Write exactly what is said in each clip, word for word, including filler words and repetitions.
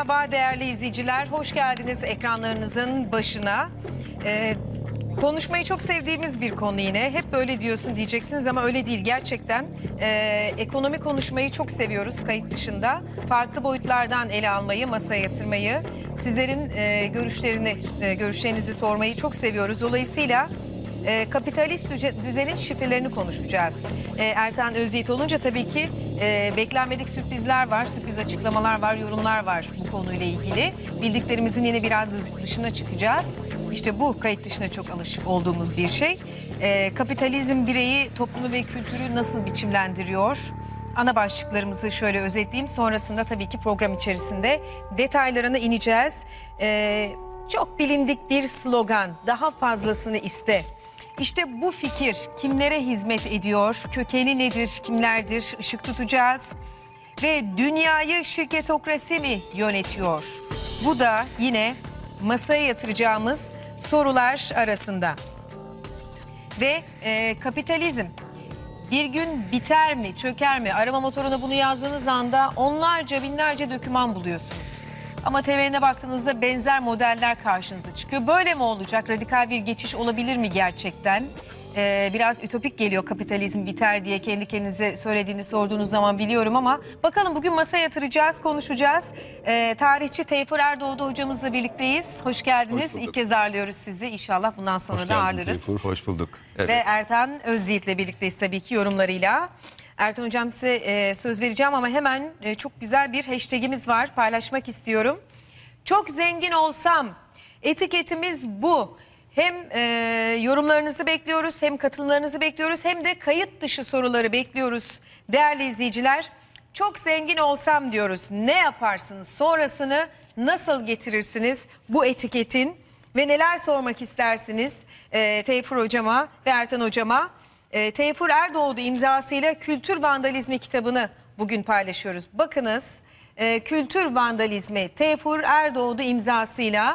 Merhaba değerli izleyiciler, hoş geldiniz ekranlarınızın başına. Ee, konuşmayı çok sevdiğimiz bir konu yine. Hep böyle diyorsun diyeceksiniz ama öyle değil. Gerçekten e, ekonomi konuşmayı çok seviyoruz kayıt dışında. Farklı boyutlardan ele almayı, masaya yatırmayı, sizlerin e, görüşlerini, e, görüşlerinizi sormayı çok seviyoruz. Dolayısıyla e, kapitalist düzenin şifrelerini konuşacağız. E, Ertan Özyiğit olunca tabii ki e, beklenmedik sürprizler var, sürpriz açıklamalar var, yorumlar var bu konuyla ilgili. Bildiklerimizin yine biraz dışına çıkacağız. İşte bu kayıt dışına çok alışık olduğumuz bir şey. E, kapitalizm bireyi, toplumu ve kültürü nasıl biçimlendiriyor? Ana başlıklarımızı şöyle özetleyeyim. Sonrasında tabii ki program içerisinde detaylarına ineceğiz. E, çok bilindik bir slogan, daha fazlasını iste. İşte bu fikir kimlere hizmet ediyor, kökeni nedir, kimlerdir, ışık tutacağız. Ve dünyayı şirketokrasi mi yönetiyor? Bu da yine masaya yatıracağımız sorular arasında. Ve e, kapitalizm bir gün biter mi, çöker mi? Arama motoruna bunu yazdığınız anda onlarca, binlerce doküman buluyorsunuz. Ama temeline baktığınızda benzer modeller karşınıza çıkıyor. Böyle mi olacak? Radikal bir geçiş olabilir mi gerçekten? Ee, biraz ütopik geliyor kapitalizm biter diye kendi kendinize söylediğini sorduğunuz zaman biliyorum ama bakalım bugün masaya yatıracağız, konuşacağız. Ee, tarihçi Teyfur Erdoğdu hocamızla birlikteyiz. Hoş geldiniz. Hoş İlk kez ağırlıyoruz sizi. İnşallah bundan sonra Hoş da geldin ağırlarız. Teyfur. Hoş bulduk. Evet. Ve Ertan Özyiğit'le birlikteyiz tabii ki yorumlarıyla. Ertan hocam size e, söz vereceğim ama hemen e, çok güzel bir hashtagimiz var. Paylaşmak istiyorum. Çok zengin olsam, etiketimiz bu. Hem e, yorumlarınızı bekliyoruz, hem katılımlarınızı bekliyoruz, hem de kayıt dışı soruları bekliyoruz değerli izleyiciler. Çok zengin olsam diyoruz. Ne yaparsınız? Sonrasını nasıl getirirsiniz bu etiketin? Ve neler sormak istersiniz e, Teyfur hocama ve Ertan hocama? E, Teyfur Erdoğdu imzasıyla Kültür Vandalizmi kitabını bugün paylaşıyoruz. Bakınız e, Kültür Vandalizmi Teyfur Erdoğdu imzasıyla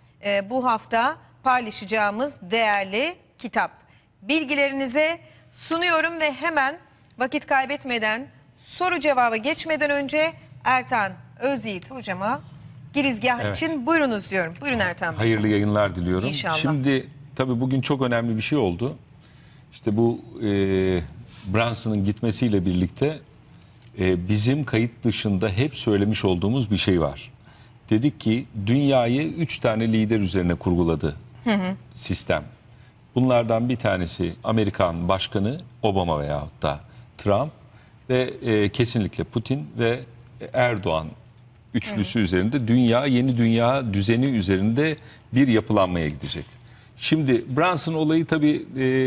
e, bu hafta paylaşacağımız değerli kitap. Bilgilerinize sunuyorum ve hemen vakit kaybetmeden, soru cevaba geçmeden önce Ertan Özyiğit hocama girizgah evet. için buyurunuz diyorum. Buyurun Ertan Bey. Hayırlı yayınlar diliyorum. İnşallah. Şimdi tabii bugün çok önemli bir şey oldu. İşte bu e, Branson'ın gitmesiyle birlikte e, bizim kayıt dışında hep söylemiş olduğumuz bir şey var. Dedik ki dünyayı üç tane lider üzerine kurguladı hı hı. sistem. Bunlardan bir tanesi Amerikan Başkanı Obama veyahut da Trump ve e, kesinlikle Putin ve Erdoğan üçlüsü hı hı. üzerinde dünya, yeni dünya düzeni üzerinde bir yapılanmaya gidecek. Şimdi Branson olayı tabii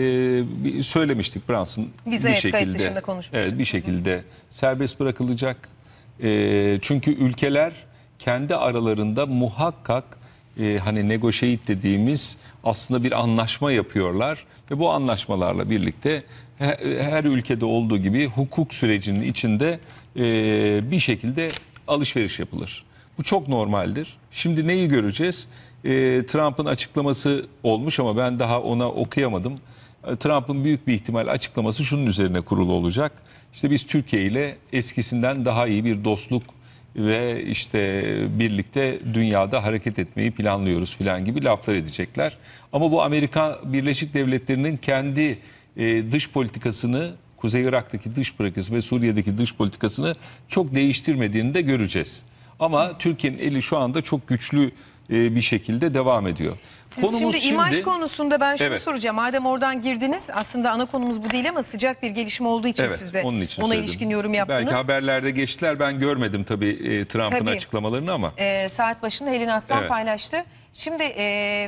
e, söylemiştik. Branson Biz bir evet, şekilde evet, bir şekilde hı hı. serbest bırakılacak. E, çünkü ülkeler kendi aralarında muhakkak e, hani negotiate dediğimiz aslında bir anlaşma yapıyorlar ve bu anlaşmalarla birlikte her, her ülkede olduğu gibi hukuk sürecinin içinde e, bir şekilde alışveriş yapılır. Bu çok normaldir. Şimdi neyi göreceğiz? E, Trump'ın açıklaması olmuş ama ben daha ona okuyamadım. E, Trump'ın büyük bir ihtimal açıklaması şunun üzerine kurulu olacak. İşte biz Türkiye ile eskisinden daha iyi bir dostluk ve işte birlikte dünyada hareket etmeyi planlıyoruz filan gibi laflar edecekler. Ama bu Amerika Birleşik Devletleri'nin kendi e, dış politikasını, Kuzey Irak'taki dış politikası ve Suriye'deki dış politikasını çok değiştirmediğini de göreceğiz. Ama Türkiye'nin eli şu anda çok güçlü bir şekilde devam ediyor. Siz Konumuz şimdi imaj şimdi, konusunda ben şunu evet. soracağım. Madem oradan girdiniz, aslında ana konumuz bu değil ama sıcak bir gelişme olduğu için evet, siz de onun için ona söyledim. ilişkin yorum yaptınız. Belki haberlerde geçtiler, ben görmedim tabii e, Trump'ın açıklamalarını ama. E, saat başında Helin Aslan evet. paylaştı. Şimdi e,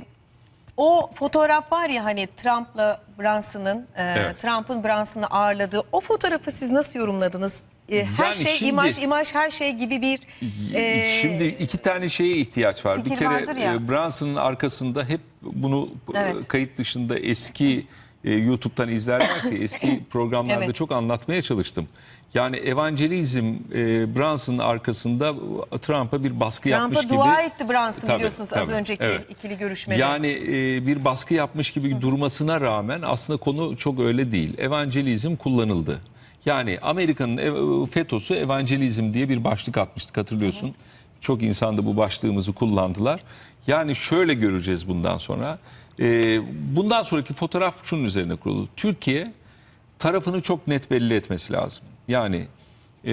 o fotoğraf var ya hani Trump'la Branson'ın, e, evet. Trump'ın Branson'ı ağırladığı o fotoğrafı siz nasıl yorumladınız? Her yani şey şimdi, imaj imaj her şey gibi bir e, şimdi iki tane şeye ihtiyaç var. Bir kere Branson'ın arkasında hep bunu evet. kayıt dışında eski e, YouTube'dan izlerlerse eski programlarda evet. çok anlatmaya çalıştım. Yani evangelizm e, Branson'ın arkasında Trump'a bir baskı Trump'a yapmış gibi. Trump'a dua etti Branson tabii, biliyorsunuz tabii, az önceki evet. ikili görüşmede. Yani e, bir baskı yapmış gibi Hı. durmasına rağmen aslında konu çok öyle değil. Evangelizm kullanıldı. Yani Amerika'nın FETÖ'sü evangelizm diye bir başlık atmıştık, hatırlıyorsun. Hı hı. Çok insan da bu başlığımızı kullandılar. Yani şöyle göreceğiz bundan sonra. Ee, bundan sonraki fotoğraf şunun üzerine kurulu. Türkiye tarafını çok net belli etmesi lazım. Yani e,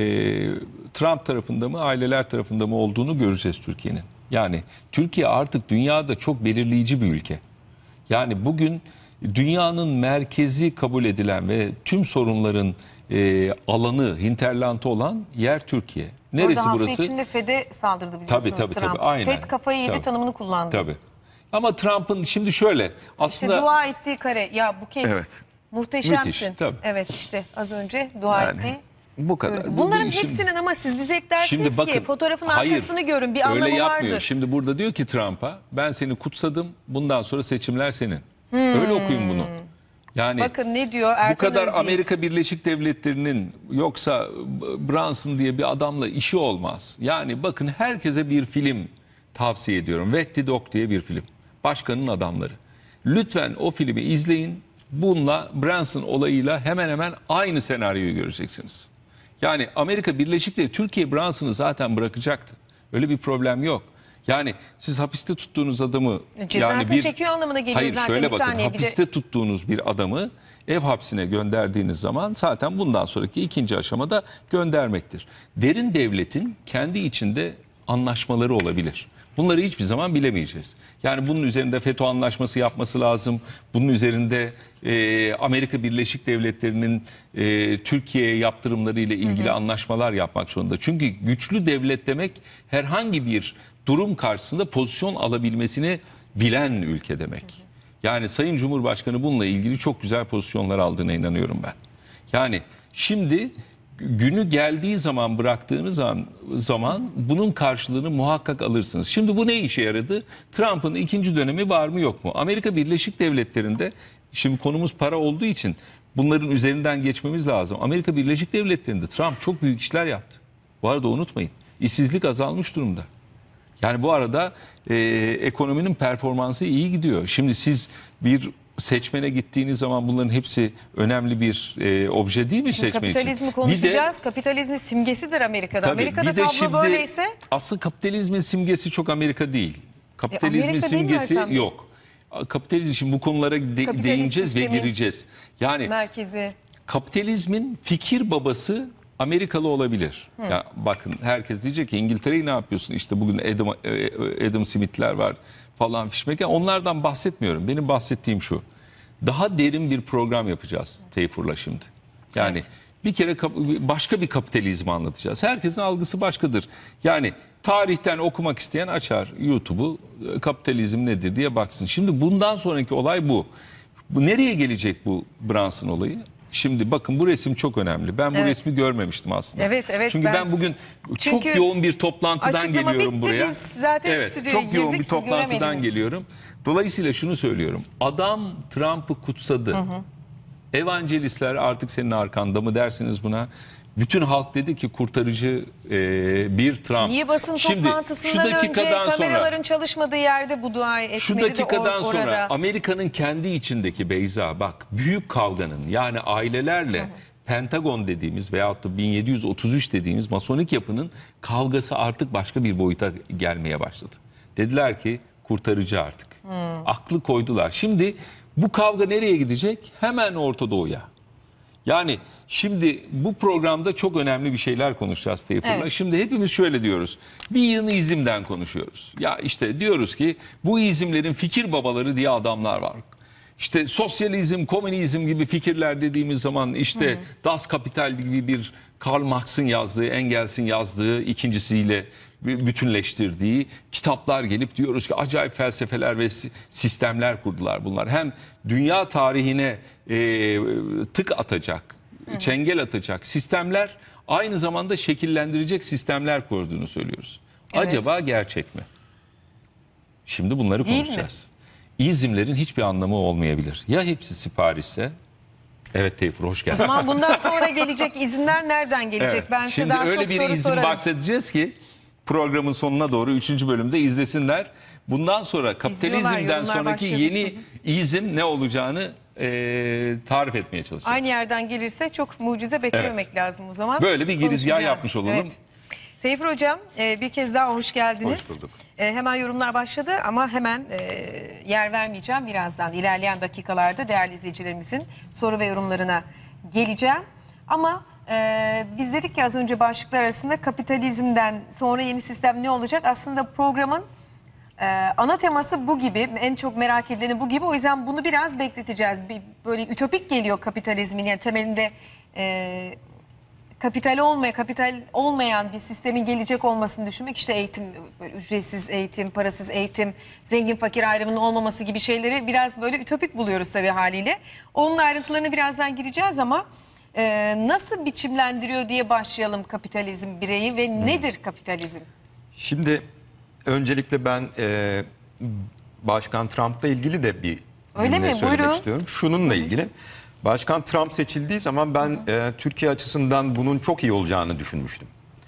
Trump tarafında mı, aileler tarafında mı olduğunu göreceğiz Türkiye'nin. Yani Türkiye artık dünyada çok belirleyici bir ülke. Yani bugün dünyanın merkezi kabul edilen ve tüm sorunların e, alanı, hinterlantı olan yer Türkiye. Neresi Orada hafta burası? içinde Fed'e saldırdı biliyorsunuz Tabii, tabii, Trump. tabii, aynen. Fed kafayı yedi Tabii. tanımını kullandı. Tabii. Ama Trump'ın şimdi şöyle aslında... İşte dua ettiği kare. Ya Buket Evet. muhteşemsin. Müthiş, tabii. Evet işte az önce dua Yani ettiği. bu kadar. Bu- Bunların bu işin- hepsinin ama siz bize hep dersiniz Şimdi bakın, ki fotoğrafın hayır, arkasını görün, bir öyle anlamı yapmıyor. vardır. Şimdi burada diyor ki Trump'a, ben seni kutsadım, bundan sonra seçimler senin. Öyle okuyun bunu. Yani Bakın ne diyor Erkan bu kadar Özyiğit. Amerika Birleşik Devletleri'nin yoksa Brunson diye bir adamla işi olmaz. Yani bakın, herkese bir film tavsiye ediyorum. Wet the Dog diye bir film. Başkanın Adamları. Lütfen o filmi izleyin. Bununla, Brunson olayıyla hemen hemen aynı senaryoyu göreceksiniz. Yani Amerika Birleşik Devletleri, Türkiye Brunson'ı zaten bırakacaktı. Öyle bir problem yok. Yani siz hapiste tuttuğunuz adamı... Cezasını yani bir, çekiyor anlamına geliyor hayır, zaten. şöyle Bir bakın, saniye, bir de- hapiste tuttuğunuz bir adamı ev hapsine gönderdiğiniz zaman zaten bundan sonraki ikinci aşamada göndermektir. Derin devletin kendi içinde anlaşmaları olabilir. Bunları hiçbir zaman bilemeyeceğiz. Yani bunun üzerinde FETÖ anlaşması yapması lazım. Bunun üzerinde e, Amerika Birleşik Devletleri'nin e, Türkiye'ye yaptırımları ile ilgili hı hı. anlaşmalar yapmak zorunda. Çünkü güçlü devlet demek herhangi bir durum karşısında pozisyon alabilmesini bilen ülke demek. Hı hı. Yani Sayın Cumhurbaşkanı bununla ilgili çok güzel pozisyonlar aldığına inanıyorum ben. Yani şimdi günü geldiği zaman, bıraktığınız zaman, zaman bunun karşılığını muhakkak alırsınız. Şimdi bu ne işe yaradı? Trump'ın ikinci dönemi var mı yok mu? Amerika Birleşik Devletleri'nde, şimdi konumuz para olduğu için bunların üzerinden geçmemiz lazım. Amerika Birleşik Devletleri'nde Trump çok büyük işler yaptı. Bu arada unutmayın, işsizlik azalmış durumda. Yani bu arada e, ekonominin performansı iyi gidiyor. Şimdi siz bir seçmene gittiğiniz zaman bunların hepsi önemli bir e, obje değil mi Şimdi seçmen için? kapitalizmi konuşacağız. De, kapitalizmin simgesidir Amerika'da. tabii, Amerika'da bir de tablo şimdi, böyleyse... Aslında kapitalizmin simgesi çok Amerika değil. Kapitalizmin e, Amerika simgesi değil mi yok. Kapitalizm, şimdi bu konulara de, değineceğiz ve gireceğiz. Yani merkezi. Kapitalizmin fikir babası Amerikalı olabilir. Hı. Ya bakın, herkes diyecek ki İngiltere'yi ne yapıyorsun? İşte bugün Adam, Adam Smith'ler var falan fişmek. Yani onlardan bahsetmiyorum. Benim bahsettiğim şu. Daha derin bir program yapacağız Teyfur'la şimdi. Yani evet. bir kere başka bir kapitalizmi anlatacağız. Herkesin algısı başkadır. Yani tarihten okumak isteyen açar YouTube'u, kapitalizm nedir diye baksın. Şimdi bundan sonraki olay bu. Bu nereye gelecek bu Brunson olayı? Şimdi bakın, bu resim çok önemli. Ben bu evet. resmi görmemiştim aslında. Evet, evet. Çünkü ben, ben bugün çok yoğun bir toplantıdan geliyorum bitti, buraya. Biz zaten evet, çok yoğun bir toplantıdan geliyorum. Dolayısıyla şunu söylüyorum. Adam Trump'ı kutsadı. Hı hı. Evangelistler artık senin arkanda mı dersiniz buna? Bütün halk dedi ki kurtarıcı e, bir Trump. Niye basın Şimdi, toplantısından önce kameraların sonra, çalışmadığı yerde bu duayı etmedi şu dakikadan de or sonra orada. Amerika'nın kendi içindeki Beyza, bak, büyük kavganın, yani ailelerle hı hı. Pentagon dediğimiz veyahut da bin yedi yüz otuz üç dediğimiz masonik yapının kavgası artık başka bir boyuta gelmeye başladı. Dediler ki kurtarıcı artık. Hmm. Aklı koydular. Şimdi bu kavga nereye gidecek? Hemen Orta Doğu'ya. Yani şimdi bu programda çok önemli bir şeyler konuşacağız Teyfur'la. Evet. Şimdi hepimiz şöyle diyoruz. Bir yeni izimden konuşuyoruz. Ya işte diyoruz ki bu izimlerin fikir babaları diye adamlar var. İşte sosyalizm, komünizm gibi fikirler dediğimiz zaman işte hmm. Das Kapital gibi bir Karl Marx'ın yazdığı, Engels'in yazdığı, ikincisiyle bütünleştirdiği kitaplar gelip diyoruz ki acayip felsefeler ve sistemler kurdular bunlar. Hem dünya tarihine e, tık atacak, hı hı. çengel atacak sistemler, aynı zamanda şekillendirecek sistemler kurduğunu söylüyoruz. Evet. Acaba gerçek mi? Şimdi bunları Değil konuşacağız. Mi? İzimlerin hiçbir anlamı olmayabilir. Ya hepsi siparişse? Evet Teyfur, hoş geldin. O zaman bundan sonra gelecek izinler nereden gelecek? Evet. Ben Şimdi daha öyle çok bir soru izin sorarım. bahsedeceğiz ki programın sonuna doğru üçüncü bölümde izlesinler. Bundan sonra kapitalizmden sonraki yeni izim ne olacağını e, tarif etmeye çalışacağız. Aynı yerden gelirse çok mucize beklememek evet. lazım o zaman. Böyle bir girizgah yapmış olalım. Evet. Teyfur Hocam e, bir kez daha hoş geldiniz. Hoş bulduk. E, hemen yorumlar başladı ama hemen e, yer vermeyeceğim. Birazdan ilerleyen dakikalarda değerli izleyicilerimizin soru ve yorumlarına geleceğim. Ama e, biz dedik ki az önce başlıklar arasında kapitalizmden sonra yeni sistem ne olacak? Aslında programın e, ana teması bu gibi. En çok merak edileni bu gibi. O yüzden bunu biraz bekleteceğiz. Bir, böyle ütopik geliyor kapitalizmin, yani temelinde... E, Kapital olmaya, kapital olmayan bir sistemin gelecek olmasını düşünmek, işte eğitim, böyle ücretsiz eğitim, parasız eğitim, zengin fakir ayrımının olmaması gibi şeyleri biraz böyle ütopik buluyoruz tabii haliyle. Onun ayrıntılarına birazdan gireceğiz ama e, nasıl biçimlendiriyor diye başlayalım kapitalizm bireyi ve hmm. nedir kapitalizm? Şimdi öncelikle ben e, Başkan Trump'la ilgili de bir Öyle cümle mi? söylemek Buyurun. istiyorum. Şununla ilgili. Başkan Trump seçildiği zaman ben e, Türkiye açısından bunun çok iyi olacağını düşünmüştüm.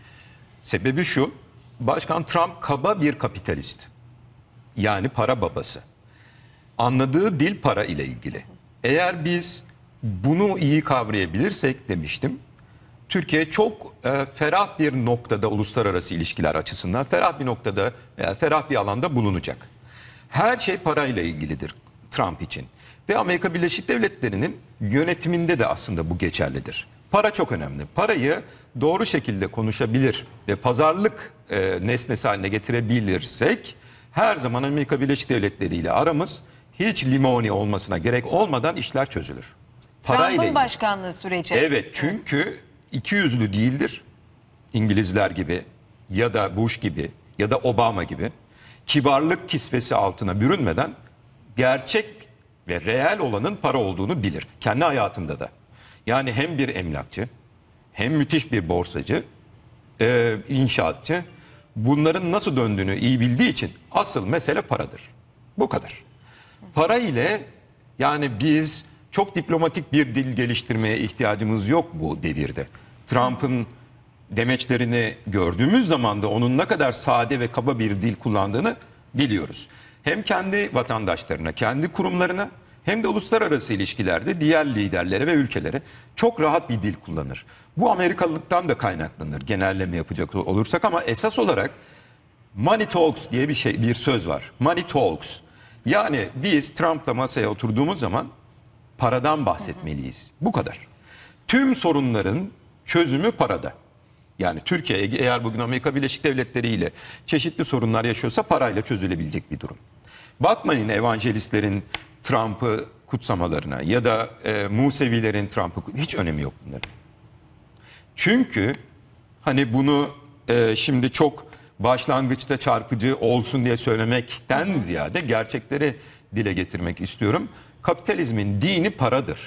Sebebi şu, Başkan Trump kaba bir kapitalist. Yani para babası. Anladığı dil para ile ilgili. Eğer biz bunu iyi kavrayabilirsek demiştim, Türkiye çok e, ferah bir noktada uluslararası ilişkiler açısından, ferah bir noktada, e, ferah bir alanda bulunacak. Her şey parayla ilgilidir Trump için. Ve Amerika Birleşik Devletleri'nin yönetiminde de aslında bu geçerlidir. Para çok önemli. Parayı doğru şekilde konuşabilir ve pazarlık e, nesnesi haline getirebilirsek her zaman Amerika Birleşik Devletleri ile aramız hiç limoni olmasına gerek olmadan işler çözülür. Trump'ın başkanlığı süreci. Evet, çünkü ikiyüzlü değildir. İngilizler gibi ya da Bush gibi ya da Obama gibi kibarlık kisvesi altına bürünmeden gerçek ve reel olanın para olduğunu bilir. Kendi hayatında da. Yani hem bir emlakçı, hem müthiş bir borsacı, e, inşaatçı. Bunların nasıl döndüğünü iyi bildiği için asıl mesele paradır. Bu kadar. Para ile yani biz çok diplomatik bir dil geliştirmeye ihtiyacımız yok bu devirde. Trump'ın demeçlerini gördüğümüz zaman da onun ne kadar sade ve kaba bir dil kullandığını biliyoruz. Hem kendi vatandaşlarına, kendi kurumlarına hem de uluslararası ilişkilerde diğer liderlere ve ülkelere çok rahat bir dil kullanır. Bu Amerikalılıktan da kaynaklanır genelleme yapacak olursak ama esas olarak money talks diye bir şey, bir söz var. Money talks. Yani biz Trump'la masaya oturduğumuz zaman paradan bahsetmeliyiz. Bu kadar. Tüm sorunların çözümü parada. Yani Türkiye eğer bugün Amerika Birleşik Devletleri ile çeşitli sorunlar yaşıyorsa parayla çözülebilecek bir durum. Bakmayın evangelistlerin Trump'ı kutsamalarına ya da e, Musevilerin Trump'ı, hiç önemi yok bunların. Çünkü hani bunu e, şimdi çok başlangıçta çarpıcı olsun diye söylemekten ziyade gerçekleri dile getirmek istiyorum. Kapitalizmin dini paradır.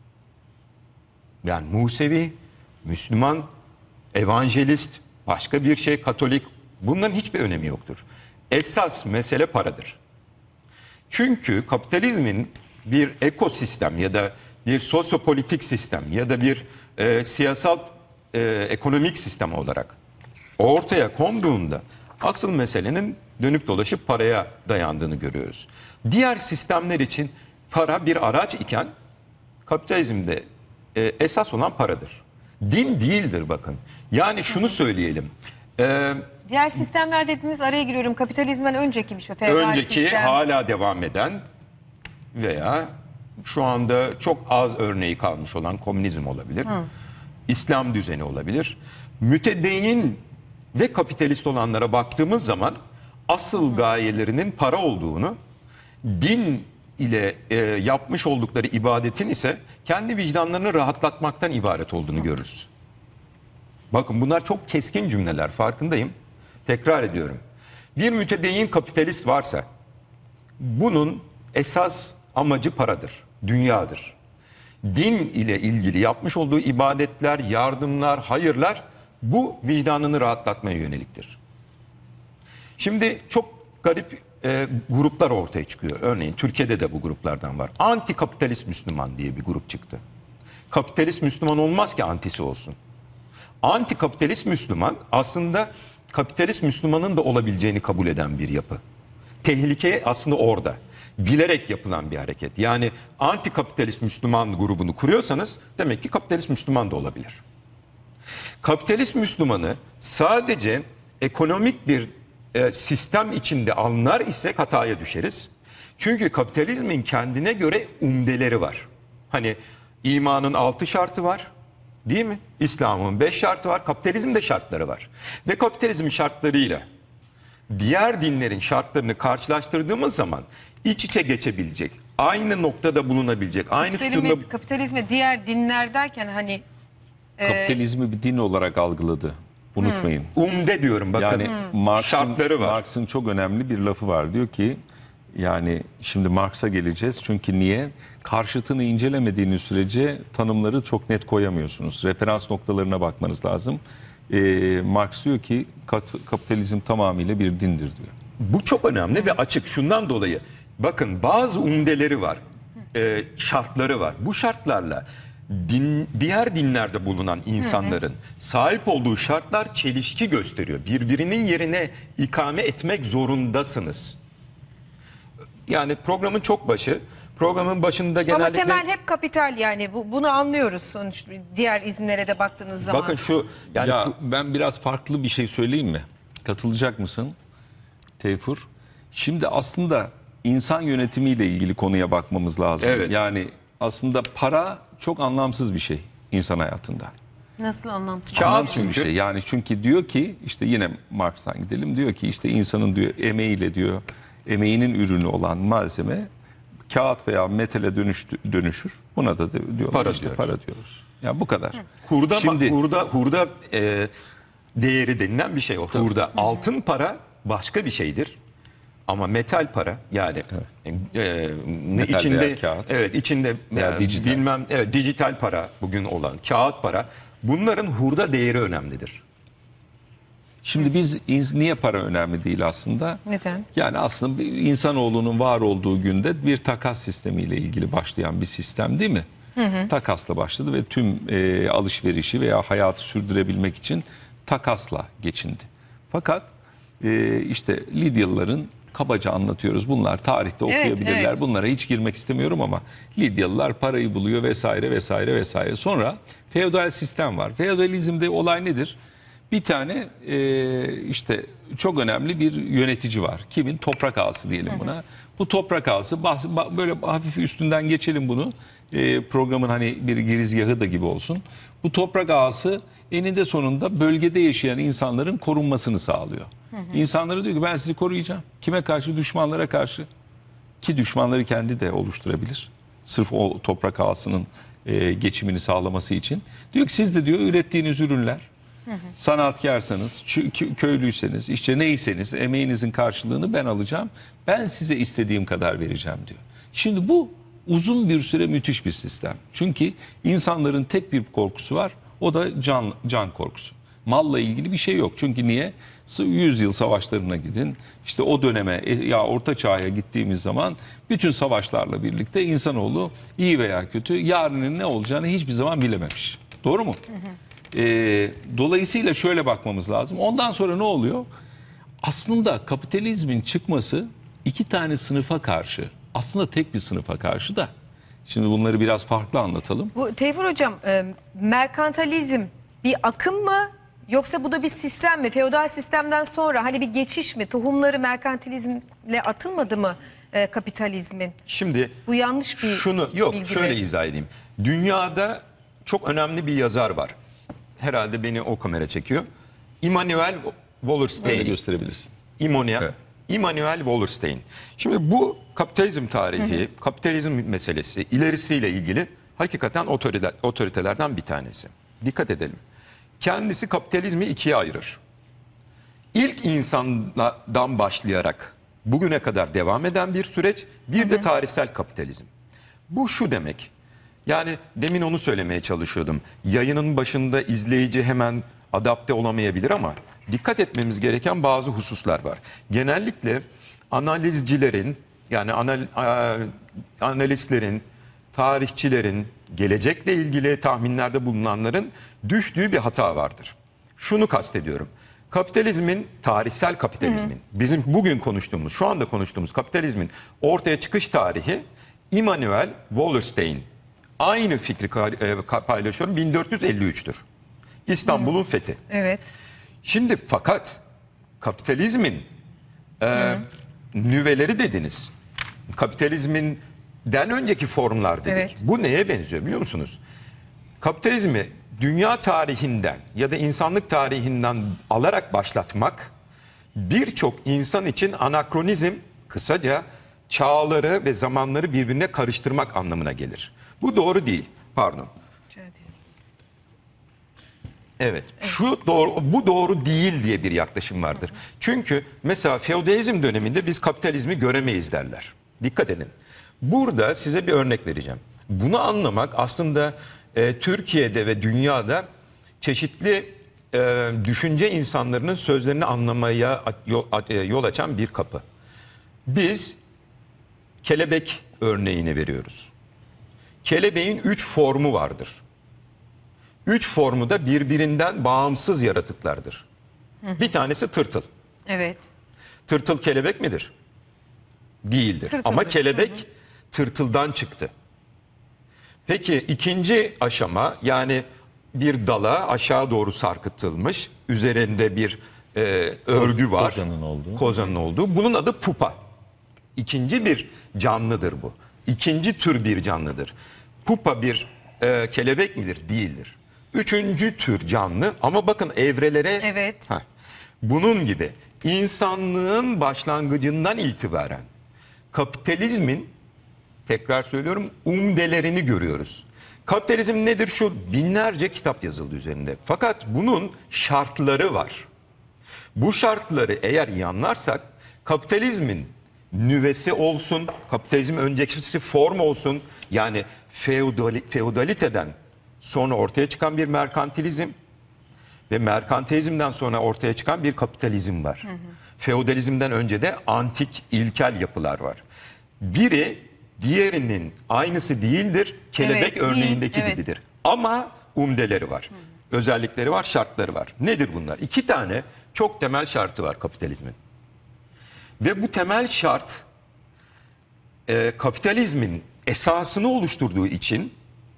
Yani Musevi, Müslüman, evangelist, başka bir şey, Katolik, bunların hiçbir önemi yoktur. Esas mesele paradır. Çünkü kapitalizmin bir ekosistem ya da bir sosyopolitik sistem ya da bir e, siyasal e, ekonomik sistem olarak ortaya konduğunda asıl meselenin dönüp dolaşıp paraya dayandığını görüyoruz. Diğer sistemler için para bir araç iken kapitalizmde e, esas olan paradır. Din değildir bakın. Yani şunu söyleyelim. E, Diğer sistemler dediğiniz, araya giriyorum, kapitalizmden önceki bir şey. Feodal önceki sistem. hala devam eden veya şu anda çok az örneği kalmış olan komünizm olabilir. Hı. İslam düzeni olabilir. Mütedeyyin ve kapitalist olanlara baktığımız zaman asıl Hı. gayelerinin para olduğunu, din ile e, yapmış oldukları ibadetin ise kendi vicdanlarını rahatlatmaktan ibaret olduğunu görürüz. Bakın bunlar çok keskin cümleler, farkındayım. Tekrar ediyorum. Bir mütedeyyin kapitalist varsa bunun esas amacı paradır, dünyadır. Din ile ilgili yapmış olduğu ibadetler, yardımlar, hayırlar bu vicdanını rahatlatmaya yöneliktir. Şimdi çok garip e, gruplar ortaya çıkıyor. Örneğin Türkiye'de de bu gruplardan var. Anti-kapitalist Müslüman diye bir grup çıktı. Kapitalist Müslüman olmaz ki antisi olsun. Anti-kapitalist Müslüman aslında kapitalist Müslümanın da olabileceğini kabul eden bir yapı. Tehlike aslında orada. Bilerek yapılan bir hareket. Yani anti-kapitalist Müslüman grubunu kuruyorsanız demek ki kapitalist Müslüman da olabilir. Kapitalist Müslümanı sadece ekonomik bir e, sistem içinde anlar isek hataya düşeriz. Çünkü kapitalizmin kendine göre umdeleri var. Hani imanın altı şartı var, değil mi? İslam'ın beş şartı var, kapitalizmin de şartları var. Ve kapitalizmin şartlarıyla diğer dinlerin şartlarını karşılaştırdığımız zaman iç içe geçebilecek, aynı noktada bulunabilecek, aynı sütunda... Kapitalizme, kapitalizme diğer dinler derken hani Kapitalizmi bir din olarak algıladı. Unutmayın. Umde diyorum bakın. Yani Marx'ın, şartları var. Marx'ın çok önemli bir lafı var. Diyor ki yani şimdi Marx'a geleceğiz. Çünkü niye? Karşıtını incelemediğiniz sürece tanımları çok net koyamıyorsunuz. Referans noktalarına bakmanız lazım. Ee, Marx diyor ki kat- kapitalizm tamamıyla bir dindir diyor. Bu çok önemli ve açık. Şundan dolayı bakın bazı umdeleri var, e, şartları var. Bu şartlarla din, diğer dinlerde bulunan insanların sahip olduğu şartlar çelişki gösteriyor. Birbirinin yerine ikame etmek zorundasınız. Yani programın çok başı, programın başında genellikle... ama temel hep kapital, yani bu, bunu anlıyoruz sonuçta diğer izinlere de baktığınız zaman. Bakın şu yani Ya pro- ben biraz farklı bir şey söyleyeyim mi? Katılacak mısın Teyfur? Şimdi aslında insan yönetimiyle ilgili konuya bakmamız lazım. Evet. Yani aslında para çok anlamsız bir şey insan hayatında. Nasıl anlamsız? Kağıt Anlamsız bir çünkü. şey. Yani çünkü diyor ki işte yine Marx'tan gidelim. Diyor ki işte insanın diyor emeğiyle diyor emeğinin ürünü olan malzeme kağıt veya metale dönüştü, dönüşür. Buna da diyorlar Para işte diyoruz. para diyoruz. Ya bu kadar. Hurda, Şimdi hurda, hurda e, değeri denilen bir şey o. Hurda. Altın para başka bir şeydir. Ama metal para yani e, e, ne Metal içinde veya kağıt. evet içinde Veya e, dijital. bilmem evet dijital para bugün olan kağıt para, bunların hurda değeri önemlidir. Şimdi biz ins- niye para önemli değil aslında? Neden? Yani aslında bir insanoğlunun var olduğu günde bir takas sistemiyle ilgili başlayan bir sistem değil mi? Takasla başladı ve tüm e, alışverişi veya hayatı sürdürebilmek için takasla geçindi. Fakat e, işte Lidyalıların, kabaca anlatıyoruz, bunlar tarihte Evet, okuyabilirler. evet. Bunlara hiç girmek istemiyorum ama Lidyalılar parayı buluyor vesaire vesaire vesaire. Sonra feodal sistem var. Feodalizmde olay nedir? Bir tane e, işte çok önemli bir yönetici var. Kimin? Toprak ağası diyelim buna. Bu toprak ağası bahs- ba- böyle hafif üstünden geçelim bunu. E, programın hani bir girizgahı da gibi olsun. Bu toprak ağası eninde sonunda bölgede yaşayan insanların korunmasını sağlıyor. İnsanlara diyor ki ben sizi koruyacağım. Kime karşı? Düşmanlara karşı. Ki düşmanları kendi de oluşturabilir. Sırf o toprak ağasının e, geçimini sağlaması için. Diyor ki siz de diyor ürettiğiniz ürünler, sanatkarsanız, çü- kö- köylüyseniz, işte neyseniz emeğinizin karşılığını ben alacağım. Ben size istediğim kadar vereceğim diyor. Şimdi bu uzun bir süre müthiş bir sistem. Çünkü insanların tek bir korkusu var. O da can can korkusu. Malla ilgili bir şey yok. Çünkü niye? Yüzyıl savaşlarına gidin. İşte o döneme e, ya Orta Çağ'a gittiğimiz zaman bütün savaşlarla birlikte insanoğlu iyi veya kötü yarının ne olacağını hiçbir zaman bilememiş. Doğru mu? Ee, dolayısıyla şöyle bakmamız lazım. Ondan sonra ne oluyor? Aslında kapitalizmin çıkması iki tane sınıfa karşı, aslında tek bir sınıfa karşı da. Şimdi bunları biraz farklı anlatalım. Bu Teyfur Hocam, e, merkantalizm bir akım mı yoksa bu da bir sistem mi? Feodal sistemden sonra hani bir geçiş mi? Tohumları merkantilizmle atılmadı mı e, kapitalizmin? Şimdi Bu yanlış bir şunu yok bilgi şöyle mi? izah edeyim. Dünyada çok önemli bir yazar var. Herhalde beni o kamera çekiyor. Immanuel Böyle Wallerstein. gösterebilirsin. Immanuel, Evet. Immanuel Wallerstein. Şimdi bu kapitalizm tarihi, kapitalizm meselesi ilerisiyle ilgili hakikaten otoriteler, otoritelerden bir tanesi. Dikkat edelim. Kendisi kapitalizmi ikiye ayırır. İlk insandan başlayarak bugüne kadar devam eden bir süreç, bir de tarihsel kapitalizm. Bu şu demek. Yani demin onu söylemeye çalışıyordum. Yayının başında izleyici hemen adapte olamayabilir ama dikkat etmemiz gereken bazı hususlar var. Genellikle analizcilerin, yani anal, a- analistlerin, tarihçilerin, gelecekle ilgili tahminlerde bulunanların düştüğü bir hata vardır. Şunu kastediyorum. Kapitalizmin, tarihsel kapitalizmin, bizim bugün konuştuğumuz, şu anda konuştuğumuz kapitalizmin ortaya çıkış tarihi Immanuel Wallerstein. Aynı fikri ka- e, ka- paylaşıyorum, bin dört yüz elli üç'tür. İstanbul'un fethi. Evet. Şimdi fakat kapitalizmin e, nüveleri dediniz. Kapitalizmin den önceki formlar dedik. Evet. Bu neye benziyor biliyor musunuz? Kapitalizmi dünya tarihinden ya da insanlık tarihinden alarak başlatmak birçok insan için anakronizm, kısaca çağları ve zamanları birbirine karıştırmak anlamına gelir. Bu doğru değil. Pardon. Evet, şu doğru, bu doğru değil diye bir yaklaşım vardır. Çünkü mesela feodalizm döneminde biz kapitalizmi göremeyiz derler. Dikkat edin. Burada size bir örnek vereceğim. Bunu anlamak aslında e, Türkiye'de ve dünyada çeşitli e, düşünce insanlarının sözlerini anlamaya yol, yol açan bir kapı. Biz kelebek örneğini veriyoruz. Kelebeğin üç formu vardır. Üç formu da birbirinden bağımsız yaratıklardır. Bir tanesi tırtıl. Evet. Tırtıl kelebek midir? Değildir. Tırtıldır. Ama kelebek tırtıldan çıktı. Peki ikinci aşama, yani bir dala aşağı doğru sarkıtılmış, üzerinde bir e, örgü var. Kozanın olduğu. Kozanın olduğu. Bunun adı pupa. İkinci bir canlıdır bu. İkinci tür bir canlıdır. Pupa bir e, kelebek midir? Değildir. Üçüncü tür canlı, ama bakın evrelere... Evet. Heh, bunun gibi insanlığın başlangıcından itibaren kapitalizmin, tekrar söylüyorum, umdelerini görüyoruz. Kapitalizm nedir? Şu binlerce kitap yazıldı üzerinde. Fakat bunun şartları var. Bu şartları eğer iyi anlarsak kapitalizmin nüvesi olsun, kapitalizm öncesi form olsun, yani feodali, feodaliteden sonra ortaya çıkan bir merkantilizm ve merkantilizmden sonra ortaya çıkan bir kapitalizm var. Hı hı. Feodalizmden önce de antik ilkel yapılar var. Biri diğerinin aynısı değildir, kelebek Evet, örneğindeki değil, evet. gibidir. Ama umdeleri var, hı. özellikleri var, şartları var. Nedir bunlar? İki tane çok temel şartı var kapitalizmin. Ve bu temel şart e, kapitalizmin esasını oluşturduğu için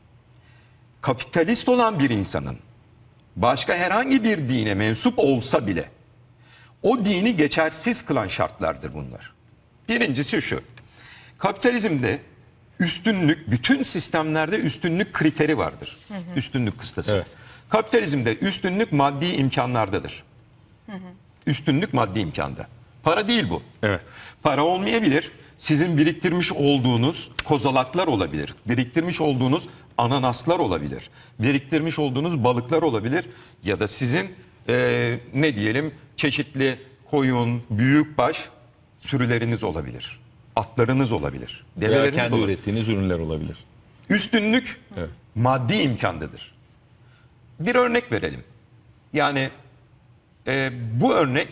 kapitalist olan bir insanın başka herhangi bir dine mensup olsa bile o dini geçersiz kılan şartlardır bunlar. Birincisi şu: kapitalizmde üstünlük, bütün sistemlerde üstünlük kriteri vardır. Hı hı. Üstünlük kıstası. Evet. Kapitalizmde üstünlük maddi imkanlardadır. Hı hı. Üstünlük maddi imkanda. Para değil bu. Evet. Para olmayabilir. Sizin biriktirmiş olduğunuz kozalaklar olabilir. Biriktirmiş olduğunuz ananaslar olabilir. Biriktirmiş olduğunuz balıklar olabilir. Ya da sizin e, ne diyelim çeşitli koyun, büyükbaş sürüleriniz olabilir. Atlarınız olabilir. Veya Develeriniz kendi olabilir. ürettiğiniz ürünler olabilir. Üstünlük Evet. maddi imkandadır. Bir örnek verelim. Yani e, bu örnek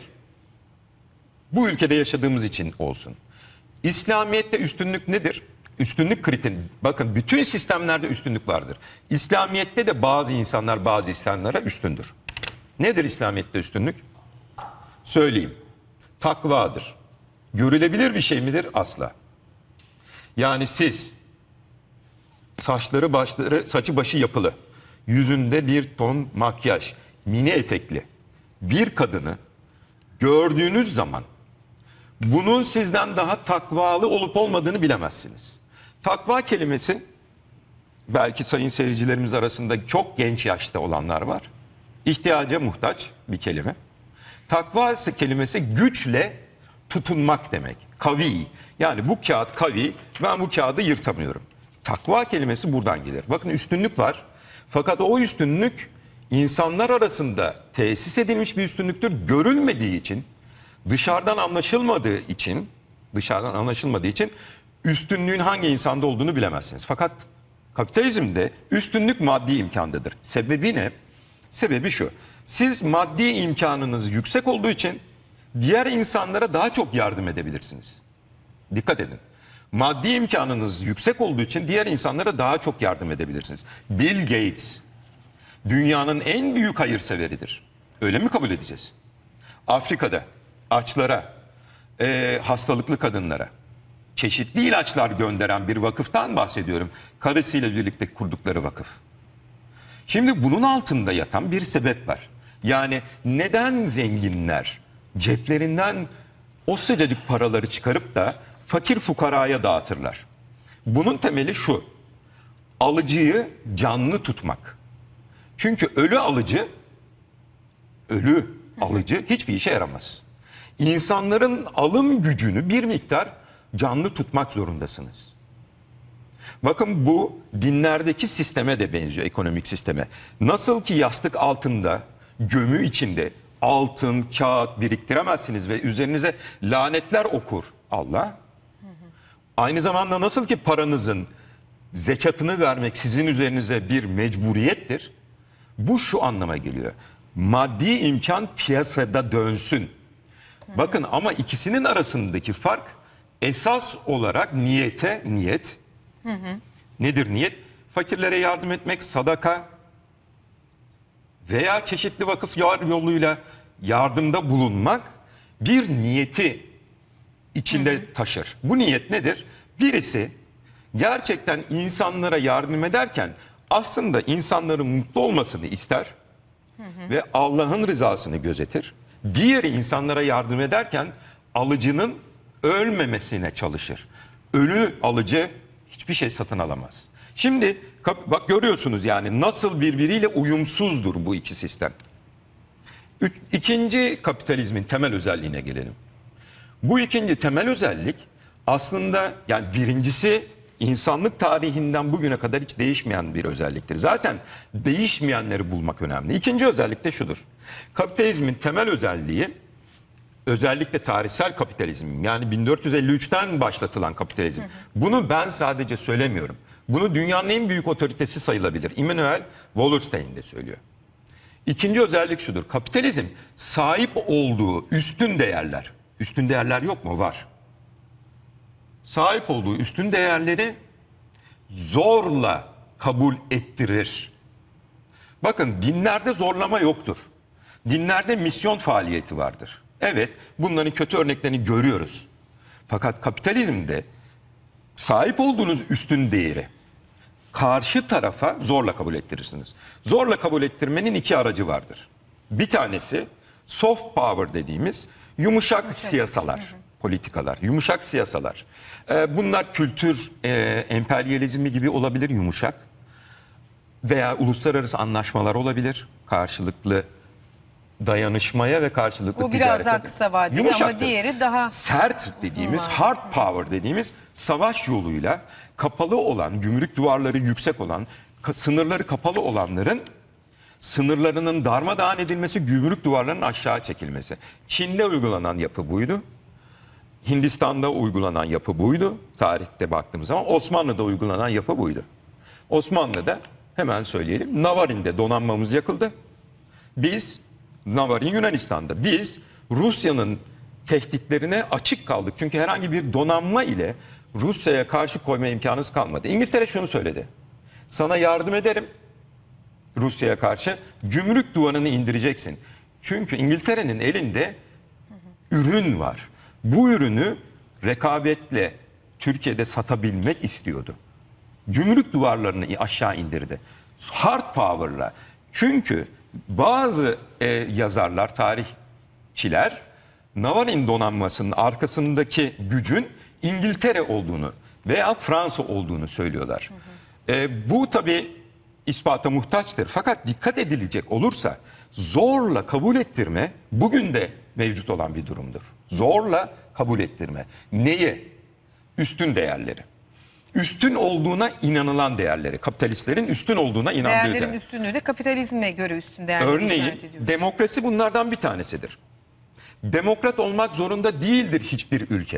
bu ülkede yaşadığımız için olsun. İslamiyet'te üstünlük nedir? Üstünlük kriteri. Bakın bütün sistemlerde üstünlük vardır. İslamiyet'te de bazı insanlar bazı insanlara üstündür. Nedir İslamiyet'te üstünlük? Söyleyeyim. Takvadır. Görülebilir bir şey midir? Asla. Yani siz saçları başları, saçı başı yapılı, yüzünde bir ton makyaj, mini etekli bir kadını gördüğünüz zaman bunun sizden daha takvalı olup olmadığını bilemezsiniz. Takva kelimesi, belki sayın seyircilerimiz arasında çok genç yaşta olanlar var. İhtiyaca muhtaç bir kelime. Takva kelimesi güçle tutunmak demek. Kavi. Yani bu kağıt kavi, ben bu kağıdı yırtamıyorum. Takva kelimesi buradan gelir. Bakın üstünlük var. Fakat o üstünlük insanlar arasında tesis edilmiş bir üstünlüktür. Görülmediği için, dışarıdan anlaşılmadığı için, dışarıdan anlaşılmadığı için üstünlüğün hangi insanda olduğunu bilemezsiniz. Fakat kapitalizmde üstünlük maddi imkandadır. Sebebi ne? Sebebi şu: siz maddi imkanınız yüksek olduğu için diğer insanlara daha çok yardım edebilirsiniz. Dikkat edin. Maddi imkanınız yüksek olduğu için diğer insanlara daha çok yardım edebilirsiniz. Bill Gates dünyanın en büyük hayırseveridir. Öyle mi kabul edeceğiz? Afrika'da açlara, e, hastalıklı kadınlara çeşitli ilaçlar gönderen bir vakıftan bahsediyorum. Karısıyla birlikte kurdukları vakıf. Şimdi bunun altında yatan bir sebep var. Yani neden zenginler ceplerinden o sıcacık paraları çıkarıp da fakir fukaraya dağıtırlar? Bunun temeli şu: alıcıyı canlı tutmak. Çünkü ölü alıcı, ölü alıcı hiçbir işe yaramaz. İnsanların alım gücünü bir miktar canlı tutmak zorundasınız. Bakın bu dinlerdeki sisteme de benziyor, ekonomik sisteme. Nasıl ki yastık altında, gömü içinde altın, kağıt biriktiremezsiniz ve üzerinize lanetler okur Allah. Aynı zamanda nasıl ki paranızın zekatını vermek sizin üzerinize bir mecburiyettir. Bu şu anlama geliyor: maddi imkan piyasada dönsün. Bakın ama ikisinin arasındaki fark esas olarak niyete, niyet. Hı hı. Nedir niyet? Fakirlere yardım etmek, sadaka veya çeşitli vakıf yoluyla yardımda bulunmak bir niyeti içinde hı hı. taşır. Bu niyet nedir? Birisi gerçekten insanlara yardım ederken aslında insanların mutlu olmasını ister hı hı. ve Allah'ın rızasını gözetir. Diğeri insanlara yardım ederken alıcının ölmemesine çalışır. Ölü alıcı hiçbir şey satın alamaz. Şimdi bak görüyorsunuz yani nasıl birbiriyle uyumsuzdur bu iki sistem. Üç, ikinci kapitalizmin temel özelliğine gelelim. Bu ikinci temel özellik aslında yani birincisi insanlık tarihinden bugüne kadar hiç değişmeyen bir özelliktir. Zaten değişmeyenleri bulmak önemli. İkinci özellik de şudur: kapitalizmin temel özelliği, özellikle tarihsel kapitalizm, yani bin dört yüz elli üçten başlatılan kapitalizm. Hı hı. Bunu ben sadece söylemiyorum. Bunu dünyanın en büyük otoritesi sayılabilir Immanuel Wallerstein de söylüyor. İkinci özellik şudur: kapitalizm sahip olduğu üstün değerler. Üstün değerler yok mu? Var. Sahip olduğu üstün değerleri zorla kabul ettirir. Bakın dinlerde zorlama yoktur. Dinlerde misyon faaliyeti vardır. Evet, bunların kötü örneklerini görüyoruz. Fakat kapitalizmde sahip olduğunuz üstün değeri karşı tarafa zorla kabul ettirirsiniz. Zorla kabul ettirmenin iki aracı vardır. Bir tanesi soft power dediğimiz yumuşak, yumuşak. siyasalar, hı hı. politikalar, yumuşak siyasalar. Ee, bunlar kültür, e, emperyalizmi gibi olabilir, yumuşak. Veya uluslararası anlaşmalar olabilir, karşılıklı dayanışmaya ve karşılıklı o ticarete. O biraz daha kısa vadeli Yumuşaktır. Ama diğeri daha sert dediğimiz, hard power dediğimiz savaş yoluyla kapalı olan, gümrük duvarları yüksek olan, sınırları kapalı olanların sınırlarının darmadağın edilmesi, gümrük duvarlarının aşağı çekilmesi. Çin'de uygulanan yapı buydu. Hindistan'da uygulanan yapı buydu. Tarihte baktığımız zaman Osmanlı'da uygulanan yapı buydu. Osmanlı'da hemen söyleyelim, Navarin'de donanmamız yakıldı. Biz Navarin Yunanistan'da. Biz Rusya'nın tehditlerine açık kaldık. Çünkü herhangi bir donanma ile Rusya'ya karşı koyma imkanınız kalmadı. İngiltere şunu söyledi: sana yardım ederim Rusya'ya karşı, gümrük duvarını indireceksin. Çünkü İngiltere'nin elinde ürün var. Bu ürünü rekabetle Türkiye'de satabilmek istiyordu. Gümrük duvarlarını aşağı indirdi. Hard power'la. Çünkü bazı e, yazarlar, tarihçiler Navarin donanmasının arkasındaki gücün İngiltere olduğunu veya Fransa olduğunu söylüyorlar. Hı hı. E, bu tabii ispata muhtaçtır. Fakat dikkat edilecek olursa zorla kabul ettirme bugün de mevcut olan bir durumdur. Zorla kabul ettirme. Neyi? Üstün değerleri. Üstün olduğuna inanılan değerleri, kapitalistlerin üstün olduğuna inandığı değerlerin değerler. üstünlüğü de kapitalizme göre üstün değerleri. Örneğin demokrasi bunlardan bir tanesidir. Demokrat olmak zorunda değildir hiçbir ülke.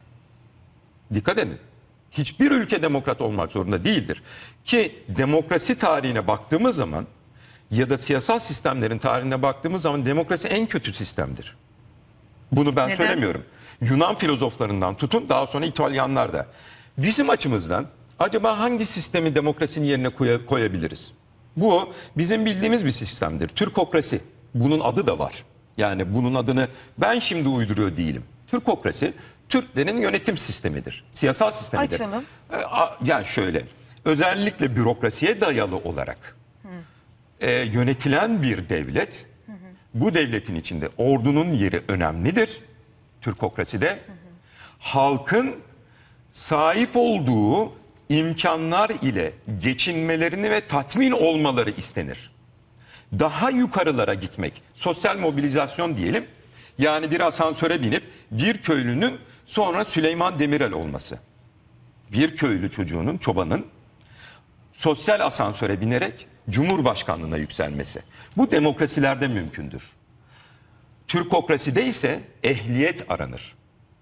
Dikkat edin. Hiçbir ülke demokrat olmak zorunda değildir. Ki demokrasi tarihine baktığımız zaman ya da siyasal sistemlerin tarihine baktığımız zaman demokrasi en kötü sistemdir. Bunu ben Neden? söylemiyorum. Yunan filozoflarından tutun, daha sonra İtalyanlar da. Bizim açımızdan acaba hangi sistemi demokrasinin yerine koy koyabiliriz? Bu bizim bildiğimiz bir sistemdir. Türkokrasi. Bunun adı da var. Yani bunun adını ben şimdi uyduruyor değilim. Türkokrasi, Türklerin yönetim sistemidir. Siyasal sistemidir. Açalım. Yani şöyle, özellikle bürokrasiye dayalı olarak. Hı. e, yönetilen bir devlet. Bu devletin içinde ordunun yeri önemlidir. Türkokraside. Hı hı. Halkın sahip olduğu imkanlar ile geçinmelerini ve tatmin olmaları istenir. Daha yukarılara gitmek, sosyal mobilizasyon diyelim. Yani bir asansöre binip bir köylünün sonra Süleyman Demirel olması. Bir köylü çocuğunun, çobanın sosyal asansöre binerek Cumhurbaşkanlığına yükselmesi. Bu demokrasilerde mümkündür. Türkokraside ise ehliyet aranır.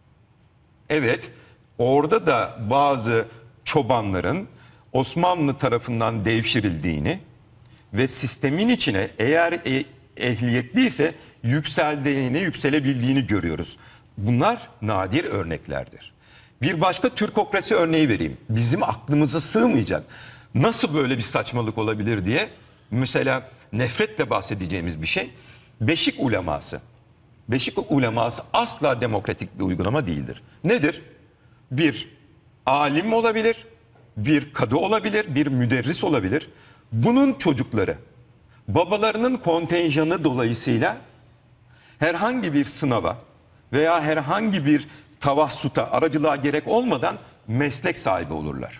Evet, orada da bazı çobanların Osmanlı tarafından devşirildiğini ve sistemin içine eğer e ehliyetliyse yükseldiğini, yükselebildiğini görüyoruz. Bunlar nadir örneklerdir. Bir başka Türkokrasi örneği vereyim. Bizim aklımıza sığmayacak. Nasıl böyle bir saçmalık olabilir diye mesela nefretle bahsedeceğimiz bir şey. Beşik uleması. Beşik uleması asla demokratik bir uygulama değildir. Nedir? Bir alim olabilir, bir kadı olabilir, bir müderris olabilir. Bunun çocukları babalarının kontenjanı dolayısıyla herhangi bir sınava veya herhangi bir tavassuta, aracılığa gerek olmadan meslek sahibi olurlar.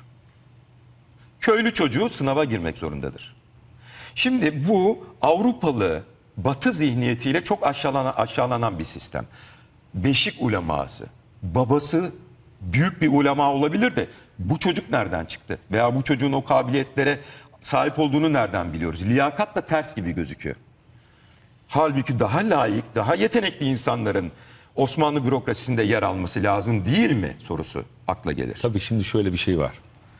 Köylü çocuğu sınava girmek zorundadır. Şimdi bu Avrupalı Batı zihniyetiyle çok aşağılanan, aşağılanan bir sistem. Beşik uleması, babası büyük bir ulema olabilir de bu çocuk nereden çıktı? Veya bu çocuğun o kabiliyetlere sahip olduğunu nereden biliyoruz? Liyakatla ters gibi gözüküyor. Halbuki daha layık, daha yetenekli insanların Osmanlı bürokrasisinde yer alması lazım değil mi sorusu akla gelir. Tabii şimdi şöyle bir şey var.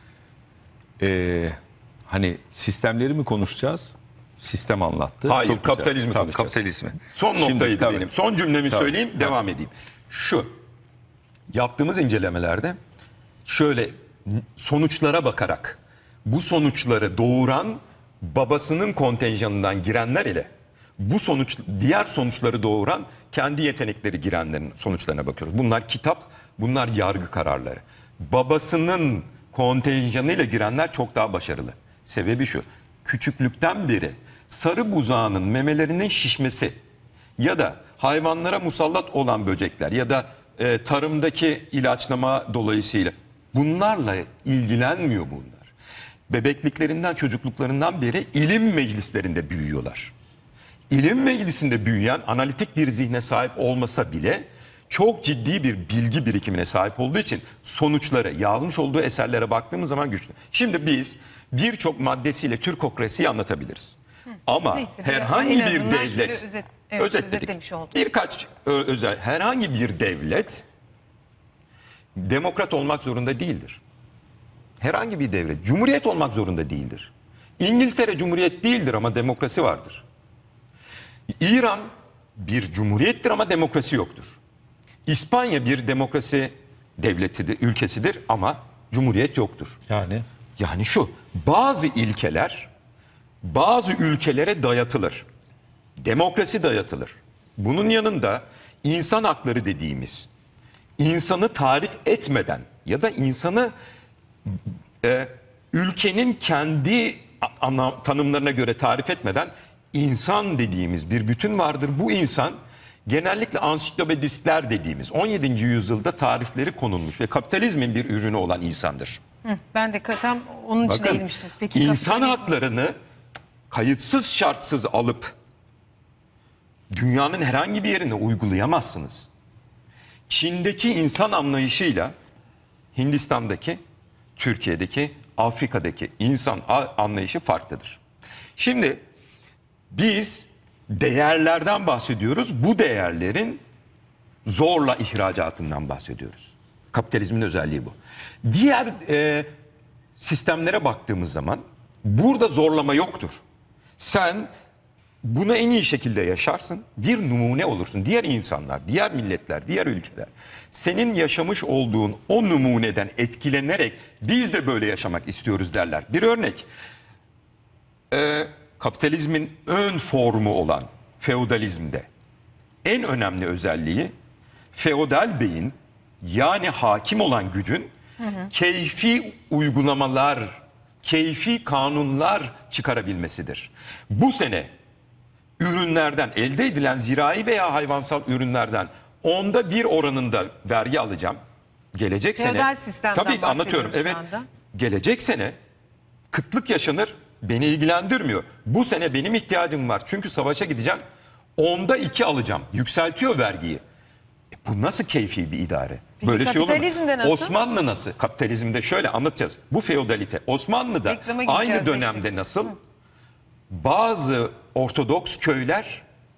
Ee, hani sistemleri mi konuşacağız? Sistem anlattı. Hayır, Çok güzel. kapitalizmi Tamam, konuşacağız. kapitalizmi. Son Şimdi, noktaydı tabii. benim. Son cümlemi Tabii. söyleyeyim, Tabii. devam edeyim. Şu, yaptığımız incelemelerde şöyle sonuçlara bakarak bu sonuçları doğuran babasının kontenjanından girenler ile bu sonuç diğer sonuçları doğuran kendi yetenekleri girenlerin sonuçlarına bakıyoruz. Bunlar kitap, bunlar yargı kararları. Babasının kontenjanıyla girenler çok daha başarılı. Sebebi şu, küçüklükten beri sarı buzağının memelerinin şişmesi ya da hayvanlara musallat olan böcekler ya da e, tarımdaki ilaçlama dolayısıyla bunlarla ilgilenmiyor bunlar. Bebekliklerinden, çocukluklarından beri ilim meclislerinde büyüyorlar. İlim meclisinde büyüyen analitik bir zihne sahip olmasa bile çok ciddi bir bilgi birikimine sahip olduğu için sonuçları, yazmış olduğu eserlere baktığımız zaman güçlü. Şimdi biz birçok maddesiyle Türkokrasiyi anlatabiliriz. Hı, Ama neyse, herhangi bir devlet, özet, evet, özetledik, birkaç özel, herhangi bir devlet demokrat olmak zorunda değildir. Herhangi bir devlet, cumhuriyet olmak zorunda değildir. İngiltere cumhuriyet değildir ama demokrasi vardır. İran bir cumhuriyettir ama demokrasi yoktur. İspanya bir demokrasi devletidir, ülkesidir ama cumhuriyet yoktur. Yani Yani şu, bazı ilkeler bazı ülkelere dayatılır. Demokrasi dayatılır. Bunun yanında insan hakları dediğimiz, insanı tarif etmeden ya da insanı e, ülkenin kendi ana, tanımlarına göre tarif etmeden insan dediğimiz bir bütün vardır. Bu insan genellikle ansiklopedistler dediğimiz on yedinci yüzyılda tarifleri konulmuş ve kapitalizmin bir ürünü olan insandır. Hı, ben de tam onun için Bakın, eğilmiştim. Peki, insan kapitalizm- haklarını kayıtsız şartsız alıp dünyanın herhangi bir yerine uygulayamazsınız. Çin'deki insan anlayışıyla Hindistan'daki, Türkiye'deki, Afrika'daki insan anlayışı farklıdır. Şimdi biz değerlerden bahsediyoruz. Bu değerlerin zorla ihracatından bahsediyoruz. Kapitalizmin özelliği bu. Diğer e, sistemlere baktığımız zaman burada zorlama yoktur. Sen bunu en iyi şekilde yaşarsın, bir numune olursun. Diğer insanlar, diğer milletler, diğer ülkeler senin yaşamış olduğun o numuneden etkilenerek biz de böyle yaşamak istiyoruz derler. Bir örnek, e, kapitalizmin ön formu olan feodalizmde en önemli özelliği feodal beyin, yani hakim olan gücün hı hı. keyfi uygulamalar keyfi kanunlar çıkarabilmesidir. Bu sene ürünlerden, elde edilen zirai veya hayvansal ürünlerden onda bir oranında vergi alacağım. Gelecek Feodal sene, sistemden tabii bahsediyoruz anlatıyorum, şu evet. anda. Gelecek sene kıtlık yaşanır, beni ilgilendirmiyor. Bu sene benim ihtiyacım var çünkü savaşa gideceğim. Onda iki alacağım, yükseltiyor vergiyi. E bu nasıl keyfi bir idare? Peki Böyle şey olur mu? kapitalizmde nasıl? Osmanlı nasıl? Kapitalizmde şöyle anlatacağız. Bu feodalite. Osmanlı'da Reklama gideceğiz aynı beş dönemde dakika. nasıl? Bazı Ortodoks köyler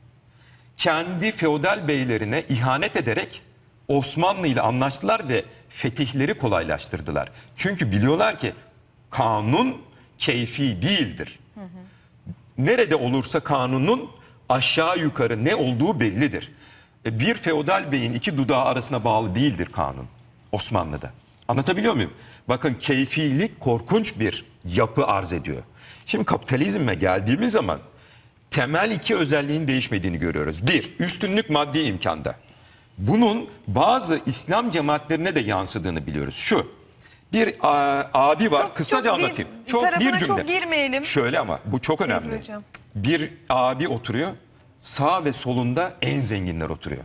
kendi feodal beylerine ihanet ederek Osmanlı ile anlaştılar ve fetihleri kolaylaştırdılar. Çünkü biliyorlar ki kanun keyfi değildir. Hı hı. Nerede olursa kanunun aşağı yukarı ne olduğu bellidir. Bir feodal beyin iki dudağı arasına bağlı değildir kanun Osmanlı'da. Anlatabiliyor muyum? Bakın keyfilik korkunç bir yapı arz ediyor. Şimdi kapitalizme geldiğimiz zaman temel iki özelliğin değişmediğini görüyoruz. Bir, üstünlük maddi imkanda. Bunun bazı İslam cemaatlerine de yansıdığını biliyoruz. Şu, bir a, abi var, Çok- kısaca çok bir- anlatayım. bir Çok tarafına bir cümle. çok girmeyelim. Şöyle ama bu çok önemli. hocam. Bir abi oturuyor, sağ ve solunda en zenginler oturuyor.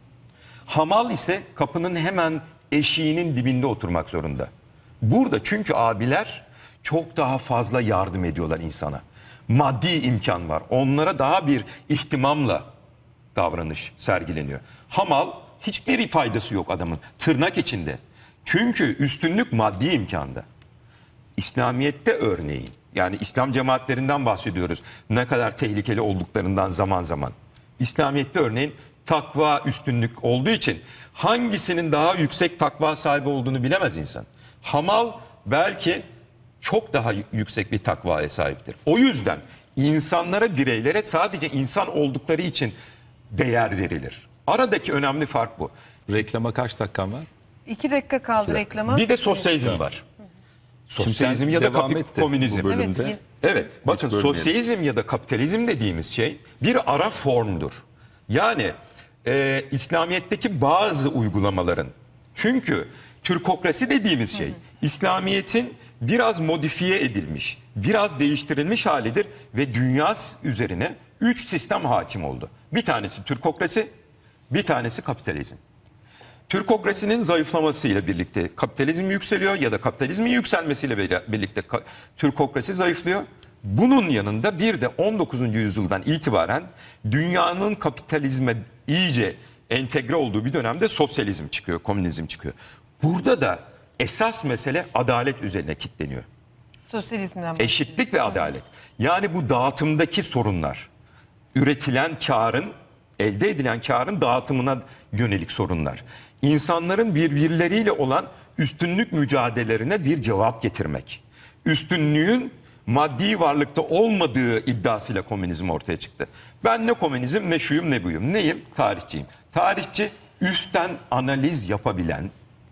Hamal ise kapının hemen eşiğinin dibinde oturmak zorunda. Burada çünkü abiler çok daha fazla yardım ediyorlar insana. Maddi imkan var. Onlara daha bir ihtimamla davranış sergileniyor. Hamal hiçbir faydası yok adamın tırnak içinde. Çünkü üstünlük maddi imkanda. İslamiyet'te örneğin, yani İslam cemaatlerinden bahsediyoruz. Ne kadar tehlikeli olduklarından zaman zaman. İslamiyet'te örneğin takva üstünlük olduğu için hangisinin daha yüksek takva sahibi olduğunu bilemez insan. Hamal belki çok daha yüksek bir takvaya sahiptir. O yüzden insanlara, bireylere sadece insan oldukları için değer verilir. Aradaki önemli fark bu. Reklama kaç dakikan var? İki dakika kaldı reklama. Bir de sosyalizm var. Sosyalizm sen ya da devam kapi- et de komünizm. bu bölümde. Evet, Evet, bakın bölmeyelim. sosyalizm ya da kapitalizm dediğimiz şey bir ara formdur. Yani e, İslamiyet'teki bazı uygulamaların, çünkü Türkokrasi dediğimiz şey İslamiyet'in biraz modifiye edilmiş, biraz değiştirilmiş halidir ve dünya üzerine üç sistem hakim oldu. Bir tanesi Türkokrasi, bir tanesi kapitalizm. Türkokrasinin zayıflamasıyla birlikte kapitalizm yükseliyor ya da kapitalizmin yükselmesiyle birlikte ka- Türkokrasi zayıflıyor. Bunun yanında bir de on dokuzuncu yüzyıldan itibaren dünyanın kapitalizme iyice entegre olduğu bir dönemde sosyalizm çıkıyor, komünizm çıkıyor. Burada da esas mesele adalet üzerine kilitleniyor. Sosyalizmden bahsediyoruz. Eşitlik ve adalet. Yani bu dağıtımdaki sorunlar, üretilen karın, elde edilen karın dağıtımına yönelik sorunlar. İnsanların birbirleriyle olan üstünlük mücadelelerine bir cevap getirmek. Üstünlüğün maddi varlıkta olmadığı iddiasıyla komünizm ortaya çıktı. Ben ne komünizm, ne şuyum, ne buyum. Neyim? Tarihçiyim. Tarihçi üstten analiz yapabilen,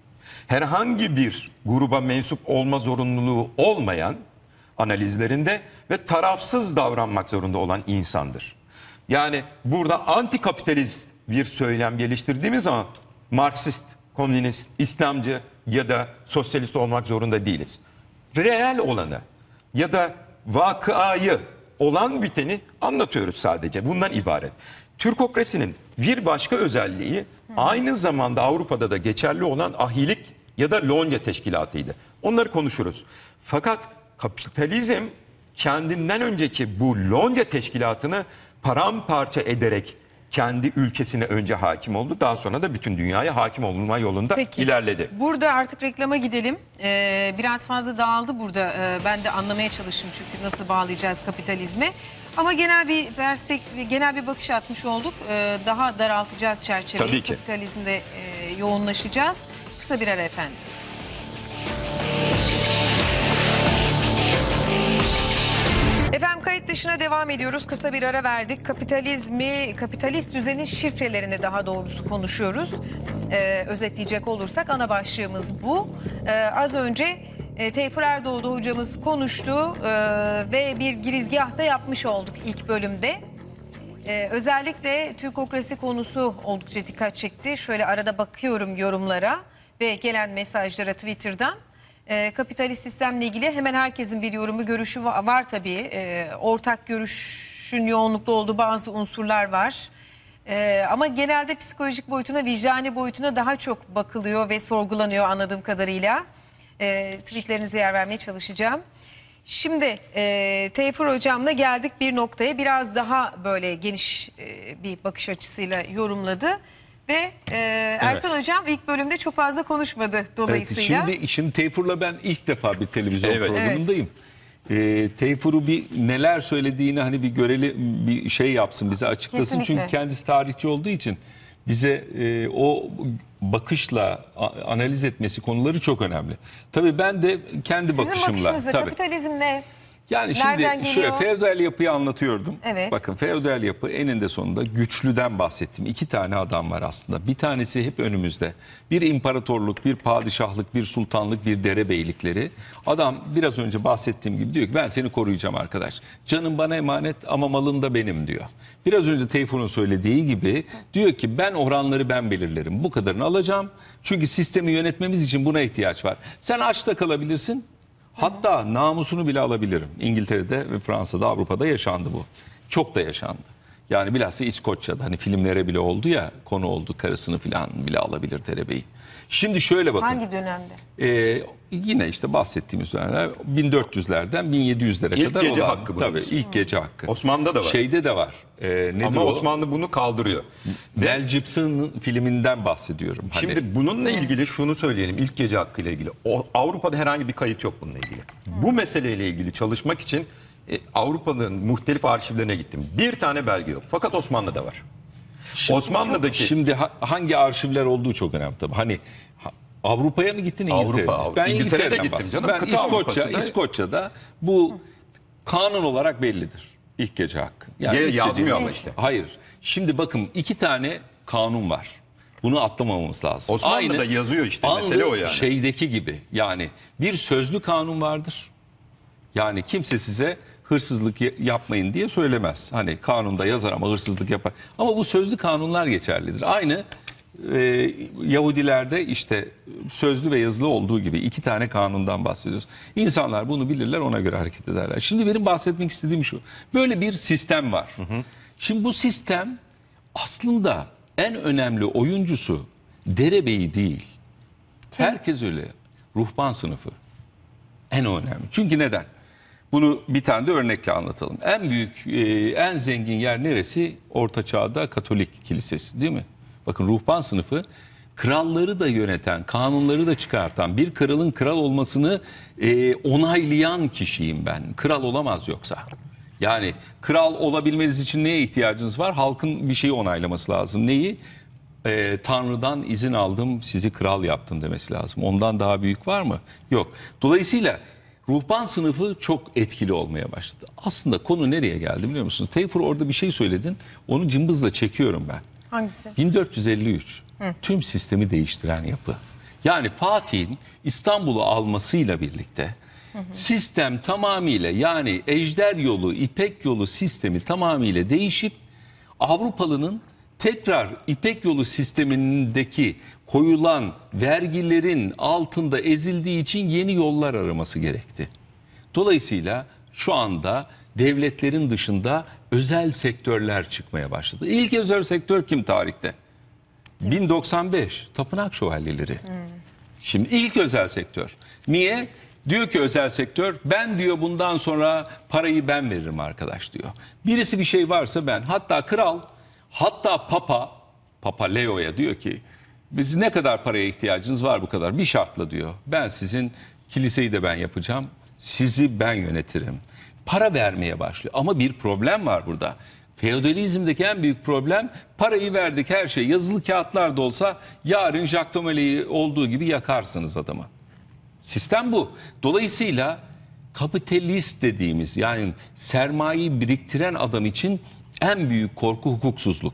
herhangi bir gruba mensup olma zorunluluğu olmayan analizlerinde ve tarafsız davranmak zorunda olan insandır. Yani burada antikapitalist bir söylem geliştirdiğimiz zaman Marksist, komünist, İslamcı ya da sosyalist olmak zorunda değiliz. Reel olanı ya da vakıayı, olan biteni anlatıyoruz sadece. Bundan ibaret. Türkokrasinin bir başka özelliği aynı zamanda Avrupa'da da geçerli olan ahilik ya da lonca teşkilatıydı. Onları konuşuruz. Fakat kapitalizm kendinden önceki bu lonca teşkilatını paramparça ederek kendi ülkesine önce hakim oldu. Daha sonra da bütün dünyaya hakim olma yolunda Peki. ilerledi. Burada artık reklama gidelim. Ee, biraz fazla dağıldı burada. Ee, ben de anlamaya çalıştım çünkü nasıl bağlayacağız kapitalizme. Ama genel bir perspektif, genel bir bakış atmış olduk. Ee, daha daraltacağız çerçeveyi. Tabii ki. Kapitalizmde e, yoğunlaşacağız. Kısa bir ara efendim. Efendim kayıt dışına devam ediyoruz. Kısa bir ara verdik. Kapitalizmi, kapitalist düzenin şifrelerini daha doğrusu konuşuyoruz. Ee, özetleyecek olursak ana başlığımız bu. Ee, az önce e, Teyfur Erdoğdu hocamız konuştu e, ve bir girizgah da yapmış olduk ilk bölümde. Ee, özellikle Türkokrasi konusu oldukça dikkat çekti. Şöyle arada bakıyorum yorumlara ve gelen mesajlara Twitter'dan. E, kapitalist sistemle ilgili hemen herkesin bir yorumu, görüşü var, var tabii. E, ortak görüşün yoğunlukta olduğu bazı unsurlar var. E, ama genelde psikolojik boyutuna, vicdani boyutuna daha çok bakılıyor ve sorgulanıyor anladığım kadarıyla. E, tweetlerinize yer vermeye çalışacağım. Şimdi e, Teyfur Hocam'la geldik bir noktaya, biraz daha böyle geniş e, bir bakış açısıyla yorumladı. Ve e, Ertan Evet. Hocam ilk bölümde çok fazla konuşmadı dolayısıyla. Evet, şimdi, şimdi Teyfur'la ben ilk defa bir televizyon Evet. programındayım. Ee, Teyfur'u bir neler söylediğini hani bir görelim, bir şey yapsın, bize açıklasın. Kesinlikle. Çünkü kendisi tarihçi olduğu için bize e, o bakışla a- analiz etmesi konuları çok önemli. Tabii ben de kendi Sizin bakışımla. bakışınızda tabii. kapitalizm ne? Yani Nereden şimdi geliyor? şöyle feodal yapıyı anlatıyordum. Evet. Bakın feodal yapı eninde sonunda güçlüden bahsettim. İki tane adam var aslında. Bir tanesi hep önümüzde. Bir imparatorluk, bir padişahlık, bir sultanlık, bir derebeylikleri. Adam biraz önce bahsettiğim gibi diyor ki ben seni koruyacağım arkadaş. Canım bana emanet ama malın da benim diyor. Biraz önce Teyfur'un söylediği gibi diyor ki ben oranları ben belirlerim. Bu kadarını alacağım. Çünkü sistemi yönetmemiz için buna ihtiyaç var. Sen açta kalabilirsin. Hatta namusunu bile alabilirim. İngiltere'de ve Fransa'da, Avrupa'da yaşandı bu. Çok da yaşandı. Yani bilhassa İskoçya'da hani filmlere bile oldu ya, konu oldu, karısını falan bile alabilir derebeyi. Şimdi şöyle bakın. Hangi dönemde? Ee, yine işte bahsettiğimiz dönemler bin dört yüzlerden bin yedi yüzlere İlk kadar gece olan. hakkı bunun Tabii ismi. ilk gece hakkı. Osmanlı'da da var. Şeyde de var. Ee, nedir Ama o? Osmanlı bunu kaldırıyor. Mel Gibson'ın filminden bahsediyorum. Hani, Şimdi bununla ilgili şunu söyleyelim, ilk gece hakkıyla ilgili. O, Avrupa'da herhangi bir kayıt yok bununla ilgili. Bu meseleyle ilgili çalışmak için e, Avrupa'nın muhtelif arşivlerine gittim. Bir tane belge yok. Fakat Osmanlı'da var. Osmanlı'daki Şimdi ha- hangi arşivler olduğu çok önemli tabii. Hani ha- Avrupa'ya mı gittin İngiltere'ye? Avrupa, mi? Avrupa. Ben İngiltere'de İngiltere'den gittim bahsediyorum. canım. Ben Kıta İskoçya, Avrupa'sında- İskoçya'da bu kanun olarak bellidir. İlk gece hakkı. Ya- istediğin- yazmıyor ama işte. Hayır. Şimdi bakın iki tane kanun var. Bunu atlamamamız lazım. Osmanlı'da yazıyor işte, mesele Anlı o yani. Şeydeki gibi yani bir sözlü kanun vardır. Yani kimse size hırsızlık y- yapmayın diye söylemez. Hani kanunda yazar ama hırsızlık yapar. Ama bu sözlü kanunlar geçerlidir. Aynı e, Yahudilerde işte sözlü ve yazılı olduğu gibi iki tane kanundan bahsediyoruz. İnsanlar bunu bilirler, ona göre hareket ederler. Şimdi benim bahsetmek istediğim şu. Böyle bir sistem var. Şimdi bu sistem aslında en önemli oyuncusu derebeyi değil. Herkes öyle. Ruhban sınıfı. En önemli. Çünkü neden? Bunu bir tane de örnekle anlatalım. En büyük, e, en zengin yer neresi? Orta Çağ'da Katolik Kilisesi, değil mi? Bakın ruhban sınıfı kralları da yöneten, kanunları da çıkartan, bir kralın kral olmasını e, onaylayan kişiyim ben. Kral olamaz yoksa. Yani kral olabilmeniz için neye ihtiyacınız var? Halkın bir şeyi onaylaması lazım. Neyi? e, Tanrı'dan izin aldım, sizi kral yaptım demesi lazım. Ondan daha büyük var mı? Yok. Dolayısıyla ruhban sınıfı çok etkili olmaya başladı. Aslında konu nereye geldi biliyor musunuz? Teyfur orada bir şey söyledin. Onu cımbızla çekiyorum ben. Hangisi? bin dört yüz elli üç tüm sistemi değiştiren yapı. Yani Fatih'in İstanbul'u almasıyla birlikte sistem tamamıyla yani ejder yolu, İpek yolu sistemi tamamıyla değişip Avrupalının tekrar İpek yolu sistemindeki koyulan vergilerin altında ezildiği için yeni yollar araması gerekti. Dolayısıyla şu anda devletlerin dışında özel sektörler çıkmaya başladı. İlk özel sektör kim tarihte? bin doksan beş Tapınak Şövalyeleri. Şimdi ilk özel sektör. Niye? Diyor ki özel sektör ben diyor bundan sonra parayı ben veririm arkadaş diyor. Birisi bir şey varsa ben. Hatta kral, hatta papa, Papa Leo'ya diyor ki biz ne kadar paraya ihtiyacınız var bu kadar. Bir şartla diyor. Ben sizin kiliseyi de ben yapacağım. Sizi ben yönetirim. Para vermeye başlıyor. Ama bir problem var burada. Feodalizmdeki en büyük problem parayı verdik her şey. Yazılı kağıtlar da olsa yarın Jacques Tomele'yi olduğu gibi yakarsınız adamı. Sistem bu. Dolayısıyla kapitalist dediğimiz yani sermayeyi biriktiren adam için en büyük korku hukuksuzluk.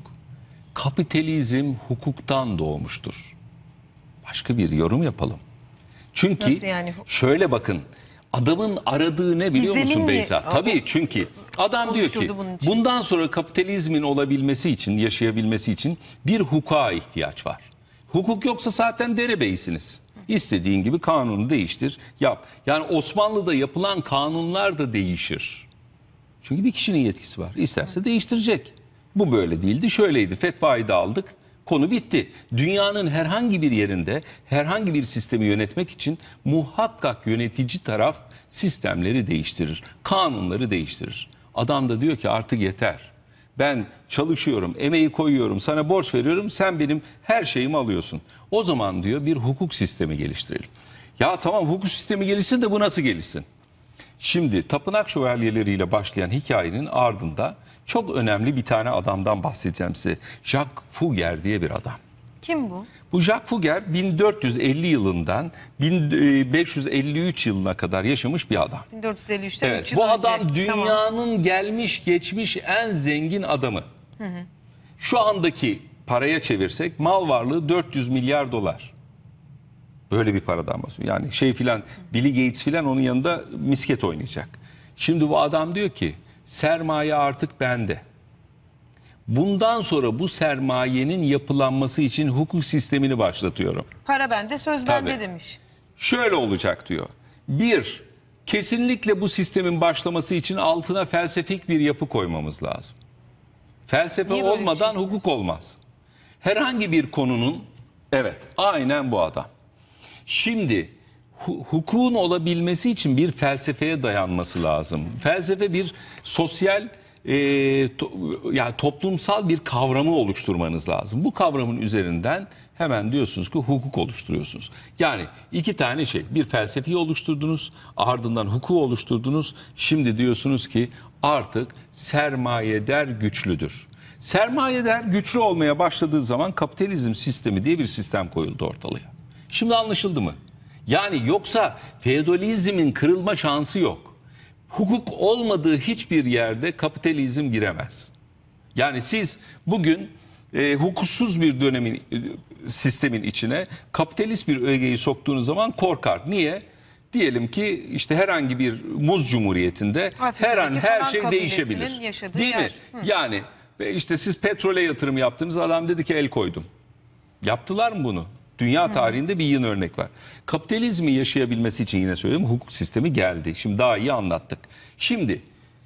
Kapitalizm hukuktan doğmuştur. Başka bir yorum yapalım. Çünkü Nasıl yani? şöyle bakın adamın aradığı ne biliyor Bir zemin musun mi? Beyza? Aa, Tabii çünkü adam diyor ki oluşturdu bunun için. bundan sonra kapitalizmin olabilmesi için, yaşayabilmesi için bir hukuka ihtiyaç var. Hukuk yoksa zaten derebeyisiniz. İstediğin gibi kanunu değiştir, yap. Yani Osmanlı'da yapılan kanunlar da değişir. Çünkü bir kişinin yetkisi var. İsterse değiştirecek. Bu böyle değildi, şöyleydi. Fetvayı da aldık. Konu bitti. Dünyanın herhangi bir yerinde herhangi bir sistemi yönetmek için muhakkak yönetici taraf sistemleri değiştirir. Kanunları değiştirir. Adam da diyor ki artık yeter. Ben çalışıyorum, emeği koyuyorum, sana borç veriyorum, sen benim her şeyimi alıyorsun. O zaman diyor bir hukuk sistemi geliştirelim. Ya tamam, hukuk sistemi gelişsin de bu nasıl gelişsin? Şimdi tapınak şövalyeleriyle başlayan hikayenin ardında çok önemli bir tane adamdan bahsedeceğim size. Jacques Fugger diye bir adam. Kim bu? Bu Jacques Fugger bin dört yüz elli yılından bin beş yüz elli üç yılına kadar yaşamış bir adam. bin dört yüz elli üçten üç Evet, yıl bu önce. adam dünyanın Tamam. gelmiş geçmiş en zengin adamı. Hı hı. Şu andaki paraya çevirsek mal varlığı dört yüz milyar dolar. Böyle bir paradan bahsediyor. Yani şey filan, Bill Gates filan onun yanında misket oynayacak. Şimdi bu adam diyor ki sermaye artık bende. Bundan sonra bu sermayenin yapılanması için hukuk sistemini başlatıyorum. Para bende, söz Tabii. bende demiş. Şöyle olacak diyor. Bir, kesinlikle bu sistemin başlaması için altına felsefik bir yapı koymamız lazım. Felsefe Niye böyle bir olmadan şey? hukuk olmaz. Herhangi bir konunun, evet, aynen bu adam. Şimdi hu- hukukun olabilmesi için bir felsefeye dayanması lazım. Felsefe bir sosyal, e, to, yani toplumsal bir kavramı oluşturmanız lazım. Bu kavramın üzerinden hemen diyorsunuz ki hukuk oluşturuyorsunuz. Yani iki tane şey, bir felsefeyi oluşturdunuz, ardından hukuku oluşturdunuz. Şimdi diyorsunuz ki artık sermayedar güçlüdür. Sermayedar güçlü olmaya başladığı zaman kapitalizm sistemi diye bir sistem koyuldu ortalığa. Şimdi anlaşıldı mı? Yani yoksa feodalizmin kırılma şansı yok. Hukuk olmadığı hiçbir yerde kapitalizm giremez. Yani siz bugün e, hukuksuz bir dönemin, e, sistemin içine kapitalist bir ögeyi soktuğunuz zaman korkar. Niye? Diyelim ki işte herhangi bir muz cumhuriyetinde Afrika'daki her an her falan şey kabilesinin değişebilir. yaşadığı Değil mi? yer. Yani e, işte siz petrole yatırım yaptınız, adam dedi ki el koydum. Yaptılar mı bunu? Dünya tarihinde bir yığın örnek var. Kapitalizmi yaşayabilmesi için yine söyleyeyim hukuk sistemi geldi. Şimdi daha iyi anlattık. Şimdi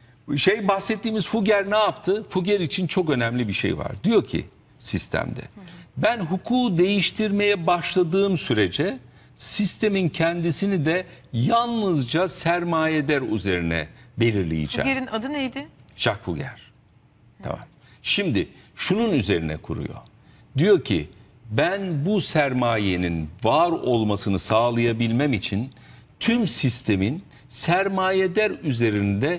şey bahsettiğimiz Fugger ne yaptı? Fugger için çok önemli bir şey var. Diyor ki sistemde ben hukuku değiştirmeye başladığım sürece sistemin kendisini de yalnızca sermayedar üzerine belirleyeceğim. Fugger'in adı neydi? Jacques Fugger. Tamam. Şimdi şunun üzerine kuruyor. Diyor ki ben bu sermayenin var olmasını sağlayabilmem için tüm sistemin sermayedar üzerinde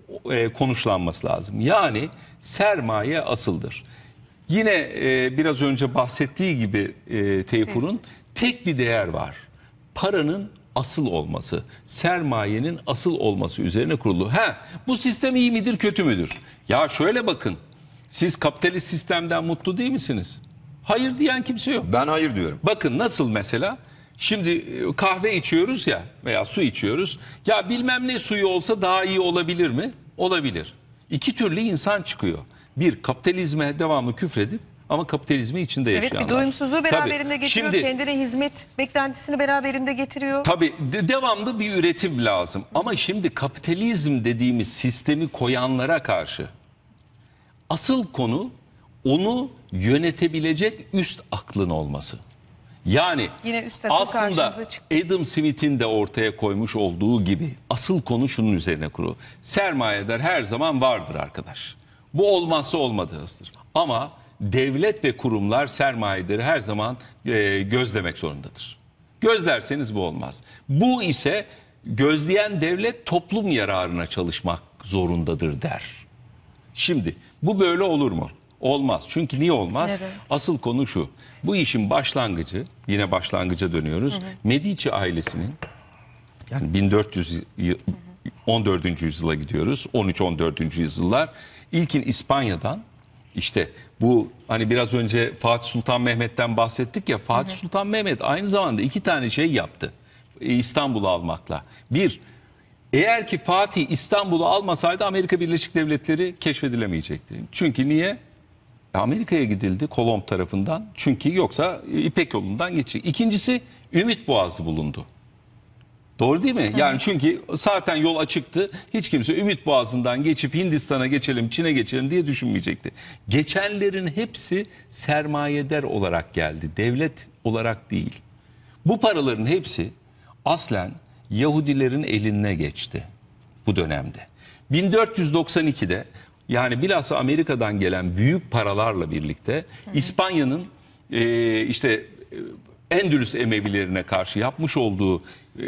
e, konuşlanması lazım. Yani sermaye asıldır. Yine e, biraz önce bahsettiği gibi e, Teyfur'un tek bir değer var. Paranın asıl olması, sermayenin asıl olması üzerine kurulu. Ha, bu sistem iyi midir, kötü müdür? Ya şöyle bakın. Siz kapitalist sistemden mutlu değil misiniz? Hayır diyen kimse yok. Ben hayır diyorum. Bakın nasıl mesela? Şimdi kahve içiyoruz ya veya su içiyoruz. Ya bilmem ne suyu olsa daha iyi olabilir mi? Olabilir. İki türlü insan çıkıyor. Bir, kapitalizme devamlı küfredip ama kapitalizmi içinde Evet, yaşayanlar. bir doyumsuzluğu beraberinde Tabii. getiriyor. Şimdi, Kendine hizmet beklentisini beraberinde getiriyor. Tabii de- devamlı bir üretim lazım. Ama şimdi kapitalizm dediğimiz sistemi koyanlara karşı asıl konu onu yönetebilecek üst aklın olması. Yani Yine üst akıl aslında karşımıza çıktı. Adam Smith'in de ortaya koymuş olduğu gibi asıl konu şunun üzerine kurulu. Sermayedar her zaman vardır arkadaş. Bu olmazsa olmadığıdır. Ama devlet ve kurumlar sermayedarı her zaman e, gözlemek zorundadır. Gözlerseniz bu olmaz. Bu ise gözleyen devlet toplum yararına çalışmak zorundadır der. Şimdi bu böyle olur mu? Olmaz. Çünkü niye olmaz? Evet. Asıl konu şu. Bu işin başlangıcı, yine başlangıca dönüyoruz. Hı hı. Medici ailesinin, yani bin dört yüz on dördüncü yüzyıla gidiyoruz. on üç on dördüncü yüzyıllar. İlkin İspanya'dan, işte bu hani biraz önce Fatih Sultan Mehmet'ten bahsettik ya. Fatih hı hı. Sultan Mehmet aynı zamanda iki tane şey yaptı. İstanbul'u almakla. Bir, eğer ki Fatih İstanbul'u almasaydı Amerika Birleşik Devletleri keşfedilemeyecekti. Çünkü niye? Amerika'ya gidildi Kolomb tarafından. Çünkü yoksa İpek yolundan geçecek. İkincisi Ümit Boğazı bulundu. Doğru değil mi? Yani çünkü zaten yol açıktı. Hiç kimse Ümit Boğazı'ndan geçip Hindistan'a geçelim, Çin'e geçelim diye düşünmeyecekti. Geçenlerin hepsi sermayeder olarak geldi. Devlet olarak değil. Bu paraların hepsi aslen Yahudilerin eline geçti bu dönemde. bin dört yüz doksan ikide yani bilhassa Amerika'dan gelen büyük paralarla birlikte İspanya'nın e, işte Endülüs Emevilerine karşı yapmış olduğu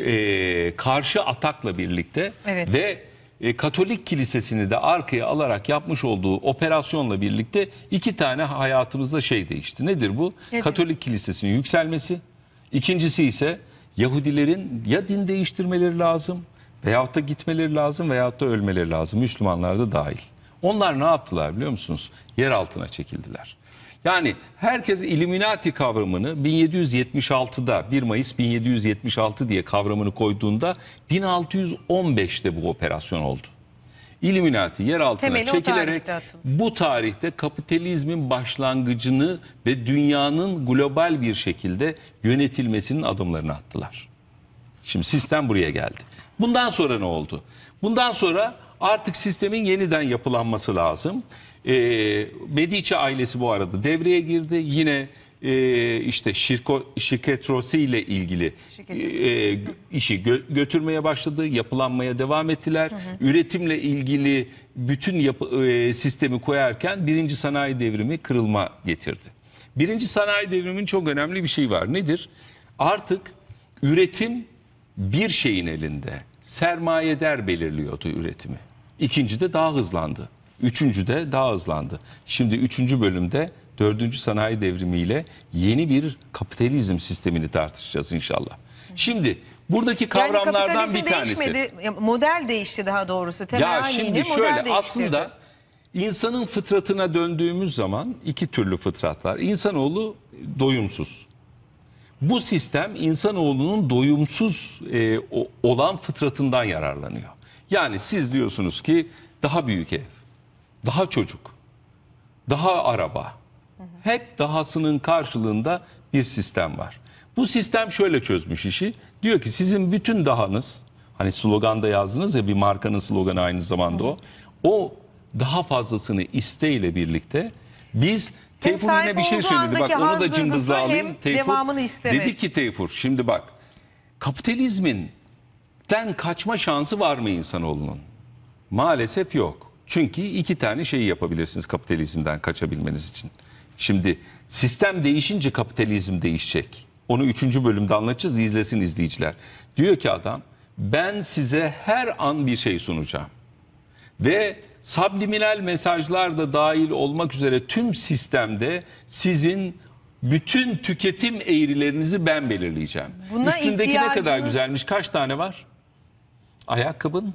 e, karşı atakla birlikte Evet. ve e, Katolik Kilisesi'ni de arkaya alarak yapmış olduğu operasyonla birlikte iki tane hayatımızda şey değişti. Nedir bu? Nedir? Katolik Kilisesi'nin yükselmesi. İkincisi ise Yahudilerin ya din değiştirmeleri lazım veyahut da gitmeleri lazım veyahut da ölmeleri lazım. Müslümanlar da dahil. Onlar ne yaptılar biliyor musunuz? Yer altına çekildiler. Yani herkes Illuminati kavramını bin yedi yüz yetmiş altıda bir Mayıs bin yedi yüz yetmiş altı diye kavramını koyduğunda bin altı yüz on beşte bu operasyon oldu. Illuminati yer altına Temeli o çekilerek tarihte atıldı. bu tarihte kapitalizmin başlangıcını ve dünyanın global bir şekilde yönetilmesinin adımlarını attılar. Şimdi sistem buraya geldi. Bundan sonra ne oldu? Bundan sonra artık sistemin yeniden yapılanması lazım. Ee, Medici ailesi bu arada devreye girdi. Yine e, işte şirko, şirketrosi ile ilgili e, gö- işi gö- götürmeye başladı. Yapılanmaya devam ettiler. Hı hı. Üretimle ilgili bütün yapı, e, sistemi koyarken birinci sanayi devrimi kırılma getirdi. Birinci sanayi devriminin çok önemli bir şey var. Nedir? Artık üretim bir şeyin elinde. Sermayeder belirliyordu üretimi. İkinci de daha hızlandı. Üçüncü de daha hızlandı. Şimdi üçüncü bölümde dördüncü sanayi devrimiyle yeni bir kapitalizm sistemini tartışacağız inşallah. Şimdi buradaki kavramlardan yani bir tanesi. Değişmedi, model değişti daha doğrusu. Temel Ya aynı şimdi yine, model şöyle değiştirdi. aslında insanın fıtratına döndüğümüz zaman iki türlü fıtrat var. İnsanoğlu doyumsuz. Bu sistem insanoğlunun doyumsuz e, o, olan fıtratından yararlanıyor. Yani siz diyorsunuz ki daha büyük ev, daha çocuk, daha araba, hep dahasının karşılığında bir sistem var. Bu sistem şöyle çözmüş işi. Diyor ki sizin bütün dahanız, hani sloganda yazdınız ya bir markanın sloganı aynı zamanda o. O daha fazlasını isteğiyle birlikte biz Teyfur yine sahip bir şey olduğu söyledi. Bak andaki onu haz da cımbızla duygusu alayım. hem Teyfur devamını istemek. dedi ki Teyfur şimdi bak kapitalizmin den kaçma şansı var mı insanoğlunun? Maalesef yok. Çünkü iki tane şeyi yapabilirsiniz kapitalizmden kaçabilmeniz için. Şimdi sistem değişince kapitalizm değişecek. Onu üçüncü bölümde anlatacağız, izlesin izleyiciler. Diyor ki adam ben size her an bir şey sunacağım. Ve subliminal mesajlar da dahil olmak üzere tüm sistemde sizin bütün tüketim eğrilerinizi ben belirleyeceğim. Buna Üstündeki ne kadar ihtiyacınız- güzelmiş. Kaç tane var? Ayakkabın.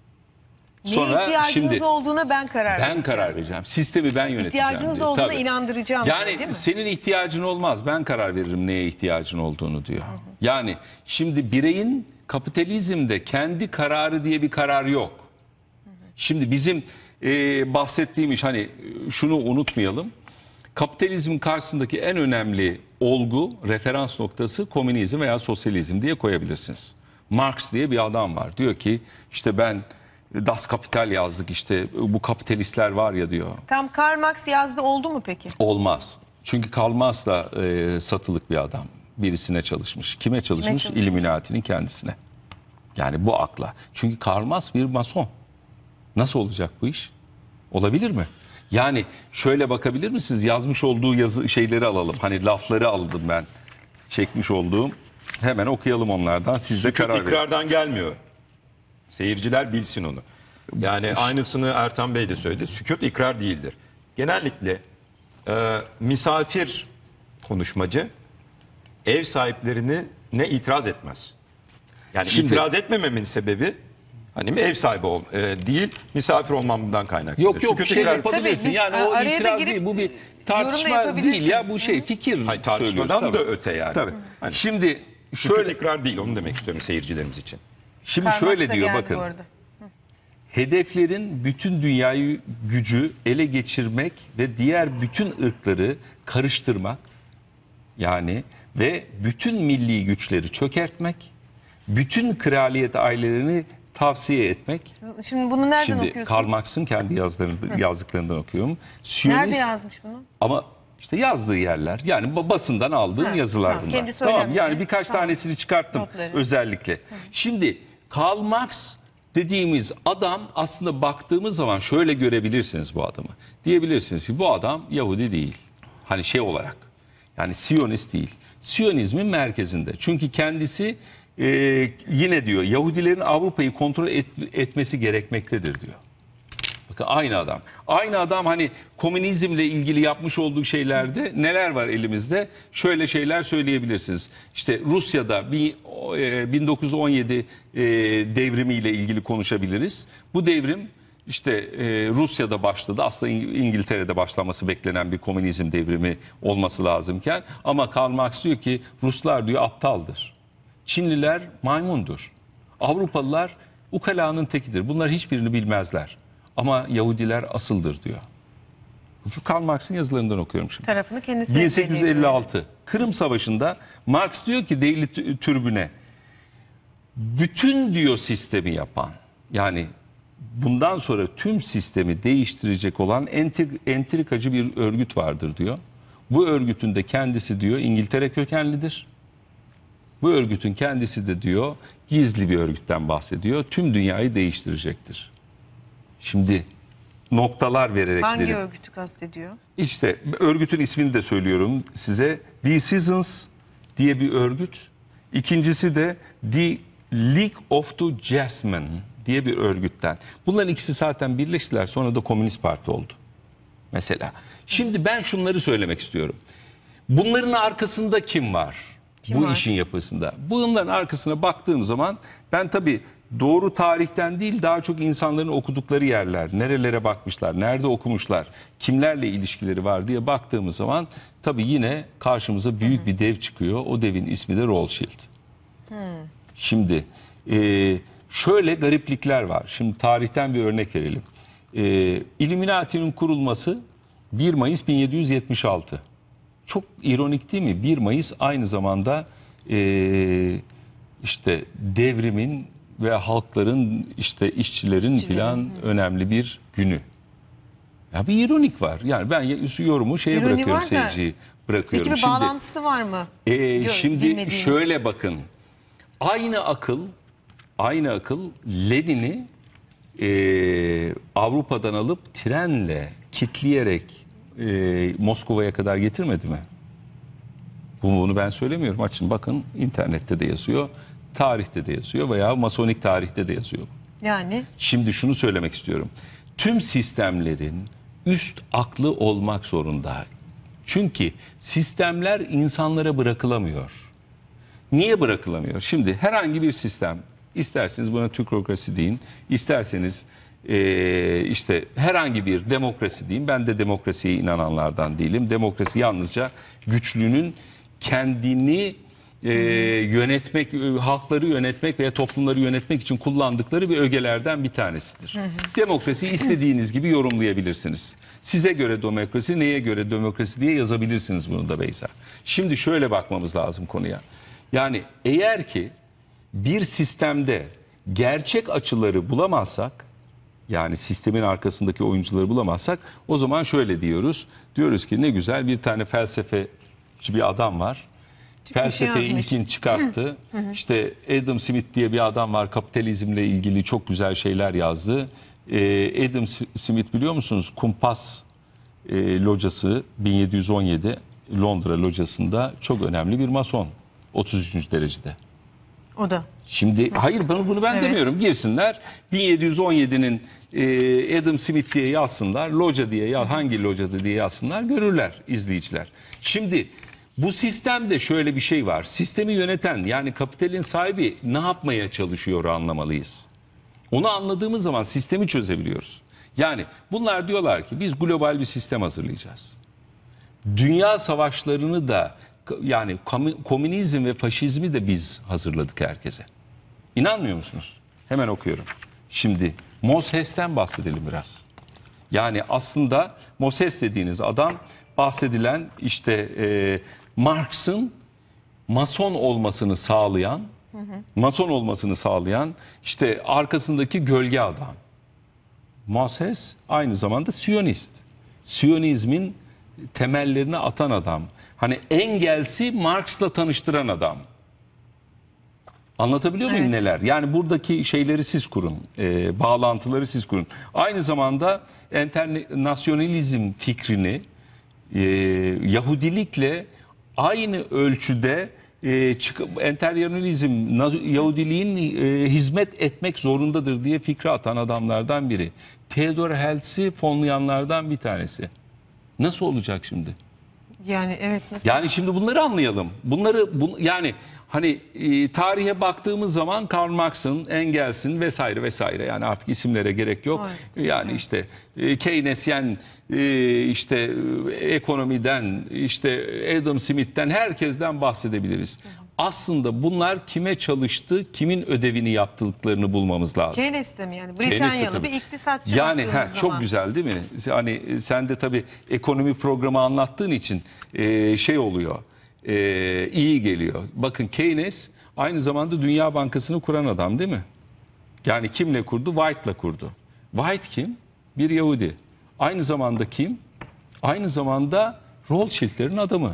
Neye Sonra ihtiyacınız şimdi olduğuna ben karar ben vereceğim. karar vereceğim. Sistemi ben yöneteceğim. İhtiyacınız diyor. olduğuna Tabii. inandıracağım diyor, Yani değil mi? senin ihtiyacın olmaz. Ben karar veririm neye ihtiyacın olduğunu diyor. Yani şimdi bireyin kapitalizmde kendi kararı diye bir karar yok. Şimdi bizim e, bahsettiğim iş hani şunu unutmayalım. Kapitalizmin karşısındaki en önemli olgu, referans noktası komünizm veya sosyalizm diye koyabilirsiniz. Marx diye bir adam var. Diyor ki işte ben Das Kapital yazdık işte bu kapitalistler var ya diyor. Tam Karl Marx yazdı oldu mu peki? Olmaz. Çünkü Karl Marx da e, satılık bir adam. Birisine çalışmış. Kime çalışmış? çalışmış? Illuminati'nin kendisine. Yani bu akla. Çünkü Karl Marx bir mason. Nasıl olacak bu iş? Olabilir mi? Yani şöyle bakabilir misiniz? Yazmış olduğu yazı şeyleri alalım. Hani lafları aldım ben. Çekmiş olduğum. Hemen okuyalım onlardan. Siz de Sükut karar verin. ikrardan gelmiyor. Seyirciler bilsin onu. Yani aynısını Ertan Bey de söyledi. Sükut ikrar değildir. Genellikle e, misafir konuşmacı ev sahiplerini ne itiraz etmez. Yani Şimdi- itiraz etmememin sebebi hani ev sahibi ol, e, değil misafir olmamdan kaynaklı. Yok yok Sükut şey ikrar- yapabilirsin. Tabii biz, yani a- o araya da itiraz girip değil. Bu bir yorum da tartışma yapabilirsiniz. değil ya. Bu şey fikir Hayır, tartışmadan söylüyoruz, da tabii. öte yani. Tabii. Hani- Şimdi Sükut şöyle ikrar değil onu demek istiyorum seyircilerimiz için. şimdi Karl Marx şöyle da diyor geldi bakın. bu arada. Hedeflerin bütün dünyayı gücü ele geçirmek ve diğer bütün ırkları karıştırmak yani ve bütün milli güçleri çökertmek, bütün kraliyet ailelerini tavsiye etmek. Şimdi bunu nereden Şimdi okuyorsunuz? Karl Marx'ın kendi yazılarını, yazdıklarından okuyorum. Siyonist, Nerede yazmış bunu? ama işte yazdığı yerler, yani ba- basından aldığım Ha, yazılar tamam, bunlar. kendi Tamam, söylemleri. yani birkaç Tamam. tanesini çıkarttım Notları. özellikle. Şimdi Karl Marx dediğimiz adam, aslında baktığımız zaman şöyle görebilirsiniz bu adamı. Diyebilirsiniz ki bu adam Yahudi değil. Hani şey olarak, yani Siyonist değil. Siyonizmin merkezinde. Çünkü kendisi e, yine diyor Yahudilerin Avrupa'yı kontrol et- etmesi gerekmektedir diyor. Bakın aynı adam. Aynı adam hani komünizmle ilgili yapmış olduğu şeylerde neler var elimizde? Şöyle şeyler söyleyebilirsiniz. İşte Rusya'da bir, e, bin dokuz yüz on yedi e, devrimiyle ilgili konuşabiliriz. Bu devrim işte e, Rusya'da başladı. Aslında İng- İngiltere'de başlaması beklenen bir komünizm devrimi olması lazımken. Ama Karl Marx diyor ki Ruslar diyor aptaldır. Çinliler maymundur. Avrupalılar ukalanın tekidir. Bunlar hiçbirini bilmezler. Ama Yahudiler asıldır diyor. Karl Marx'ın yazılarından okuyorum şimdi. Tarafını kendisi bin sekiz yüz elli altı Kırım Savaşı'nda Marx diyor ki Daily Tribüne, bütün diyor sistemi yapan, yani bundan sonra tüm sistemi değiştirecek olan entrik, entrikacı bir örgüt vardır diyor. Bu örgütün de kendisi diyor İngiltere kökenlidir. Bu örgütün kendisi de diyor gizli bir örgütten bahsediyor. Tüm dünyayı değiştirecektir. Şimdi noktalar vererek Hangi gidelim. örgütü kastediyor? İşte örgütün ismini de söylüyorum size. The Citizens diye bir örgüt. İkincisi de The League of the Jasmine diye bir örgütten. Bunların ikisi zaten birleştiler. Sonra da Komünist Parti oldu. Mesela. Şimdi ben şunları söylemek istiyorum. Bunların arkasında kim var? Kim Bu var? işin yapısında. Bunların arkasına baktığım zaman ben tabii doğru tarihten değil, daha çok insanların okudukları yerler, nerelere bakmışlar, nerede okumuşlar, kimlerle ilişkileri var diye baktığımız zaman tabii yine karşımıza büyük bir dev çıkıyor. O devin ismi de Rothschild. Şimdi e, şöyle gariplikler var. Şimdi tarihten bir örnek verelim. E, Illuminati'nin kurulması bir Mayıs bin yedi yüz yetmiş altı. Çok ironik değil mi? bir Mayıs aynı zamanda e, işte devrimin ve halkların, işte işçilerin filan önemli bir günü. Ya bir ironik var. Yani ben yorumu şeye İroni bırakıyorum, var da, seyirciyi bırakıyorum. Peki bir Şimdi, bağlantısı var mı? e, Gör- şimdi bilmediğimiz. şöyle bakın. Aynı akıl, aynı akıl Lenin'i e, Avrupa'dan alıp trenle kitleyerek e, Moskova'ya kadar getirmedi mi? Bunu ben söylemiyorum. Açın bakın, internette de yazıyor, tarihte de yazıyor veya masonik tarihte de yazıyor. Yani Şimdi şunu söylemek istiyorum. Tüm sistemlerin üst aklı olmak zorunda. Çünkü sistemler insanlara bırakılamıyor. Niye bırakılamıyor? Şimdi herhangi bir sistem, isterseniz buna tükrokrasi deyin, isterseniz eee, işte herhangi bir demokrasi deyin. Ben de demokrasiye inananlardan değilim. Demokrasi yalnızca güçlünün kendini e, yönetmek, e, halkları yönetmek veya toplumları yönetmek için kullandıkları bir ögelerden bir tanesidir. Demokrasiyi istediğiniz gibi yorumlayabilirsiniz. Size göre demokrasi, neye göre demokrasi diye yazabilirsiniz bunu da Beyza. Şimdi şöyle bakmamız lazım konuya. Yani eğer ki bir sistemde gerçek açıları bulamazsak, yani sistemin arkasındaki oyuncuları bulamazsak, o zaman şöyle diyoruz. Diyoruz ki ne güzel bir tane felsefeci bir adam var. Felsefeyi yazmış. ilkin çıkarttı. İşte Adam Smith diye bir adam var. Kapitalizmle ilgili çok güzel şeyler yazdı. Ee, Adam Smith biliyor musunuz? Kumpas e, locası bin yedi yüz on yedi Londra locasında çok önemli bir mason. otuz üçüncü derecede. o da. Şimdi hayır, bunu, bunu ben Evet. demiyorum. Girsinler bin yedi yüz on yedinin e, Adam Smith diye yazsınlar. Loca diye ya hangi locadı diye yazsınlar, görürler izleyiciler. Şimdi bu sistemde şöyle bir şey var. Sistemi yöneten, yani kapitalin sahibi ne yapmaya çalışıyor anlamalıyız. Onu anladığımız zaman sistemi çözebiliyoruz. Yani bunlar diyorlar ki biz global bir sistem hazırlayacağız. Dünya savaşlarını da, yani komünizm ve faşizmi de biz hazırladık herkese. İnanmıyor musunuz? Hemen okuyorum. Şimdi Moses'ten bahsedelim biraz. Yani aslında Moses dediğiniz adam bahsedilen işte e, Marx'ın Mason olmasını sağlayan, hı hı. Mason olmasını sağlayan işte arkasındaki gölge adam. Moses aynı zamanda Siyonist. Siyonizmin temellerini atan adam. Hani Engels'i Marx'la tanıştıran adam. Anlatabiliyor muyum Evet. neler? Yani buradaki şeyleri siz kurun, e, bağlantıları siz kurun. Aynı zamanda internasyonalizm fikrini e, Yahudilikle aynı ölçüde e, çıkıp enternasyonalizm Yahudiliğin e, hizmet etmek zorundadır diye fikri atan adamlardan biri. Theodor Herzl'i fonlayanlardan bir tanesi. Nasıl olacak şimdi? Yani evet. Nasıl? Yani şimdi bunları anlayalım. Bunları bu, yani hani e, tarihe baktığımız zaman Karl Marx'ın, Engels'in vesaire vesaire, yani artık isimlere gerek yok. Evet. Yani işte e, Keynesyen e, işte e, ekonomiden, işte Adam Smith'ten, herkesten bahsedebiliriz. Aslında bunlar kime çalıştı, kimin ödevini yaptıklarını bulmamız lazım. Keynes'te mi yani? Keynes'te Britanyalı tabii. bir iktisatçı Yani baktığınız he, zaman. çok güzel değil mi? Hani sen de tabii ekonomi programı anlattığın için e, şey oluyor, e, iyi geliyor. Bakın Keynes aynı zamanda Dünya Bankası'nı kuran adam değil mi? Yani kimle kurdu? White'la kurdu. White kim? Bir Yahudi. Aynı zamanda kim? Aynı zamanda Rothschild'lerin adamı.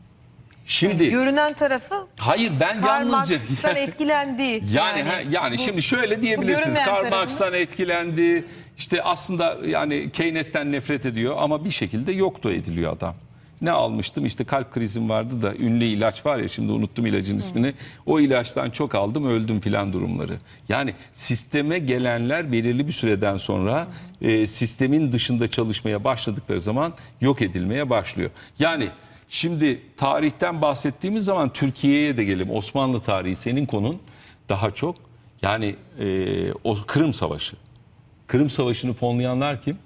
Şimdi Görünen tarafı hayır ben Karl yalnızca Marx'tan etkilendi. Yani yani, yani, yani bu- şimdi şöyle diyebilirsiniz. görünmeyen Karl tarafını- Marx'tan etkilendi. İşte aslında yani Keynes'ten nefret ediyor ama bir şekilde yok da ediliyor adam. Ne almıştım? İşte kalp krizim vardı da ünlü ilaç var ya, şimdi unuttum ilacın ismini. O ilaçtan çok aldım, öldüm filan durumları. Yani sisteme gelenler belirli bir süreden sonra e, sistemin dışında çalışmaya başladıkları zaman yok edilmeye başlıyor. Yani şimdi tarihten bahsettiğimiz zaman Türkiye'ye de gelelim. Osmanlı tarihi senin konun daha çok. Yani e, o Kırım Savaşı. Kırım Savaşı'nı fonlayanlar kim?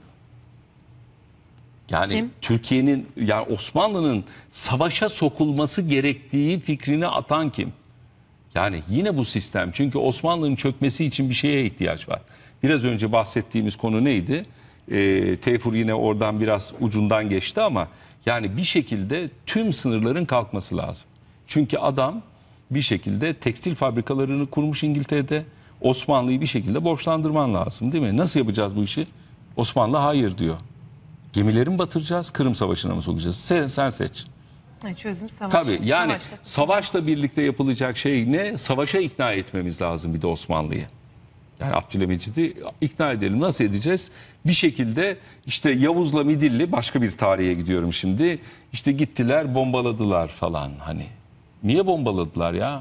Yani Kim? Türkiye'nin, yani Osmanlı'nın savaşa sokulması gerektiği fikrini atan kim? Yani yine bu sistem. Çünkü Osmanlı'nın çökmesi için bir şeye ihtiyaç var. Biraz önce bahsettiğimiz konu neydi? E, Teyfur yine oradan biraz ucundan geçti ama yani bir şekilde tüm sınırların kalkması lazım. Çünkü adam bir şekilde tekstil fabrikalarını kurmuş İngiltere'de. Osmanlı'yı bir şekilde borçlandırman lazım değil mi? Nasıl yapacağız bu işi? Osmanlı hayır diyor. Gemileri mi batıracağız, Kırım Savaşı'na mı sokacağız? Sen, sen seç. Ha, çözüm savaş. Tabii yani Savaşta- savaşla birlikte yapılacak şey ne? Savaşa ikna etmemiz lazım bir de Osmanlı'yı. Yani Abdülhamid'i ikna edelim. Nasıl edeceğiz? Bir şekilde işte Yavuz'la Midilli, başka bir tarihe gidiyorum şimdi. İşte gittiler bombaladılar falan hani. Niye bombaladılar ya?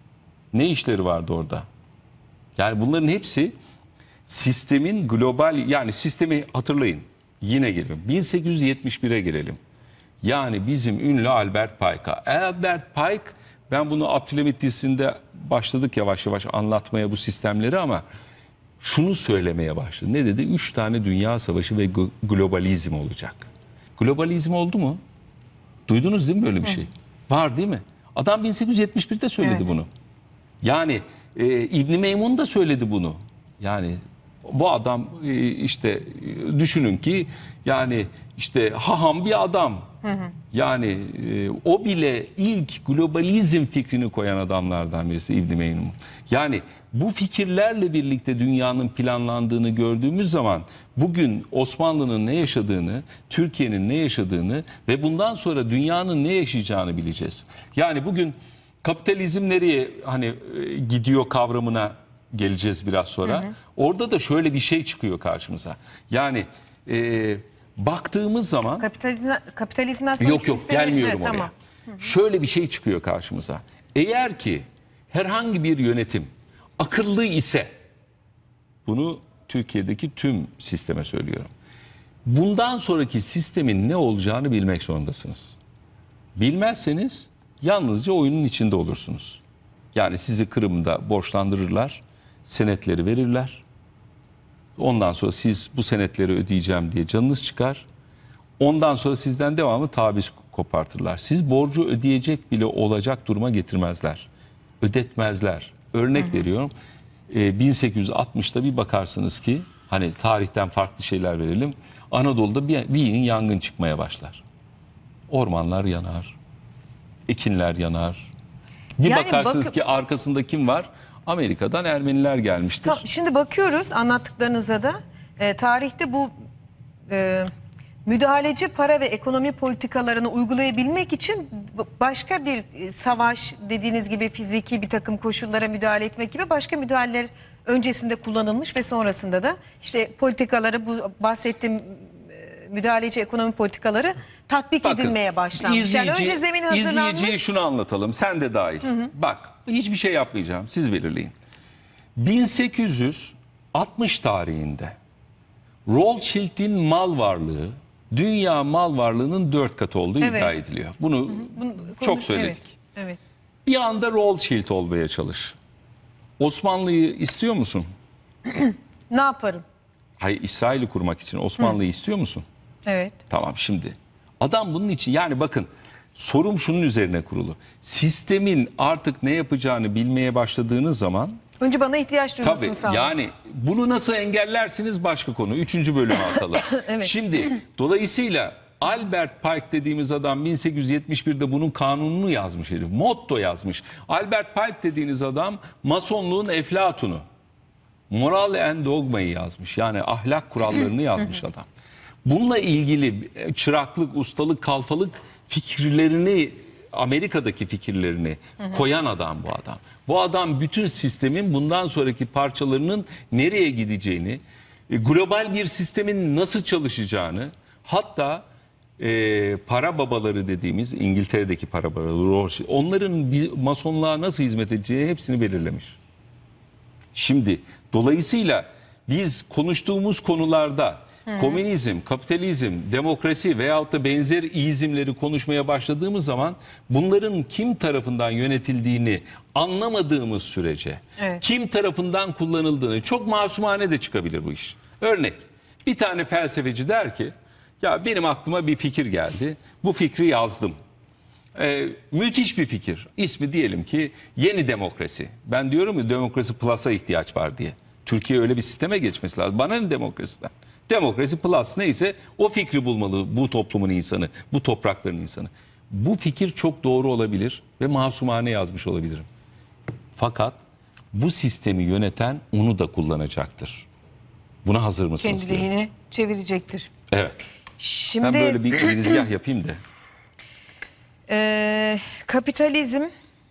Ne işleri vardı orada? Yani bunların hepsi sistemin global, yani sistemi hatırlayın. Yine geliyorum. bin sekiz yüz yetmiş bire girelim. Yani bizim ünlü Albert Pike'a. Albert Pike, ben bunu Abdülhamit dizisinde başladık yavaş yavaş anlatmaya bu sistemleri ama şunu söylemeye başladı. Ne dedi? Üç tane dünya savaşı ve globalizm olacak. Globalizm oldu mu? Duydunuz değil mi böyle bir şey? Var değil mi? Adam bin sekiz yüz yetmiş birde söyledi Evet. bunu. Yani e, İbn Meymun da söyledi bunu. Yani bu adam e, işte e, düşünün ki yani işte haham bir adam. Hı hı. Yani e, o bile ilk globalizm fikrini koyan adamlardan birisi İbn Meymun. Yani bu fikirlerle birlikte dünyanın planlandığını gördüğümüz zaman bugün Osmanlı'nın ne yaşadığını, Türkiye'nin ne yaşadığını ve bundan sonra dünyanın ne yaşayacağını bileceğiz. Yani bugün kapitalizm nereye hani e, gidiyor kavramına geleceğiz biraz sonra. Hı hı. Orada da şöyle bir şey çıkıyor karşımıza. Yani e, baktığımız zaman Kapitalizm, kapitalizmden sonraki yok yok sistemi- gelmiyorum Evet, oraya. tamam. Şöyle bir şey çıkıyor karşımıza. Eğer ki herhangi bir yönetim akıllı ise, bunu Türkiye'deki tüm sisteme söylüyorum. Bundan sonraki sistemin ne olacağını bilmek zorundasınız. Bilmezseniz yalnızca oyunun içinde olursunuz. Yani sizi Kırım'da borçlandırırlar, senetleri verirler. Ondan sonra siz bu senetleri ödeyeceğim diye canınız çıkar. Ondan sonra sizden devamlı taviz kopartırlar. Siz borcu ödeyecek bile olacak duruma getirmezler. Ödetmezler. Örnek hı hı. veriyorum. E, bin sekiz yüz altmışta bir bakarsınız ki hani tarihten farklı şeyler verelim. Anadolu'da bir, bir yığın yangın çıkmaya başlar. Ormanlar yanar. Ekinler yanar. Bir Yani bakarsınız bakın- ki arkasında kim var? Amerika'dan Ermeniler gelmiştir. Tam- Şimdi bakıyoruz anlattıklarınıza da e, tarihte bu e, müdahaleci para ve ekonomi politikalarını uygulayabilmek için b- başka bir e, savaş dediğiniz gibi fiziki bir takım koşullara müdahale etmek gibi başka müdahaleler öncesinde kullanılmış ve sonrasında da işte politikaları bu bahsettiğim e, müdahaleci ekonomi politikaları tatbik Bakın, edilmeye başlanmış. Yani önce zemin hazırlanmış. İzleyiciye şunu anlatalım. Sen de dahil. Bak, hiçbir şey yapmayacağım. Siz belirleyin. bin sekiz yüz altmış tarihinde Rothschild'in mal varlığı dünya mal varlığının dört katı olduğu Evet. iddia ediliyor. Bunu Bunu çok konuş- söyledik. Evet, evet. Bir anda Rothschild olmaya çalış. Osmanlı'yı istiyor musun? Ne yaparım? Hayır, İsrail'i kurmak için Osmanlı'yı istiyor musun? Evet. Tamam, şimdi adam bunun için, yani bakın, sorum şunun üzerine kurulu. Sistemin artık ne yapacağını bilmeye başladığınız zaman, Önce bana ihtiyaç duymasını tabii sağlayın. yani bunu nasıl engellersiniz başka konu. Üçüncü bölüme atalım. Evet. Şimdi dolayısıyla Albert Pike dediğimiz adam bin sekiz yüz yetmiş birde bunun kanununu yazmış herif. Motto yazmış. Albert Pike dediğiniz adam Masonluğun Eflatunu. Moral and Dogma'yı yazmış. Yani ahlak kurallarını yazmış adam. Bununla ilgili çıraklık, ustalık, kalfalık fikirlerini, Amerika'daki fikirlerini koyan adam bu adam. Bu adam bütün sistemin bundan sonraki parçalarının nereye gideceğini, e, global bir sistemin nasıl çalışacağını, hatta e, para babaları dediğimiz İngiltere'deki para babaları, onların bir masonluğa nasıl hizmet edeceği hepsini belirlemiş. Şimdi dolayısıyla biz konuştuğumuz konularda komünizm, kapitalizm, demokrasi veyahut da benzer izimleri konuşmaya başladığımız zaman bunların kim tarafından yönetildiğini anlamadığımız sürece, Evet. kim tarafından kullanıldığını, çok masumane de çıkabilir bu iş. Örnek, bir tane felsefeci der ki, ya benim aklıma bir fikir geldi, bu fikri yazdım. Ee, müthiş bir fikir. İsmi diyelim ki yeni demokrasi. Ben diyorum ya, demokrasi plus'a ihtiyaç var diye. Türkiye öyle bir sisteme geçmesi lazım. Bana ne demokrasiden? Demokrasi plus neyse o fikri bulmalı bu toplumun insanı, bu toprakların insanı. Bu fikir çok doğru olabilir ve masumane yazmış olabilirim. Fakat bu sistemi yöneten onu da kullanacaktır. Buna hazır mısınız? Kendi diyorum. lehine çevirecektir. Evet. Şimdi Ben böyle bir girizgah yapayım da. Ee, kapitalizm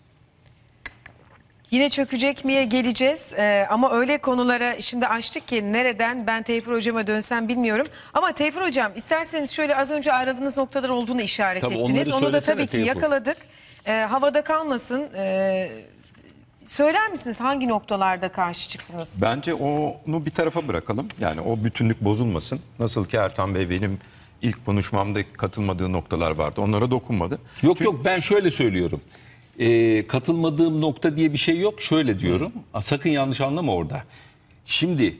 yine çökecek miye geleceğiz. Ee, ama öyle konulara şimdi açtık ki nereden ben Teyfur Hocam'a dönsem bilmiyorum. Ama Teyfur Hocam, isterseniz şöyle az önce ayrıldığınız noktalar olduğunu işaret Tabii, ettiniz. onları Onu da söylesene tabii ki Teyfur. yakaladık. Ee, havada kalmasın. Ee, söyler misiniz hangi noktalarda karşı çıktınız? Bence onu bir tarafa bırakalım. Yani o bütünlük bozulmasın. Nasıl ki Ertan Bey benim ilk konuşmamda katılmadığı noktalar vardı. Onlara dokunmadı. Yok yok, ben şöyle söylüyorum. Ee, katılmadığım nokta diye bir şey yok. Şöyle diyorum. Aa, sakın yanlış anlama orada. Şimdi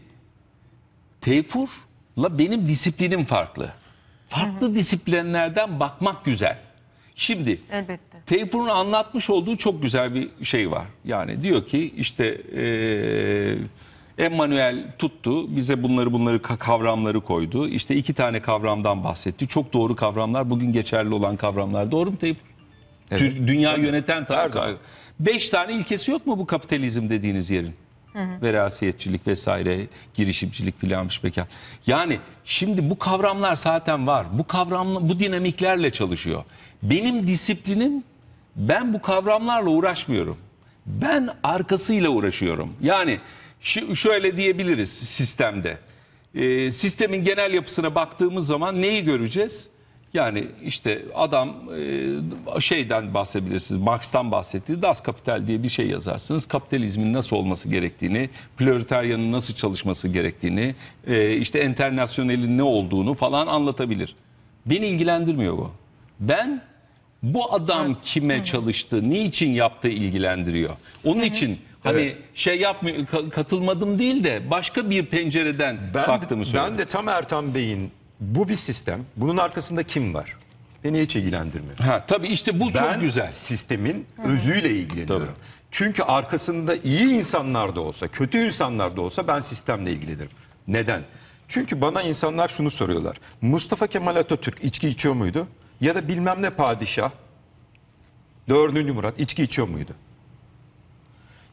Teyfur'la benim disiplinim farklı. Farklı disiplinlerden bakmak güzel. Şimdi Elbette. Teyfur'un anlatmış olduğu çok güzel bir şey var. Yani diyor ki işte eee Emmanuel tuttu, bize bunları bunları ka- kavramları koydu. İşte iki tane kavramdan bahsetti. Çok doğru kavramlar, bugün geçerli olan kavramlar. Doğru mu Teyfur? Evet. Tür- Dünya yöneten Her tarz. zaman. Beş tane ilkesi yok mu bu kapitalizm dediğiniz yerin? Verasiyetçilik vesaire, girişimcilik filan bekan. Yani şimdi bu kavramlar zaten var. Bu kavram, bu dinamiklerle çalışıyor. Benim disiplinim, ben bu kavramlarla uğraşmıyorum. Ben arkasıyla uğraşıyorum. Yani şu- şöyle diyebiliriz sistemde. Ee, sistemin genel yapısına baktığımız zaman neyi göreceğiz? Yani işte adam e, şeyden bahsedebilirsiniz, Marx'tan bahsettiği Das Kapital diye bir şey yazarsınız. Kapitalizmin nasıl olması gerektiğini, proletaryanın nasıl çalışması gerektiğini, e, işte enternasyonelin ne olduğunu falan anlatabilir. Beni ilgilendirmiyor bu. Ben bu adam kime çalıştı, niçin yaptığı ilgilendiriyor. Onun için hani Evet. şey yapmıyor, ka- katılmadım değil de başka bir pencereden Ben, baktığımı söyledim. ben de tam Ertan Bey'in bu bir sistem. Bunun arkasında kim var? Beni hiç ilgilendirmiyor. Ha, tabii işte bu Ben çok güzel. sistemin özüyle ilgileniyorum. Tabii. Çünkü arkasında iyi insanlar da olsa, kötü insanlar da olsa ben sistemle ilgilenirim. Neden? Çünkü bana insanlar şunu soruyorlar. Mustafa Kemal Atatürk içki içiyor muydu? Ya da bilmem ne padişah, dördüncü Murat içki içiyor muydu?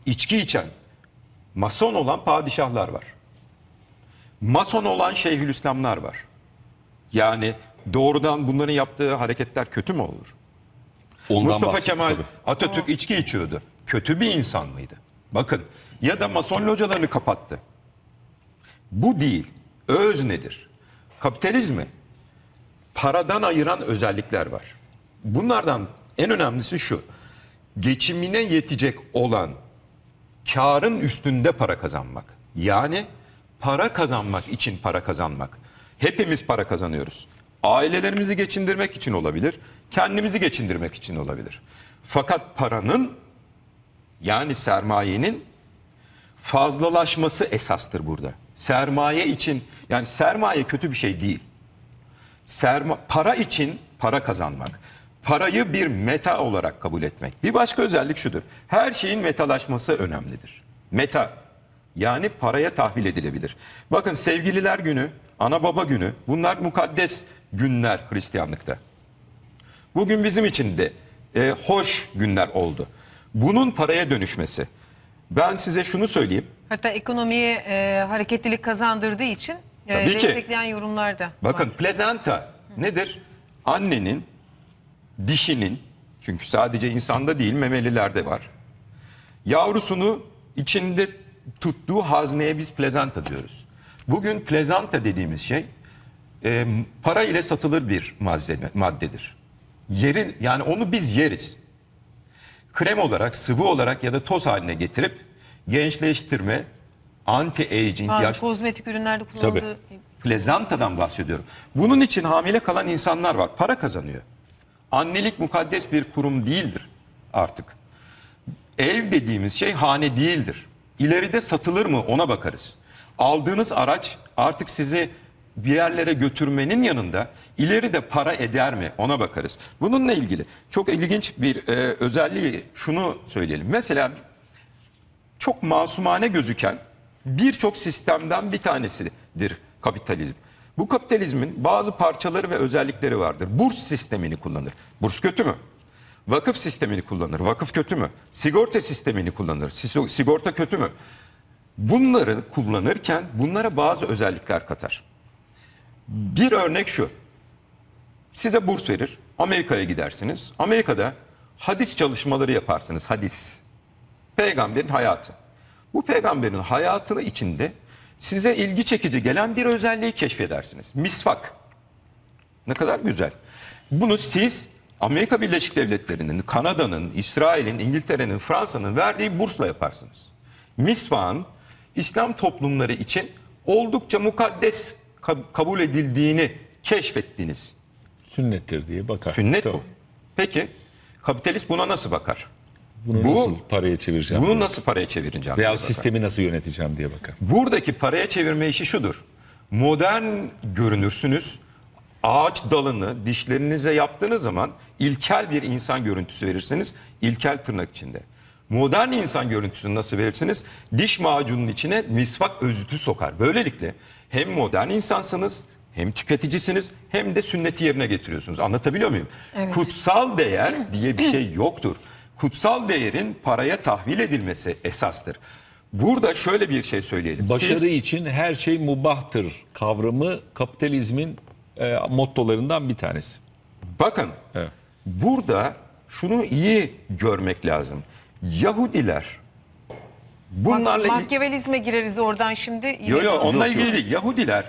içki içen, mason olan padişahlar var. Mason olan şeyhülislamlar var. Yani doğrudan bunların yaptığı hareketler kötü mü olur? Ondan Mustafa bahsettik Kemal tabii. Atatürk içki içiyordu. Kötü bir insan mıydı? Bakın, ya da mason localarını kapattı. Bu değil. Öz nedir? Kapitalizmi paradan ayıran özellikler var. Bunlardan en önemlisi şu: geçimine yetecek olan karın üstünde para kazanmak. Yani para kazanmak için para kazanmak. Hepimiz para kazanıyoruz. Ailelerimizi geçindirmek için olabilir, kendimizi geçindirmek için olabilir. Fakat paranın, yani sermayenin fazlalaşması esastır burada. Sermaye için, yani sermaye kötü bir şey değil. Serma, para için para kazanmak. Parayı bir meta olarak kabul etmek. Bir başka özellik şudur: her şeyin metalaşması önemlidir. Meta, yani paraya tahvil edilebilir. Bakın, sevgililer günü, ana baba günü, bunlar mukaddes günler Hristiyanlıkta. Bugün bizim için de e, hoş günler oldu. Bunun paraya dönüşmesi. Ben size şunu söyleyeyim. Hatta ekonomiye e, hareketlilik kazandırdığı için e, Tabii ki. destekleyen yorumlar da Bakın, var. plezanta nedir? Annenin, dişinin, çünkü sadece insanda değil memelilerde var, yavrusunu içinde tuttuğu hazneye biz plezanta diyoruz. Bugün plezanta dediğimiz şey e, para ile satılır bir malzeme, maddedir. Yeri, yani onu biz yeriz. Krem olarak, sıvı olarak ya da toz haline getirip gençleştirme, anti-aging, Bazı yaş... kozmetik ürünlerde kullanıldığı Plezantadan bahsediyorum. Bunun için hamile kalan insanlar var. Para kazanıyor. Annelik mukaddes bir kurum değildir artık. Ev dediğimiz şey hane değildir. İleride satılır mı ona bakarız. Aldığınız araç artık sizi bir yerlere götürmenin yanında ileride para eder mi ona bakarız. Bununla ilgili çok ilginç bir e, özelliği şunu söyleyelim. Mesela çok masumane gözüken birçok sistemden bir tanesidir kapitalizm. Bu kapitalizmin bazı parçaları ve özellikleri vardır. Burs sistemini kullanır. Burs kötü mü? Vakıf sistemini kullanır. Vakıf kötü mü? Sigorta sistemini kullanır. Sigorta kötü mü? Bunları kullanırken bunlara bazı özellikler katar. Bir örnek şu: size burs verir, Amerika'ya gidersiniz. Amerika'da hadis çalışmaları yaparsınız. Hadis. Peygamberin hayatı. Bu peygamberin hayatının içinde size ilgi çekici gelen bir özelliği keşfedersiniz. Misvak. Ne kadar güzel. Bunu siz Amerika Birleşik Devletleri'nin, Kanada'nın, İsrail'in, İngiltere'nin, Fransa'nın verdiği bursla yaparsınız. Misvakın İslam toplumları için oldukça mukaddes kabul edildiğini keşfettiniz. Sünnettir diye bakar. Sünnet Tabii. bu. Peki kapitalist buna nasıl bakar? Bunu Bu- nasıl paraya çevireceğim? Bunu diye. nasıl paraya çevireceğim? Veya diye bakar. sistemi nasıl yöneteceğim diye bakar. Buradaki paraya çevirme işi şudur: modern görünürsünüz. Ağaç dalını dişlerinize yaptığınız zaman ilkel bir insan görüntüsü verirsiniz. İlkel tırnak içinde. Modern insan görüntüsünü nasıl verirsiniz? Diş macununun içine misvak özütü sokar. Böylelikle hem modern insansınız, hem tüketicisiniz, hem de sünneti yerine getiriyorsunuz. Anlatabiliyor muyum? Evet. Kutsal değer diye bir şey yoktur. Kutsal değerin paraya tahvil edilmesi esastır. Burada şöyle bir şey söyleyelim. Başarı Siz- için her şey mubahtır kavramı kapitalizmin e, mottolarından bir tanesi. Bakın, Evet. burada şunu iyi görmek lazım. Yahudiler bunlarla il- Makyavelizme gireriz oradan şimdi. Yine yo, yo, onunla Yok, ilgili değil. Yahudiler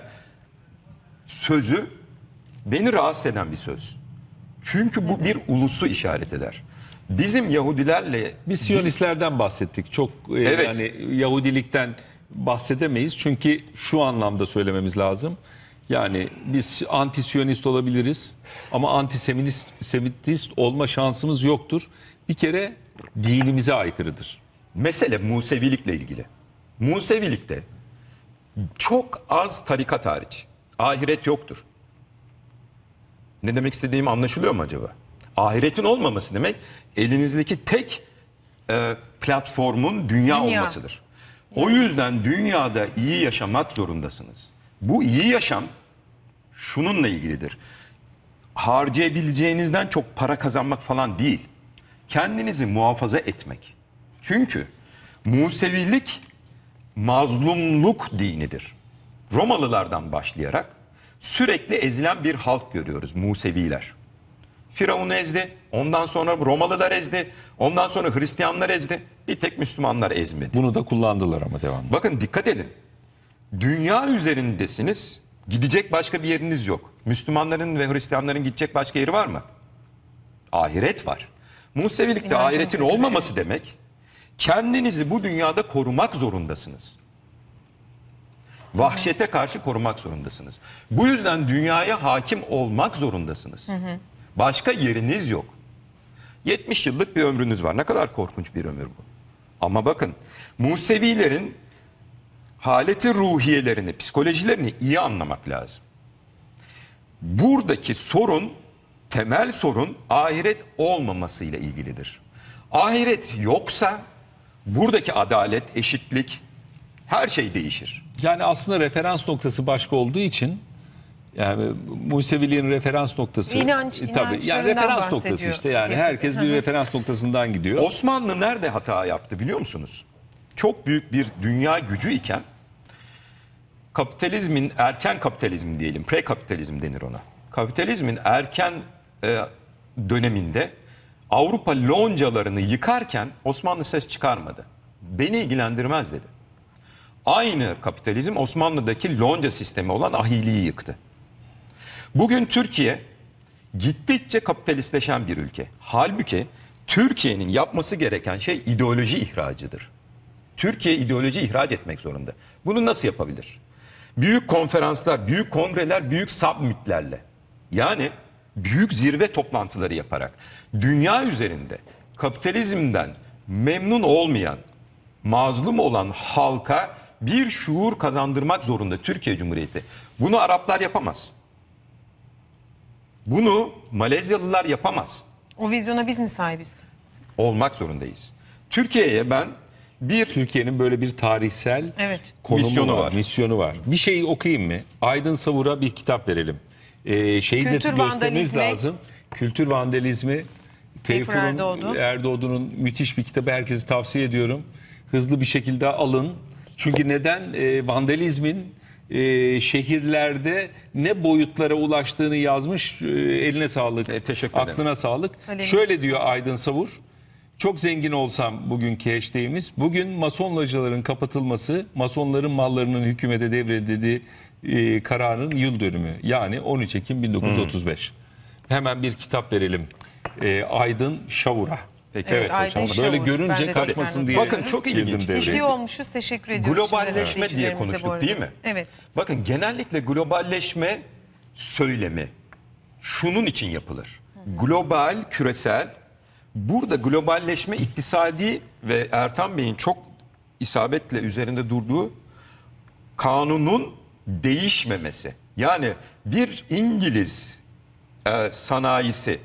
sözü beni rahatsız eden bir söz. Çünkü bu bir ulusu işaret eder. Bizim Yahudilerle Biz Siyonistlerden bahsettik. Çok e, Evet. yani Yahudilikten bahsedemeyiz. Çünkü şu anlamda söylememiz lazım. Yani biz anti-Siyonist olabiliriz ama antisemitist semitist olma şansımız yoktur. Bir kere dinimize aykırıdır. mesele Musevilikle ilgili. Musevilikte çok az tarikat hariç ahiret yoktur. Ne demek istediğim anlaşılıyor mu acaba? Ahiretin olmaması demek elinizdeki tek e, platformun dünya, Dünya. olmasıdır. O yüzden dünyada iyi yaşamak zorundasınız. Bu iyi yaşam şununla ilgilidir: harcayabileceğinizden çok para kazanmak falan değil. Kendinizi muhafaza etmek. Çünkü Musevilik mazlumluk dinidir. Romalılardan başlayarak sürekli ezilen bir halk görüyoruz Museviler. Firavun ezdi, ondan sonra Romalılar ezdi, ondan sonra Hristiyanlar ezdi. Bir tek Müslümanlar ezmedi. Bunu da kullandılar ama devamlı. Bakın dikkat edin. Dünya üzerindesiniz, gidecek başka bir yeriniz yok. Müslümanların ve Hristiyanların gidecek başka yeri var mı? Ahiret var. Musevilikte İnancımıza ahiretin göre. olmaması demek, kendinizi bu dünyada korumak zorundasınız. Vahşete karşı korumak zorundasınız. Bu yüzden dünyaya hakim olmak zorundasınız. Başka yeriniz yok. yetmiş yıllık bir ömrünüz var. Ne kadar korkunç bir ömür bu. Ama bakın, Musevilerin haleti ruhiyelerini, psikolojilerini iyi anlamak lazım. Buradaki sorun, temel sorun ahiret olmamasıyla ilgilidir. Ahiret yoksa buradaki adalet, eşitlik, her şey değişir. Yani aslında referans noktası başka olduğu için, yani Museviliğin referans noktası İnanç- e, tabii yani inançlarından referans noktası bahsediyor. işte, yani Evet. herkes Hı bir hı. referans noktasından gidiyor. Osmanlı nerede hata yaptı biliyor musunuz? Çok büyük bir dünya gücü iken kapitalizmin erken kapitalizm diyelim, pre-kapitalizm denir ona. Kapitalizmin erken e, döneminde Avrupa loncalarını yıkarken Osmanlı ses çıkarmadı. Beni ilgilendirmez dedi. Aynı kapitalizm Osmanlı'daki lonca sistemi olan ahiliği yıktı. Bugün Türkiye gittikçe kapitalistleşen bir ülke. Halbuki Türkiye'nin yapması gereken şey ideoloji ihracıdır. Türkiye ideoloji ihraç etmek zorunda. Bunu nasıl yapabilir? Büyük konferanslar, büyük kongreler, büyük submitlerle. Yani büyük zirve toplantıları yaparak dünya üzerinde kapitalizmden memnun olmayan, mazlum olan halka bir şuur kazandırmak zorunda Türkiye Cumhuriyeti. Bunu Araplar yapamaz. Bunu Malezyalılar yapamaz. O vizyona biz mi sahibiz? Olmak zorundayız. Türkiye'ye ben bir Türkiye'nin böyle bir tarihsel Evet. konumu Misyonu var, var. misyonu var. Bir şeyi okuyayım mı? Aydın Savur'a bir kitap verelim. Ee, şeyi de Kültür göstermemiz vandalizmi. lazım. Kültür vandalizmi. Teyfur Erdoğdu. Erdoğdu'nun müthiş bir kitabı. Herkese tavsiye ediyorum. Hızlı bir şekilde alın. Çünkü neden? Ee, vandalizmin e, şehirlerde ne boyutlara ulaştığını yazmış. Ee, eline sağlık. E, teşekkür ederim. Aklına sağlık. Öyle Şöyle diyor Aydın Savur. Çok zengin olsam bugünkü hashtag'imiz. Bugün mason locaların kapatılması, masonların mallarının hükümete devredildiği e, kararın yıl dönümü. Yani on üç Ekim bin dokuz yüz otuz beş. Hemen bir kitap verelim. E, Aydın Savur'a. Peki, evet, Aydın hocam. Şavur. Böyle Ben görünce de kaçmasın tekrar diye. Bakın çok ilginç. girdim devreye. Ciddi olmuşuz. Teşekkür ediyoruz. Globalleşme şimdiden diye izleyicilerimize bu konuştuk arada. değil mi? Evet. Bakın genellikle globalleşme söylemi şunun için yapılır. Global, küresel. Burada globalleşme iktisadi ve Ertan Bey'in çok isabetle üzerinde durduğu kanunun değişmemesi. Yani bir İngiliz e, sanayisi,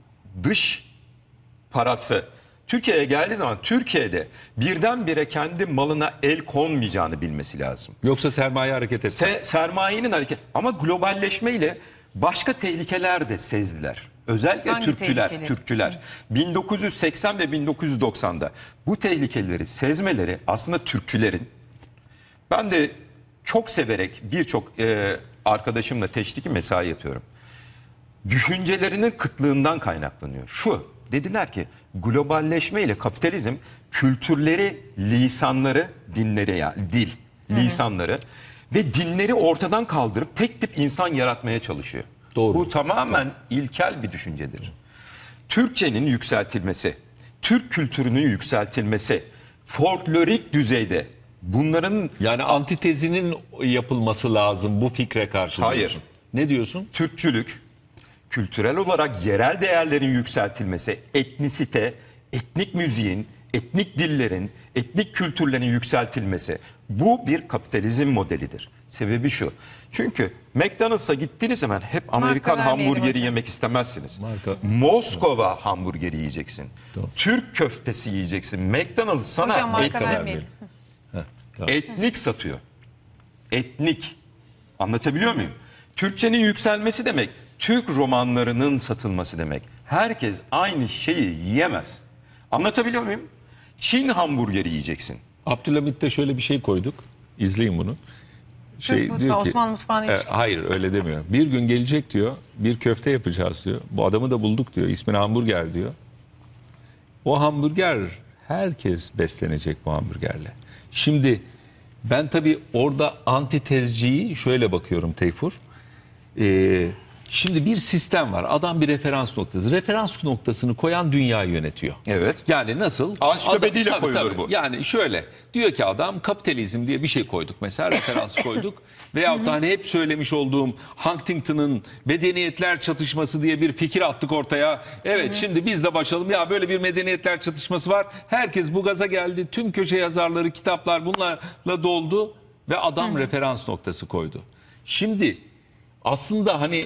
dış parası Türkiye'ye geldiği zaman Türkiye'de birdenbire kendi malına el konmayacağını bilmesi lazım. Yoksa sermaye hareket etmez. Se- sermayenin hareket ama globalleşmeyle başka tehlikeler de sezdiler. Özellikle Hangi Türkçüler, tehlikeleri? Türkçüler bin dokuz yüz seksen ve bin dokuz yüz doksanda bu tehlikeleri sezmeleri aslında Türkçülerin, ben de çok severek birçok e, arkadaşımla teşviki mesai yapıyorum. Düşüncelerinin kıtlığından kaynaklanıyor. Şu, dediler ki globalleşme ile kapitalizm kültürleri, lisanları, dinleri yani dil, lisanları ve dinleri ortadan kaldırıp tek tip insan yaratmaya çalışıyor. Doğru. Bu tamamen ilkel bir düşüncedir. Türkçenin yükseltilmesi, Türk kültürünün yükseltilmesi, folklorik düzeyde bunların Yani antitezinin yapılması lazım bu fikre karşı. Hayır. diyorsun. Ne diyorsun? Türkçülük, kültürel olarak yerel değerlerin yükseltilmesi, etnisite, etnik müziğin, etnik dillerin, etnik kültürlerin yükseltilmesi bu bir kapitalizm modelidir. Sebebi şu. Çünkü McDonald's'a gittiğiniz zaman hep Amerikan vermeyelim hamburgeri hocam. yemek istemezsiniz. Marka- Moskova hamburgeri yiyeceksin. Türk köftesi yiyeceksin. McDonald's sana Hocam marka et- vermeyelim. Tamam. etnik satıyor. Etnik. Anlatabiliyor muyum? Türkçenin yükselmesi demek, Türk romanlarının satılması demek. Herkes aynı şeyi yiyemez. Anlatabiliyor muyum? Çin hamburgeri yiyeceksin. Abdülhamit'te şöyle bir şey koyduk. İzleyin bunu. Şey Türk mutfağı, diyor ki, Osmanlı mutfağına e, hiç- hayır öyle demiyor. Bir gün gelecek diyor. Bir köfte yapacağız diyor. Bu adamı da bulduk diyor. İsmini hamburger diyor. O hamburger, herkes beslenecek bu hamburgerle. Şimdi ben tabii orada antitezciyi şöyle bakıyorum Teyfur. Ee, şimdi bir sistem var. Adam bir referans noktası. Referans noktasını koyan dünyayı yönetiyor. Evet. Yani nasıl? Ansiklopediyle Adam- tabii, koyulur tabii. bu. Yani şöyle diyor ki adam, kapitalizm diye bir şey koyduk mesela, referans koyduk. Veyahut da hani hep söylemiş olduğum Huntington'ın medeniyetler çatışması diye bir fikir attık ortaya. Evet, şimdi biz de başlayalım. Ya böyle bir medeniyetler çatışması var. Herkes bu gaza geldi. Tüm köşe yazarları, kitaplar bunlarla doldu ve adam referans noktası koydu. Şimdi aslında hani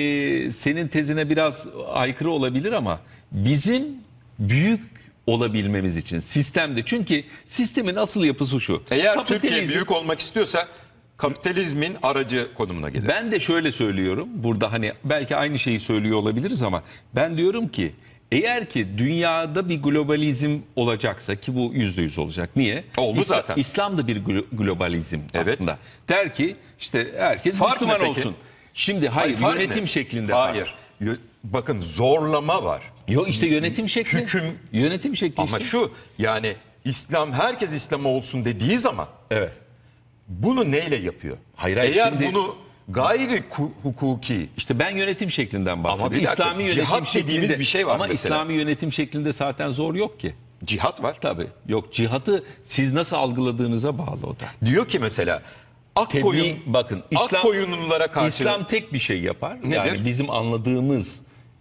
e, senin tezine biraz aykırı olabilir ama bizim büyük olabilmemiz için sistemde, çünkü sistemin asıl yapısı şu. Eğer Türkiye Kapitalizm- büyük olmak istiyorsa kapitalizmin aracı konumuna gelir. Ben de şöyle söylüyorum. Burada hani belki aynı şeyi söylüyor olabiliriz ama ben diyorum ki eğer ki dünyada bir globalizm olacaksa, ki bu yüzde yüz olacak. Niye? Oldu İsla- zaten. İslam da bir glo- globalizm Evet. aslında. Der ki işte herkes Fark Müslüman ne peki? olsun. Şimdi hayır, fark yönetim ne? şeklinde fark. Hayır. Yö- Bakın zorlama var. Yok işte yönetim şekli. Hüküm- Yönetim şekli Ama işte. şu yani İslam, herkes İslam olsun dediği zaman Evet. bunu neyle yapıyor? Hayır, hayır, Eğer şimdi- bunu gayri ku- hukuki, İşte ben yönetim şeklinden bahsediyorum. bir dakika, İslami yönetim cihat dediğimiz şeklinde bir şey var ama mesela. İslami yönetim şeklinde zaten zor yok ki. cihat var. Tabii. Yok, cihatı siz nasıl algıladığınıza bağlı o da. Diyor ki mesela ak Tebliğ, koyun, bakın ak İslam, koyunlulara karşı İslam tek bir şey yapar. Nedir? Yani bizim anladığımız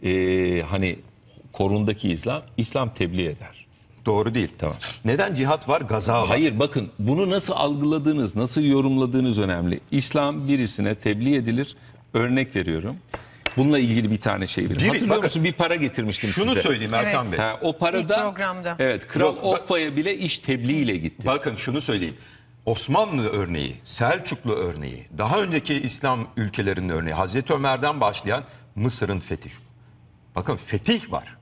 e, hani korundaki İslam, İslam tebliğ eder. doğru değil. Tamam. Neden cihat var? Gaza var. Hayır, bakın bunu nasıl algıladığınız, nasıl yorumladığınız önemli. İslam birisine tebliğ edilir. Örnek veriyorum. Bununla ilgili bir tane şey verin. Biri- Hatırlıyor bakın, musun? Bir para getirmiştim Şunu size. söyleyeyim Ertan Evet. Bey. Ha, o para İlk da programda. evet, Kral Yok, bak- Offa'ya bile iş tebliğiyle gitti. Bakın şunu söyleyeyim. Osmanlı örneği, Selçuklu örneği, daha önceki İslam ülkelerinin örneği, Hazreti Ömer'den başlayan Mısır'ın fethi. Bakın fetih var.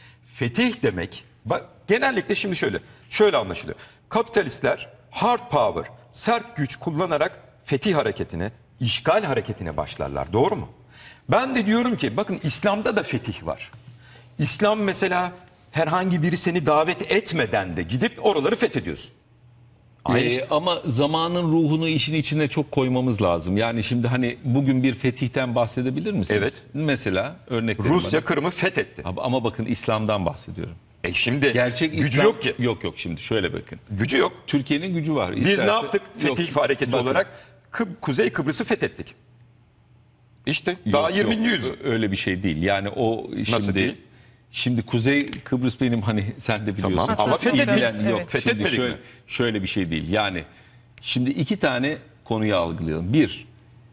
Fetih demek, bak genellikle şimdi şöyle, şöyle anlaşılıyor. Kapitalistler hard power, sert güç kullanarak fetih hareketine, işgal hareketine başlarlar. Doğru mu? Ben de diyorum ki bakın İslam'da da fetih var. İslam mesela herhangi biri seni davet etmeden de gidip oraları fethediyorsun. Aynı Ee, şey. ama zamanın ruhunu işin içine çok koymamız lazım. Yani şimdi hani bugün bir fetihten bahsedebilir misiniz? Evet. Mesela örnek verin Rusya Kırım'ı fethetti. bana. Ama bakın İslam'dan bahsediyorum. E şimdi Gerçek gücü İslam yok ki. Yok yok, şimdi şöyle bakın. Gücü yok. Türkiye'nin gücü var. Biz İsterse- ne yaptık? Yok, Fetih hareketi bakın. olarak Kıb- Kuzey Kıbrıs'ı fethettik. İşte Yok, daha yok, yirminci yüzyıl. öyle bir şey değil. Yani o şimdi Nasıl değil? Şimdi Kuzey Kıbrıs benim hani sen de biliyorsun. Tamam, ama İlgilen- fethetmedik. Yok, Evet. şimdi Fethetmedik şöyle, mi? şöyle bir şey değil. Yani şimdi iki tane konuyu algılayalım. Bir,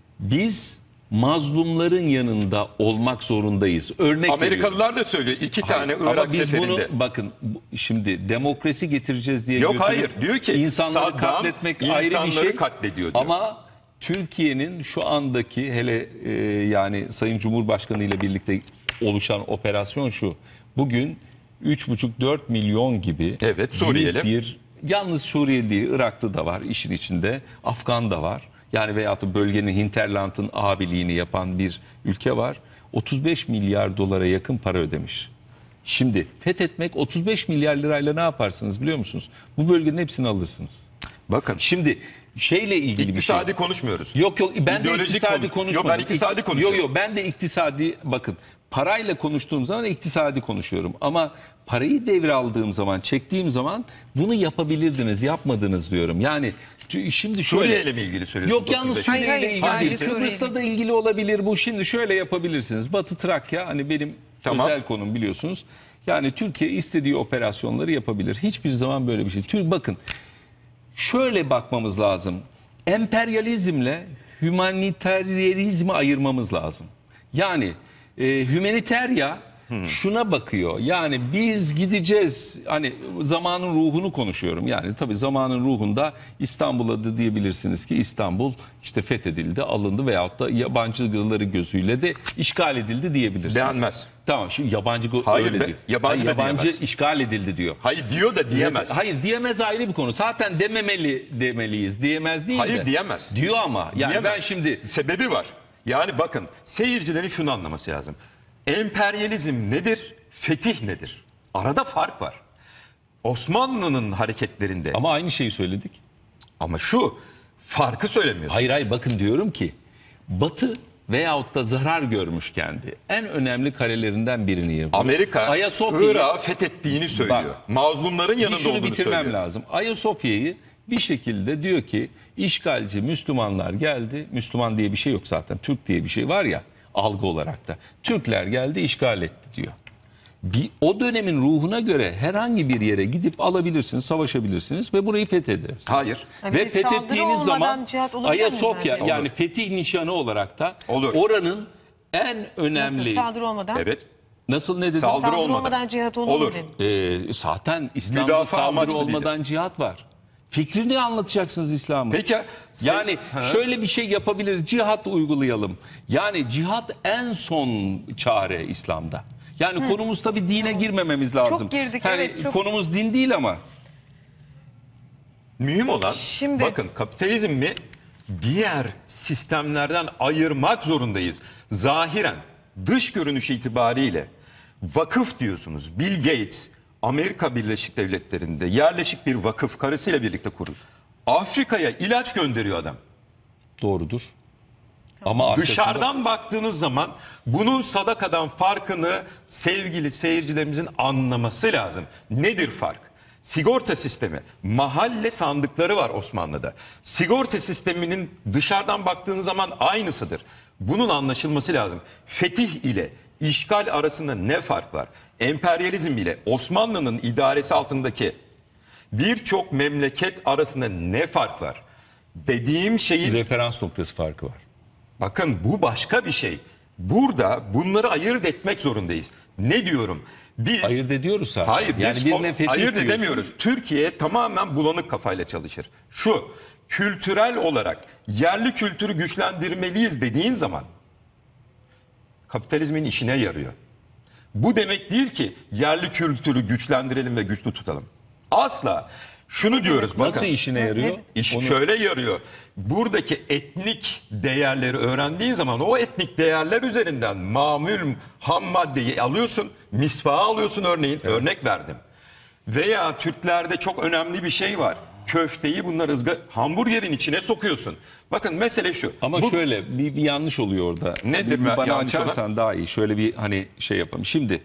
biz mazlumların yanında olmak zorundayız. Örnek veriyorum. Amerikalılar da söylüyor. iki tane Hayır, ama Irak biz seferinde. bunu bakın bu- şimdi demokrasi getireceğiz diye Yok, götürüp hayır. Diyor ki insanları Saddam katletmek ayrı bir insanları şey. katlediyor diyor. Ama Türkiye'nin şu andaki hele e, yani Sayın Cumhurbaşkanı ile birlikte oluşan operasyon şu. Bugün üç buçuk dört milyon gibi Evet, Suriyeli. büyük bir, yalnız Suriyeli değil, Iraklı da var işin içinde, Afgan da var. Yani veyahut da bölgenin hinterlandın abiliğini yapan bir ülke var. otuz beş milyar dolara yakın para ödemiş. Şimdi fethetmek, otuz beş milyar lirayla ne yaparsınız biliyor musunuz? Bu bölgenin hepsini alırsınız. Bakın Şimdi şeyle ilgili bir şey. iktisadi konuşmuyoruz. Yok yok, ben de İdeolojik iktisadi konuş- konuşmadım. Yok, ben iktisadi İk- konuşuyorum. Yok yok, ben de iktisadi, bakın parayla konuştuğum zaman iktisadi konuşuyorum. Ama parayı devraldığım zaman, çektiğim zaman bunu yapabilirdiniz, yapmadınız diyorum. Yani t- şimdi şöyle. Suriye ile mi ilgili söylüyorsunuz? Yok, yalnız otuz beş? Suriye Hayır, ile hayır, ilgili sadece değil. Kıbrıs'la Suriye da ilgili olabilir bu. Şimdi şöyle yapabilirsiniz. Batı Trakya hani benim Tamam. özel konum biliyorsunuz. Yani Türkiye istediği operasyonları yapabilir. Hiçbir zaman böyle bir şey. Tür bakın. Şöyle bakmamız lazım. Emperyalizmle hümanitaryizmi ayırmamız lazım. Yani e, hümaniterya şuna bakıyor. Yani biz gideceğiz, hani zamanın ruhunu konuşuyorum. Yani tabii zamanın ruhunda İstanbul adı diyebilirsiniz ki İstanbul işte fethedildi, alındı veyahut da yabancıları gözüyle de işgal edildi diyebilirsiniz. Denmez. Tamam, şimdi yabancı Hayır öyle de, diyor. yabancı Hayır, da yabancı diyemez. işgal edildi diyor. Hayır diyor da diyemez. Hayır, diyemez ayrı bir konu. Zaten dememeli demeliyiz. Diyemez değil Hayır de. diyemez. Diyor ama. Yani Diyemez. ben şimdi Sebebi var. Yani bakın seyircilerin şunu anlaması lazım. Emperyalizm nedir? Fetih nedir? Arada fark var. Osmanlı'nın hareketlerinde ama, ama aynı şeyi söyledik. ama şu farkı söylemiyorsun. Hayır hayır, bakın diyorum ki Batı veyahut da zarar görmüş kendi en önemli kalelerinden birini yapıyor. Amerika Ayasofya'yı- Irak'ı fethettiğini söylüyor. Bak, Mazlumların Bir yanında şunu olduğunu bitirmem söylüyor. lazım. Ayasofya'yı bir şekilde diyor ki işgalci Müslümanlar geldi. Müslüman diye bir şey yok zaten. Türk diye bir şey var ya algı olarak da. Türkler geldi, işgal etti diyor. Bir, o dönemin ruhuna göre herhangi bir yere gidip alabilirsiniz, savaşabilirsiniz ve burayı fethedersiniz. Hayır. Yani Ve bir saldırı fethettiğiniz olmadan zaman cihat olabilir mi Ayasofya zaten? yani Olur. fetih nişanı olarak da Olur. oranın en önemli... Nasıl, saldırı olmadan? Evet. Nasıl, ne dedin? Saldırı Saldırı olmadan. olmadan cihat olur, Olur. mu dedin? Ee, zaten İslam'da Müdafaa saldırı amaçlı olmadan cihat var. Fikrini anlatacaksınız İslam'ı. Peki. sen- Yani Ha? şöyle bir şey yapabiliriz. Cihat uygulayalım. Yani cihat en son çare İslam'da. Yani konumuz tabii dine girmememiz lazım. girdik, Yani evet, çok- konumuz din değil ama. Mühim olan Şimdi- bakın kapitalizmi diğer sistemlerden ayırmak zorundayız. Zahiren dış görünüş itibariyle vakıf diyorsunuz. Bill Gates Amerika Birleşik Devletleri'nde yerleşik bir vakıf karısıyla birlikte kurdu. Afrika'ya ilaç gönderiyor adam. Doğrudur. Ama arkasında- Dışarıdan baktığınız zaman bunun sadakadan farkını sevgili seyircilerimizin anlaması lazım. Nedir fark? Sigorta sistemi, mahalle sandıkları var Osmanlı'da. Sigorta sisteminin dışarıdan baktığınız zaman aynısıdır. Bunun anlaşılması lazım. Fetih ile işgal arasında ne fark var? Emperyalizm ile Osmanlı'nın idaresi altındaki birçok memleket arasında ne fark var? Dediğim şeyin referans noktası farkı var. bakın bu başka bir şey. Burada bunları ayırt etmek zorundayız. Ne diyorum? Biz Ayırt ediyoruz zaten. Hayır, Yani biz birine fo- fetih ayırt diyorsun. edemiyoruz. Türkiye tamamen bulanık kafayla çalışır. Şu kültürel olarak yerli kültürü güçlendirmeliyiz dediğin zaman kapitalizmin işine yarıyor. Bu demek değil ki yerli kültürü güçlendirelim ve güçlü tutalım. Asla. Şunu diyoruz bakın. Nasıl işine yarıyor? İş Onu- şöyle yarıyor. Buradaki etnik değerleri öğrendiğin zaman o etnik değerler üzerinden mamül ham maddeyi alıyorsun. Misvağı alıyorsun örneğin. Örnek verdim. Veya Türklerde çok önemli bir şey var. Köfteyi bunlar ızgara hamburgerin içine sokuyorsun. Bakın mesele şu. Ama Bu- şöyle bir, bir yanlış oluyor orada. Nedir Bir- bir ben- bana yanlış olan? açarsan daha iyi. Şöyle bir hani şey yapalım. Şimdi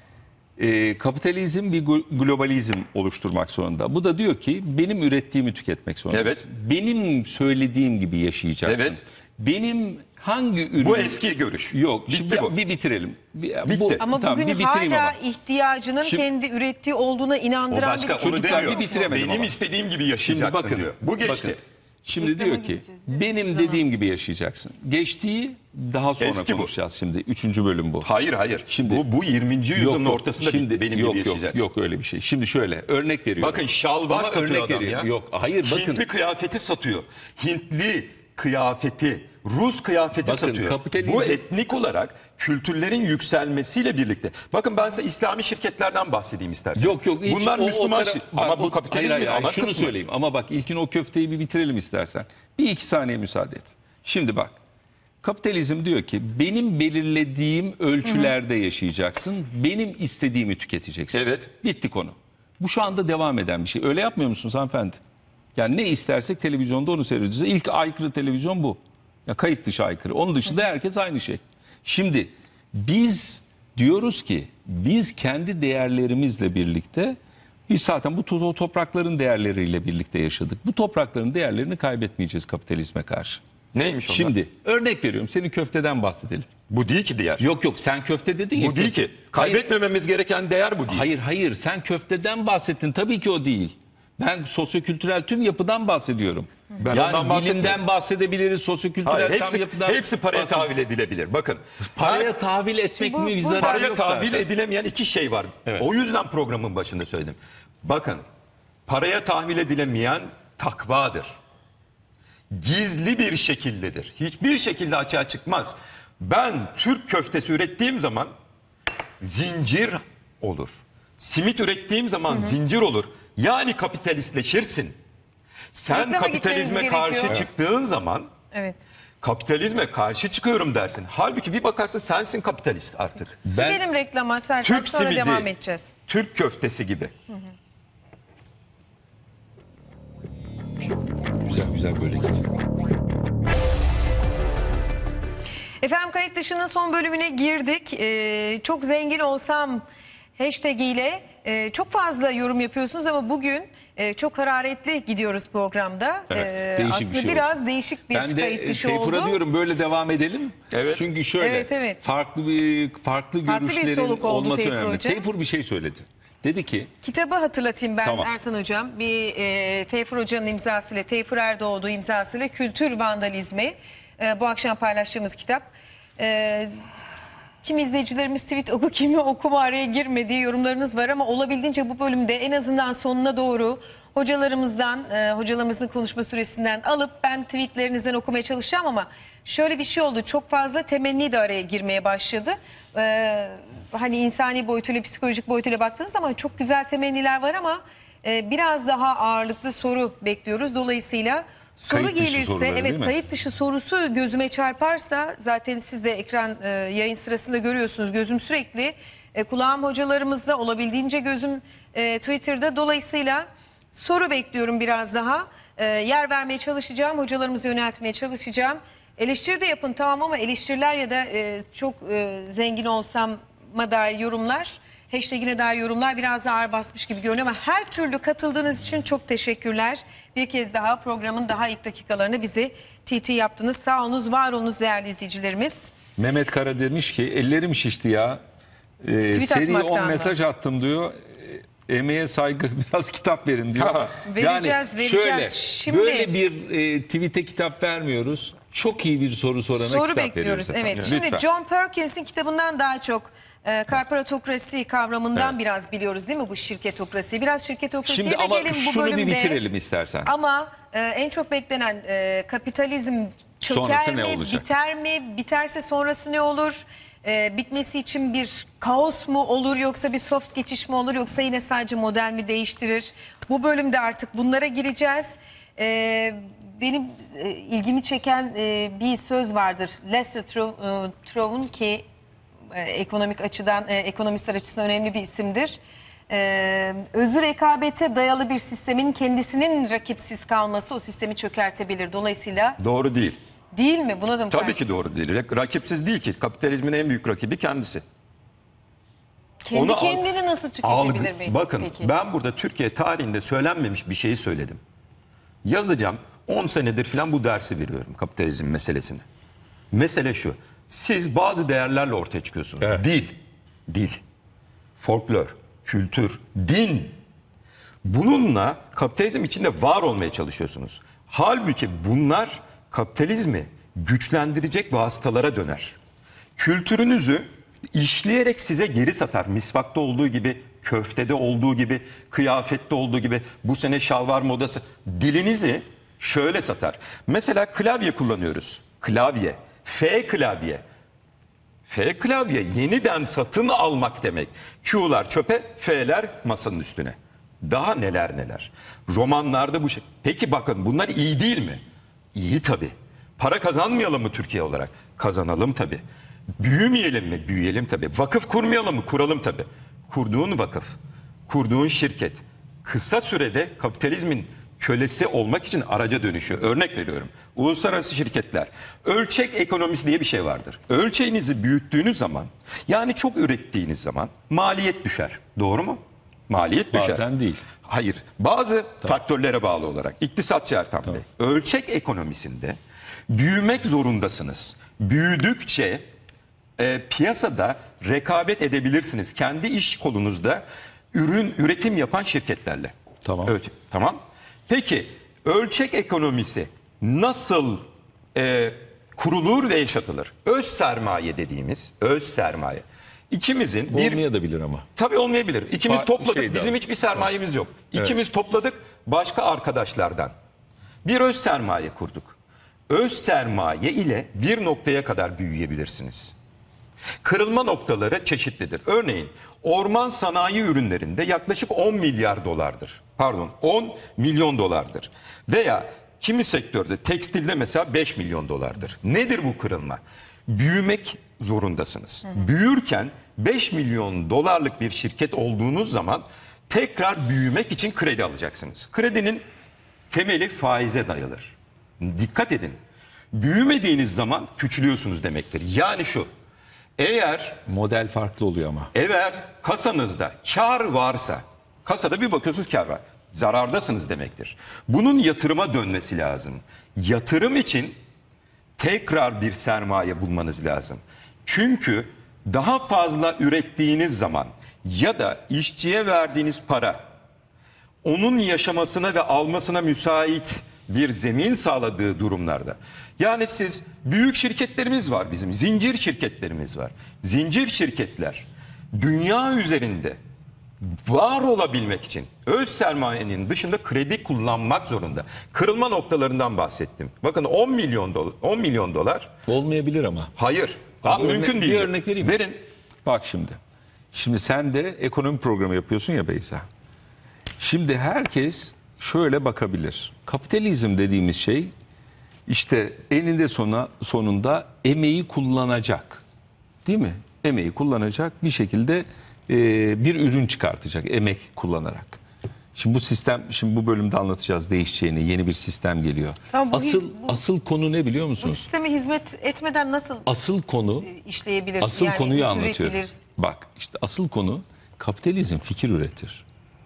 e, kapitalizm bir glo- globalizm oluşturmak zorunda. Bu da diyor ki benim ürettiğimi tüketmek zorundasın. Evet. Benim söylediğim gibi yaşayacaksın. Evet. Benim hangi ürün... bu eski görüş. Yok. Bitti şimdi bu. bir bitirelim. Bir, Bitti. Bu, Ama tamam, bugün bir bitireyim hala ama. ihtiyacının Şimdi- kendi ürettiği olduğuna O inandıran başka bir onu Çocuklar demiyor. bir bitiremedim Benim ama. istediğim gibi Şimdi yaşayacaksın bakın, diyor. Bu geçti. bakın. Şimdi Reklama diyor ki gideceğiz, değil mi? benim Zaman. dediğim gibi yaşayacaksın. Geçtiği daha sonra Eski bu. konuşacağız şimdi. Üçüncü bölüm bu. Hayır hayır. Şimdi- bu bu yirminci yüzyılın yok, ortasında şimdi, bitti. Benim yok, gibi yok, yaşayacaksın. yok öyle bir şey. Şimdi şöyle örnek veriyorum. Bakın şalvar Ama satıyor örnek adam veriyorum. ya. Yok hayır bakın. Hintli kıyafeti satıyor. Hintli kıyafeti, Rus kıyafeti Bakın, satıyor. kapitalizm- Bu etnik olarak kültürlerin yükselmesiyle birlikte. Bakın ben size İslami şirketlerden bahsedeyim isterseniz. Yok yok. hiç Bunlar o- o Müslüman tara- şir- bak, ama bu o- kapitalizmin hayır, hayır, ana şunu kısmı. söyleyeyim ama bak ilkin o köfteyi bir bitirelim istersen. Bir iki saniye müsaade et. Şimdi bak. Kapitalizm diyor ki benim belirlediğim ölçülerde yaşayacaksın. Benim istediğimi tüketeceksin. Evet. Bitti konu. Bu şu anda devam eden bir şey. Öyle yapmıyor musunuz hanımefendi? Yani ne istersek televizyonda onu seyrediyoruz. İlk aykırı televizyon bu. Ya kayıt dışı aykırı. Onun dışında herkes aynı şey. Şimdi biz diyoruz ki biz kendi değerlerimizle birlikte biz zaten bu to- toprakların değerleriyle birlikte yaşadık. Bu toprakların değerlerini kaybetmeyeceğiz kapitalizme karşı. Neymiş onlar? Şimdi örnek veriyorum. Senin köfteden bahsedelim. Bu değil ki değer. Yok yok sen köfte dedin ya. Bu değil köfte- ki. Hayır, Kaybetmememiz gereken değer bu değil. hayır hayır sen köfteden bahsettin. Tabii ki o değil. Ben sosyokültürel tüm yapıdan bahsediyorum. Ben yani ondan bahsetmiyorum. bilimden bahsedebiliriz, sosyokültürel Hayır, tam hepsi, yapıdan hepsi paraya bahsediyoruz. tahvil edilebilir. Bakın. Paraya tahvil etmek Bu- mi bir bu- zararı Paraya yok tahvil zaten. edilemeyen iki şey var. Evet. O yüzden programın başında söyledim. Bakın, paraya tahvil edilemeyen takvadır. Gizli bir şekildedir. Hiçbir şekilde açığa çıkmaz. Ben Türk köftesi ürettiğim zaman zincir olur. Simit ürettiğim zaman zincir olur. Yani kapitalistleşirsin. Sen Reklama kapitalizme gitmeniz karşı gerekiyor. çıktığın zaman Evet. kapitalizme karşı çıkıyorum dersin. Halbuki bir bakarsın sensin kapitalist artık. Ben Gidelim reklama Serkan, Türk sonra simidi, devam edeceğiz. Türk köftesi gibi. güzel güzel böyle git. Efendim kayıt dışının son bölümüne girdik. Ee, çok zengin olsam hashtag ile e, çok fazla yorum yapıyorsunuz ama bugün e, çok hararetli gidiyoruz programda. Evet, Ee, değişik bir aslında şey biraz olsun. değişik bir Ben de kayıt e, dışı Tayfur'a oldu. diyorum böyle devam edelim. Evet. Çünkü şöyle Evet, evet. farklı bir farklı, Farklı bir görüşlerin soluk oldu olması Tayfur önemli. Hoca. Tayfur bir şey söyledi. Dedi ki Kitabı hatırlatayım ben Tamam. Ertan Hocam. Bir e, Tayfur Hoca'nın imzasıyla, Tayfur Erdoğdu imzasıyla Kültür Vandalizmi. E, bu akşam paylaştığımız kitap. E, Kim izleyicilerimiz tweet oku kimi okuma araya girmediği yorumlarınız var ama olabildiğince bu bölümde en azından sonuna doğru hocalarımızdan, e, hocalarımızın konuşma süresinden alıp ben tweetlerinizden okumaya çalışacağım ama şöyle bir şey oldu. Çok fazla temenni de araya girmeye başladı. E, hani insani boyutuyla, psikolojik boyutuyla baktığınız zaman çok güzel temenniler var ama e, biraz daha ağırlıklı soru bekliyoruz. Dolayısıyla soru Kayıt dışı gelirse, soruları değil evet mi? kayıt dışı sorusu gözüme çarparsa zaten siz de ekran e, yayın sırasında görüyorsunuz. Gözüm sürekli e, kulağım hocalarımızda, olabildiğince gözüm e, Twitter'da. Dolayısıyla soru bekliyorum biraz daha. E, yer vermeye çalışacağım, hocalarımızı yöneltmeye çalışacağım. Eleştiri de yapın tamam ama eleştiriler ya da e, çok e, zengin olsam ma dair yorumlar, hashtag'ine dair yorumlar biraz daha ağır basmış gibi görünüyor ama her türlü katıldığınız için çok teşekkürler. Bir kez daha programın daha ilk dakikalarını bizi T T yaptınız. Sağ olunuz, var olunuz değerli izleyicilerimiz. Mehmet Kara demiş ki ellerim şişti ya. Ee, Tweet seri atmaktan on mı? mesaj attım diyor. Ee, Emeğe saygı biraz kitap verin diyor. Vereceğiz, vereceğiz. Şöyle, Şimdi- böyle bir e, tweet'e kitap vermiyoruz. Çok iyi bir soru sorana Soru kitap bekliyoruz. veriyoruz Evet. efendim. Şimdi Lütfen. John Perkins'in kitabından daha çok e, korporatokrasi kavramından Evet. biraz biliyoruz değil mi bu şirketokrasi? Biraz şirketokrasiye Şimdi de ama gelin bu şunu bölümde. bir bitirelim istersen. Ama e, en çok beklenen e, kapitalizm çöker Sonrası mi, ne olacak? biter mi? Biterse sonrası ne olur? E, bitmesi için bir kaos mu olur yoksa bir soft geçiş mi olur yoksa yine sadece model mi değiştirir? Bu bölümde artık bunlara gireceğiz. E, benim e, ilgimi çeken e, bir söz vardır. Lester Tro- e, Trov'un ki e, ekonomik açıdan, e, ekonomistler açısından önemli bir isimdir. E, özü rekabete dayalı bir sistemin kendisinin rakipsiz kalması o sistemi çökertebilir. Dolayısıyla Doğru değil. değil mi? Buna da mı Tabii karşı? ki doğru değil. Rak- Rakipsiz değil ki. Kapitalizmin en büyük rakibi kendisi. Kendi Onu al- kendini nasıl Algı- tüketebilir mi? Bakın Peki? ben burada Türkiye tarihinde söylenmemiş bir şeyi söyledim. Yazacağım. on senedir falan bu dersi veriyorum kapitalizm meselesini. Mesele şu. Siz bazı değerlerle ortaya çıkıyorsunuz. Evet. Dil, dil, folklor, kültür, din. Bununla kapitalizm içinde var olmaya çalışıyorsunuz. Halbuki bunlar kapitalizmi güçlendirecek vasıtalara döner. Kültürünüzü işleyerek size geri satar. Misvakta olduğu gibi, köftede olduğu gibi, kıyafette olduğu gibi, bu sene şalvar modası. Dilinizi şöyle satar. Mesela klavye kullanıyoruz. Klavye, F klavye. F klavye yeniden satın almak demek. Q'lar çöpe, F'ler masanın üstüne. Daha neler neler. Romanlarda bu şey. Peki bakın bunlar iyi değil mi? İyi tabii. Para kazanmayalım mı Türkiye olarak? Kazanalım tabii. Büyümeyelim mi? Büyüyelim tabii. Vakıf kurmayalım mı? Kuralım tabii. Kurduğun vakıf, kurduğun şirket kısa sürede kapitalizmin kölesi olmak için araca dönüşüyor. Örnek veriyorum. Uluslararası şirketler. Ölçek ekonomisi diye bir şey vardır. Ölçeğinizi büyüttüğünüz zaman, yani çok ürettiğiniz zaman maliyet düşer. Doğru mu? Maliyet düşer. Bazen değil. Hayır. Bazı faktörlere bağlı olarak. İktisatçı Ertan Tamam. Bey. Ölçek ekonomisinde büyümek zorundasınız. Büyüdükçe e, piyasada rekabet edebilirsiniz. Kendi iş kolunuzda ürün, üretim yapan şirketlerle. Tamam. Ölçek, tamam. Peki ölçek ekonomisi nasıl e, kurulur ve yaşatılır? Öz sermaye dediğimiz, öz sermaye. İkimizin bir... Olmayabilir ama. Tabii olmayabilir. İkimiz Fa- topladık. şey de Bizim var. hiçbir sermayemiz yok. İkimiz topladık başka arkadaşlardan. Bir öz sermaye kurduk. Öz sermaye ile bir noktaya kadar büyüyebilirsiniz. Kırılma noktaları çeşitlidir. Örneğin orman sanayi ürünlerinde yaklaşık on milyar dolardır. Pardon, on milyon dolardır. Veya kimi sektörde tekstilde mesela beş milyon dolardır. Nedir bu kırılma? Büyümek zorundasınız. Büyürken beş milyon dolarlık bir şirket olduğunuz zaman tekrar büyümek için kredi alacaksınız. Kredinin temeli faize dayanır. Dikkat edin. Büyümediğiniz zaman küçülüyorsunuz demektir. Yani şu, eğer Model farklı oluyor ama. eğer kasanızda kar varsa, kasada bir bakıyorsunuz kar var, zarardasınız demektir. Bunun yatırıma dönmesi lazım. Yatırım için tekrar bir sermaye bulmanız lazım. Çünkü daha fazla ürettiğiniz zaman ya da işçiye verdiğiniz para onun yaşamasına ve almasına müsait bir zemin sağladığı durumlarda. Yani siz büyük şirketlerimiz var bizim, zincir şirketlerimiz var. Zincir şirketler dünya üzerinde var olabilmek için öz sermayenin dışında kredi kullanmak zorunda. Kırılma noktalarından bahsettim. Bakın on milyon dolar, on milyon dolar. Olmayabilir ama. Hayır. Tamam, Abi örnek- mümkün bir değil. örnek vereyim mi? Verin. Bak şimdi. Şimdi sen de ekonomi programı yapıyorsun ya Beyza. Şimdi herkes şöyle bakabilir. Kapitalizm dediğimiz şey işte eninde sona, sonunda emeği kullanacak. Değil mi? Emeği kullanacak bir şekilde e, bir ürün çıkartacak emek kullanarak. Şimdi bu sistem, şimdi bu bölümde anlatacağız değişeceğini, yeni bir sistem geliyor. Tamam, bu asıl hiç- bu- asıl konu ne biliyor Bu musunuz? sisteme hizmet etmeden nasıl Asıl konu işleyebilir? Asıl Yani konuyu anlatıyorum. üretilir? Bak işte asıl konu kapitalizm fikir üretir.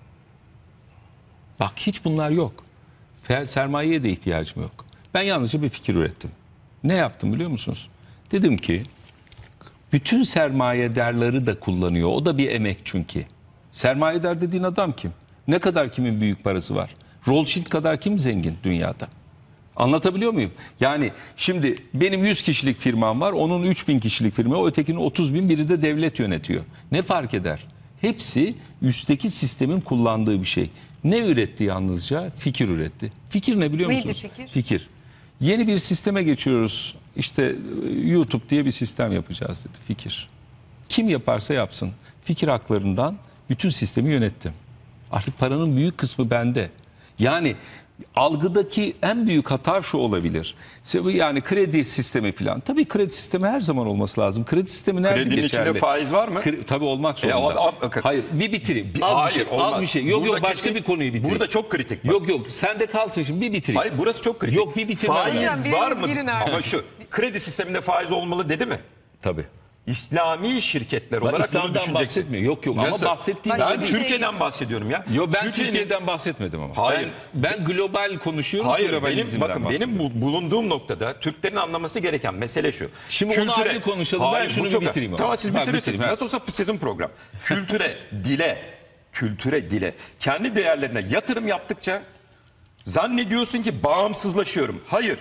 Bak hiç bunlar yok. Fe- Sermayeye de ihtiyacım yok. Ben yalnızca bir fikir ürettim. Ne yaptım biliyor musunuz? Dedim ki bütün sermayedarları da kullanıyor. O da bir emek çünkü. Sermayedar dediğin adam kim? Ne kadar kimin büyük parası var? Rothschild kadar kim zengin dünyada? Anlatabiliyor muyum? Yani şimdi benim yüz kişilik firmam var. Onun üç bin kişilik firma, o ötekinin otuz bin, biri de devlet yönetiyor. Ne fark eder? Hepsi üstteki sistemin kullandığı bir şey. Ne üretti yalnızca? Fikir üretti. Fikir ne biliyor Neydi musunuz? fikir? Fikir. Yeni bir sisteme geçiyoruz. İşte YouTube diye bir sistem yapacağız dedi. Fikir. Kim yaparsa yapsın. Fikir haklarından bütün sistemi yönettim. Artık paranın büyük kısmı bende. Yani algıdaki en büyük hata şu olabilir. Yani kredi sistemi falan. Tabii kredi sistemi her zaman olması lazım. Kredi sistemi nerede Kredinin geçerli? içinde faiz var mı? Kre- Tabii olmak zorunda. E, o- o- Hayır, bir bitireyim. Bir- Az hayır, bir şey, olmaz. az bir şey. Yok Burada yok başka kesin- bir konuyu bitireyim. Burada çok kritik. Bak. Yok yok sen de kalsın şimdi bir bitireyim. Hayır, burası çok kritik. Yok, bir bitirmem Faiz lazım. var Biriniz mı? girin abi. Ama şu kredi sisteminde faiz olmalı dedi mi? Tabii. İslami şirketler Ben olarak bunu İslam'dan düşüneceksin. bahsetmiyor. Yok yok Nasıl? ama bahsettiğim Başka Ben bir şey Türkiye'den getir. bahsediyorum ya. Yo ben Türkiye'nin- Türkiye'den bahsetmedim ama. Hayır. Ben, ben global konuşuyorum. Hayır, benim globalizmden bakın bahsediyorum. benim bu- bulunduğum noktada Türklerin anlaması gereken mesele şu. Şimdi onu ayrı konuşalım, ben bu şunu çok- bitireyim ama. Tamam siz Ben bitirirsiniz. bitireyim, ha. Nasıl olsa sizin program. Kültüre, dile, kültüre, dile, kendi değerlerine yatırım yaptıkça zannediyorsun ki bağımsızlaşıyorum. Hayır.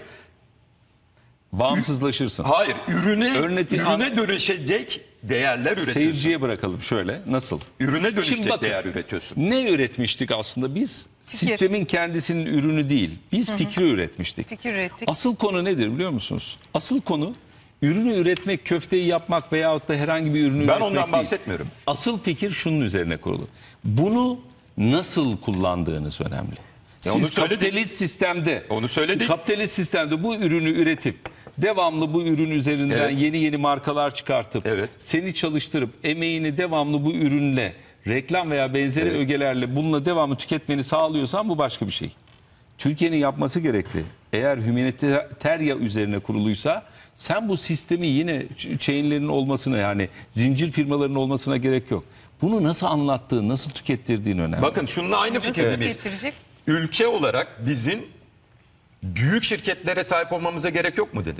Bağımsızlaşırsın. Hayır, ürüne Örneti- ürüne dönüşecek değerler üretiyorsun. Seyirciye bırakalım şöyle. Nasıl? Ürüne dönüşecek Şimdi bakın, değer üretiyorsun. Ne üretmiştik aslında biz? Fikir. Sistemin kendisinin ürünü değil. Biz fikri üretmiştik. Fikir ürettik. Asıl konu nedir biliyor musunuz? Asıl konu ürünü üretmek, köfteyi yapmak veyahut da herhangi bir ürünü Ben üretmek ondan değil. bahsetmiyorum. Asıl fikir şunun üzerine kurulu. Bunu nasıl kullandığınız önemli. Ya onu Siz söyledik. kapitalist sistemde, Onu söyledik. kapitalist sistemde bu ürünü üretip devamlı bu ürün üzerinden Evet. yeni yeni markalar çıkartıp Evet. seni çalıştırıp emeğini devamlı bu ürünle reklam veya benzeri Evet. ögelerle bununla devamlı tüketmeni sağlıyorsan bu başka bir şey. Türkiye'nin yapması gerekli. Eğer hümaniterya üzerine kuruluysa sen bu sistemi yine ç- chainlerin olmasına yani zincir firmaların olmasına gerek yok. Bunu nasıl anlattığın, nasıl tükettirdiğin önemli. Bakın şununla aynı Nasıl fikirde miyiz? getirecek? Ülke olarak bizim büyük şirketlere sahip olmamıza gerek yok mu dediniz?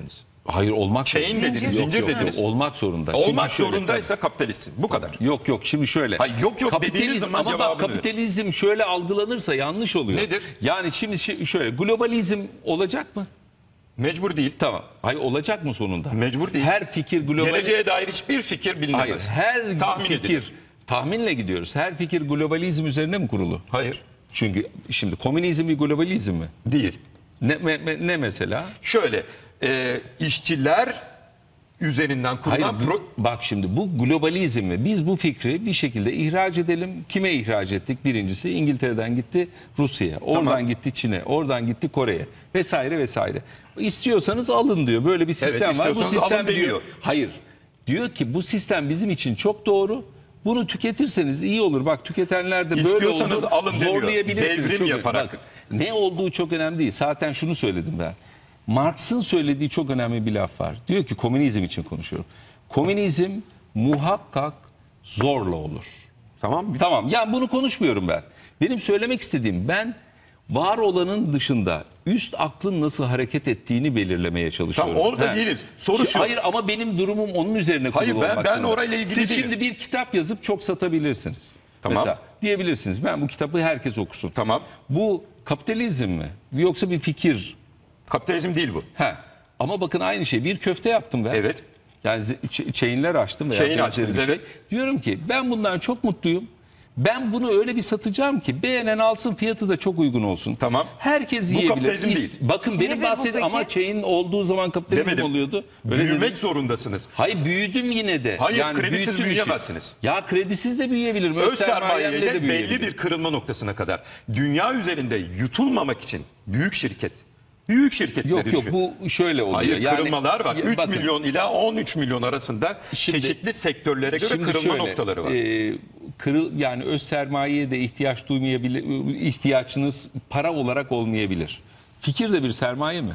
Hayır olmak Chain zorunda. dediniz, Yok, zincir yok, yok, dediniz. olmak zorunda. Olmak Şimdi şöyle, zorundaysa kapitalistsin. Bu kadar. Yok yok şimdi şöyle. Hayır, yok yok dediğiniz zaman ama bak, cevabını verin. kapitalizm şöyle algılanırsa yanlış oluyor. Nedir? Yani şimdi şi- şöyle globalizm olacak mı? Mecbur değil. Tamam. Hayır olacak mı sonunda? Mecbur değil. Her fikir global. Geleceğe dair hiçbir fikir Hayır, bilinemez. her Tahmin fikir edilir. tahminle gidiyoruz. Her fikir globalizm üzerine mi kurulu? Hayır. Çünkü şimdi komünizm bir globalizm mi? Değil. Ne, me- me- ne mesela? Şöyle, e, işçiler üzerinden Hayır, kurulan... bu- pro- bak şimdi bu globalizm mi? Biz bu fikri bir şekilde ihraç edelim. Kime ihraç ettik? Birincisi İngiltere'den gitti Rusya'ya. Oradan Tamam. gitti Çin'e. Oradan gitti Kore'ye. Vesaire vesaire. İstiyorsanız alın diyor. Böyle bir sistem Evet, var. Bu istiyorsanız sistem alın diyor. demiyor. Hayır. Diyor ki bu sistem bizim için çok doğru. Bunu tüketirseniz iyi olur. Bak tüketenler de böyle İstiyorsanız oldu. alın demiyor. Zorlayabilirsiniz. Devrim Çok- yaparak. Bak, ne olduğu çok önemli değil. Zaten şunu söyledim ben. Marx'ın söylediği çok önemli bir laf var. Diyor ki komünizm için konuşuyorum. Komünizm muhakkak zorla olur. Tamam mı? Tamam yani bunu konuşmuyorum ben. Benim söylemek istediğim ben var olanın dışında üst aklın nasıl hareket ettiğini belirlemeye çalışıyorum. Tamam, orada He. değiliz. Soru şu. Hayır ama benim durumum onun üzerine kurulu Hayır, ben- olmak ben zorunda. orayla ilgili Siz değilim. şimdi bir kitap yazıp çok satabilirsiniz. Tamam. Mesela diyebilirsiniz ben bu kitabı herkes okusun. Tamam. Bu kapitalizm mi? Yoksa bir fikir? Kapitalizm değil bu. He. Ama bakın aynı şey. Bir köfte yaptım ben. Evet. Yani zi- ç- chainler açtım. veya Chain benzeri açtınız, bir şey. evet. Diyorum ki ben bundan çok mutluyum. Ben bunu öyle bir satacağım ki beğenen alsın, fiyatı da çok uygun olsun. Tamam. Herkes Bu yiyebilir. kapitalizm İs- değil. Bakın benim Nedir bu bahsettiğim peki? ama chain olduğu zaman kapitalizm Demedim. oluyordu. Öyle Büyümek dedim. zorundasınız. Hayır büyüdüm yine de. Hayır, kredisiz büyüttüm işi. büyüyemezsiniz. Ya kredisiz de büyüyebilirim. Öz sermayemle de sermayeyle belli büyüyebilirim. bir kırılma noktasına kadar. Dünya üzerinde yutulmamak için büyük şirket, büyük şirketleri Yok yok düşün. bu şöyle oluyor. Hayır, Yani- kırılmalar var. Ya üç bakın, milyon ila on üç milyon arasında Şimdi- çeşitli sektörlere göre Şimdi kırılma şöyle, noktaları var. e, kırıl yani öz sermayeye de ihtiyaç duymayabilir, ihtiyaçınız para olarak olmayabilir. Fikir de bir sermaye mi?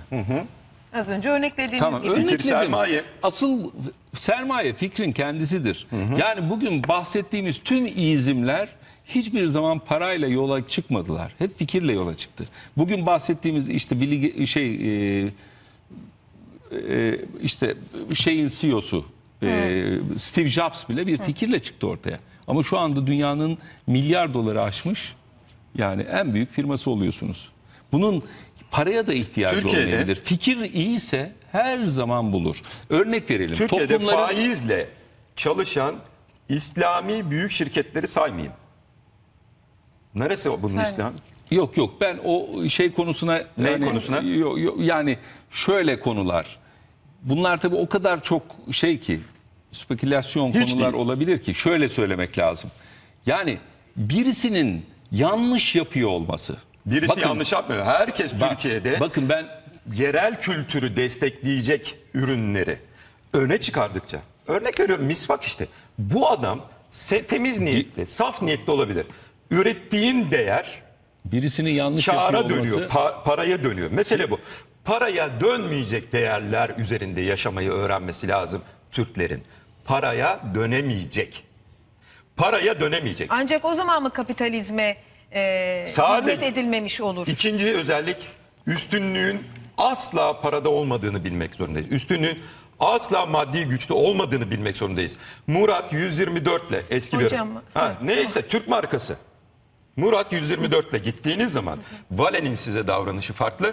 Az önce örneklediğiniz Tamam, gibi. örnekledim. sermaye. Asıl sermaye fikrin kendisidir. Yani bugün bahsettiğimiz tüm izimler hiçbir zaman parayla yola çıkmadılar. Hep fikirle yola çıktı. Bugün bahsettiğimiz işte bilgi şey e, e, işte şeyin C E O'su e, Steve Jobs bile bir fikirle çıktı ortaya. Ama şu anda dünyanın milyar doları aşmış yani en büyük firması oluyorsunuz. Bunun paraya da ihtiyacı Türkiye'de- olmayabilir. Fikir iyiyse her zaman bulur. Örnek verelim. Türkiye'de Toplumların- faizle çalışan İslami büyük şirketleri saymayayım. Neresi o bunun Saymayın. İslam? Yok yok ben o şey konusuna Ne yani, konusuna? Yok, yok, yani şöyle konular. Bunlar tabii o kadar çok şey ki spekülasyon Hiç konular değil. olabilir ki şöyle söylemek lazım. Yani birisinin yanlış yapıyor olması. Birisi Bakın, yanlış yapmıyor. Herkes bak- Türkiye'de Bakın ben yerel kültürü destekleyecek ürünleri öne çıkardıkça, örnek veriyorum misvak işte. Bu adam se- temiz niyetli, saf niyetli olabilir. Ürettiğin değer birisinin yanlış kâra yapıyor olması. dönüyor, pa- paraya dönüyor. Mesele bu. Paraya dönmeyecek değerler üzerinde yaşamayı öğrenmesi lazım Türklerin. Paraya dönemeyecek. Paraya dönemeyecek. Ancak o zaman mı kapitalizme e, Sadece- hizmet edilmemiş olur? İkinci özellik üstünlüğün asla parada olmadığını bilmek zorundayız. Üstünlüğün asla maddi güçte olmadığını bilmek zorundayız. Murat yüz yirmi dört ile eski bir Hocam, ha, neyse Türk markası. Murat yüz yirmi dört ile gittiğiniz zaman Vale'nin size davranışı farklı.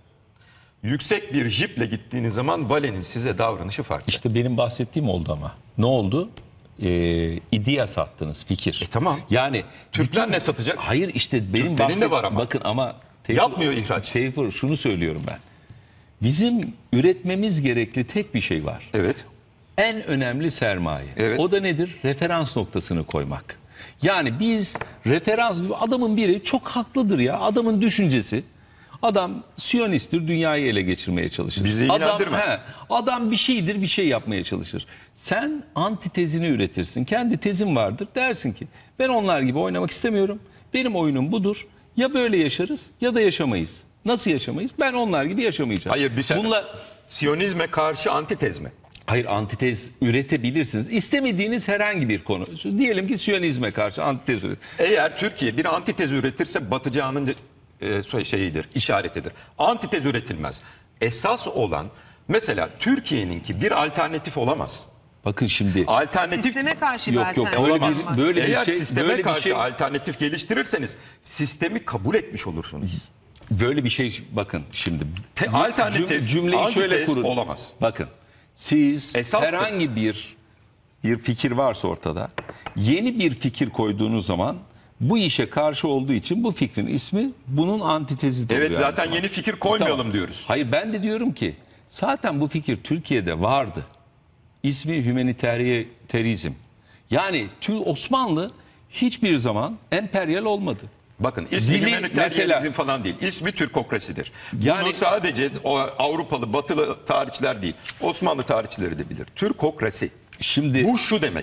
Yüksek bir jiple gittiğiniz zaman Vale'nin size davranışı farklı. İşte benim bahsettiğim oldu ama. Ne oldu? Ee, idea sattınız, fikir. E tamam. Yani Türkler ne satacak? Hayır işte benim Türklerin de bahset- var ama. Bakın ama Teyfur- Yapmıyor ihraç. Teyfur şunu söylüyorum ben. Bizim üretmemiz gerekli tek bir şey var. Evet. En önemli sermaye. Evet. O da nedir? Referans noktasını koymak. Yani biz referans adamın biri çok haklıdır ya. Adamın düşüncesi. Adam Siyonisttir, dünyayı ele geçirmeye çalışır. Bizi adam, ilgilendirmez. he, adam bir şeydir, bir şey yapmaya çalışır. Sen antitezini üretirsin. Kendi tezin vardır. Dersin ki ben onlar gibi oynamak istemiyorum. Benim oyunum budur. Ya böyle yaşarız ya da yaşamayız. Nasıl yaşamayız? Ben onlar gibi yaşamayacağım. Hayır bir sen Bunlar Siyonizme karşı antitez mi? Hayır antitez üretebilirsiniz. İstemediğiniz herhangi bir konu. Diyelim ki Siyonizme karşı antitez üret. Eğer Türkiye bir antitez üretirse batacağının e, şeyidir, işaretidir. Antitez üretilmez. Esas olan Mesela Türkiye'ninki bir alternatif olamaz. Bakın şimdi Alternatif Sisteme karşı bir yok yok alternatif böyle olamaz. bir böyle bir Eğer şey sisteme böyle bir karşı şey alternatif geliştirirseniz sistemi kabul etmiş olursunuz. böyle bir şey bakın şimdi Te- bu alternatif, cüm- cümleyi şöyle antites kurun. olamaz. Bakın siz Esastır. herhangi bir bir fikir varsa ortada yeni bir fikir koyduğunuz zaman bu işe karşı olduğu için bu fikrin ismi bunun antitezi oluyor. Evet aynı zaten zamanda. yeni fikir koymayalım Tamam. diyoruz. Hayır ben de diyorum ki zaten bu fikir Türkiye'de vardı. İsmi hümaniterizm. Yani Tür Osmanlı hiçbir zaman emperyal olmadı. Bakın ismi Dili hümaniterizm mesela- falan değil. İsmi Türkokrasidir. Yani- Bunu sadece o Avrupalı, Batılı tarihçiler değil. Osmanlı tarihçileri de bilir. Türkokrasi. Şimdi Bu şu demek.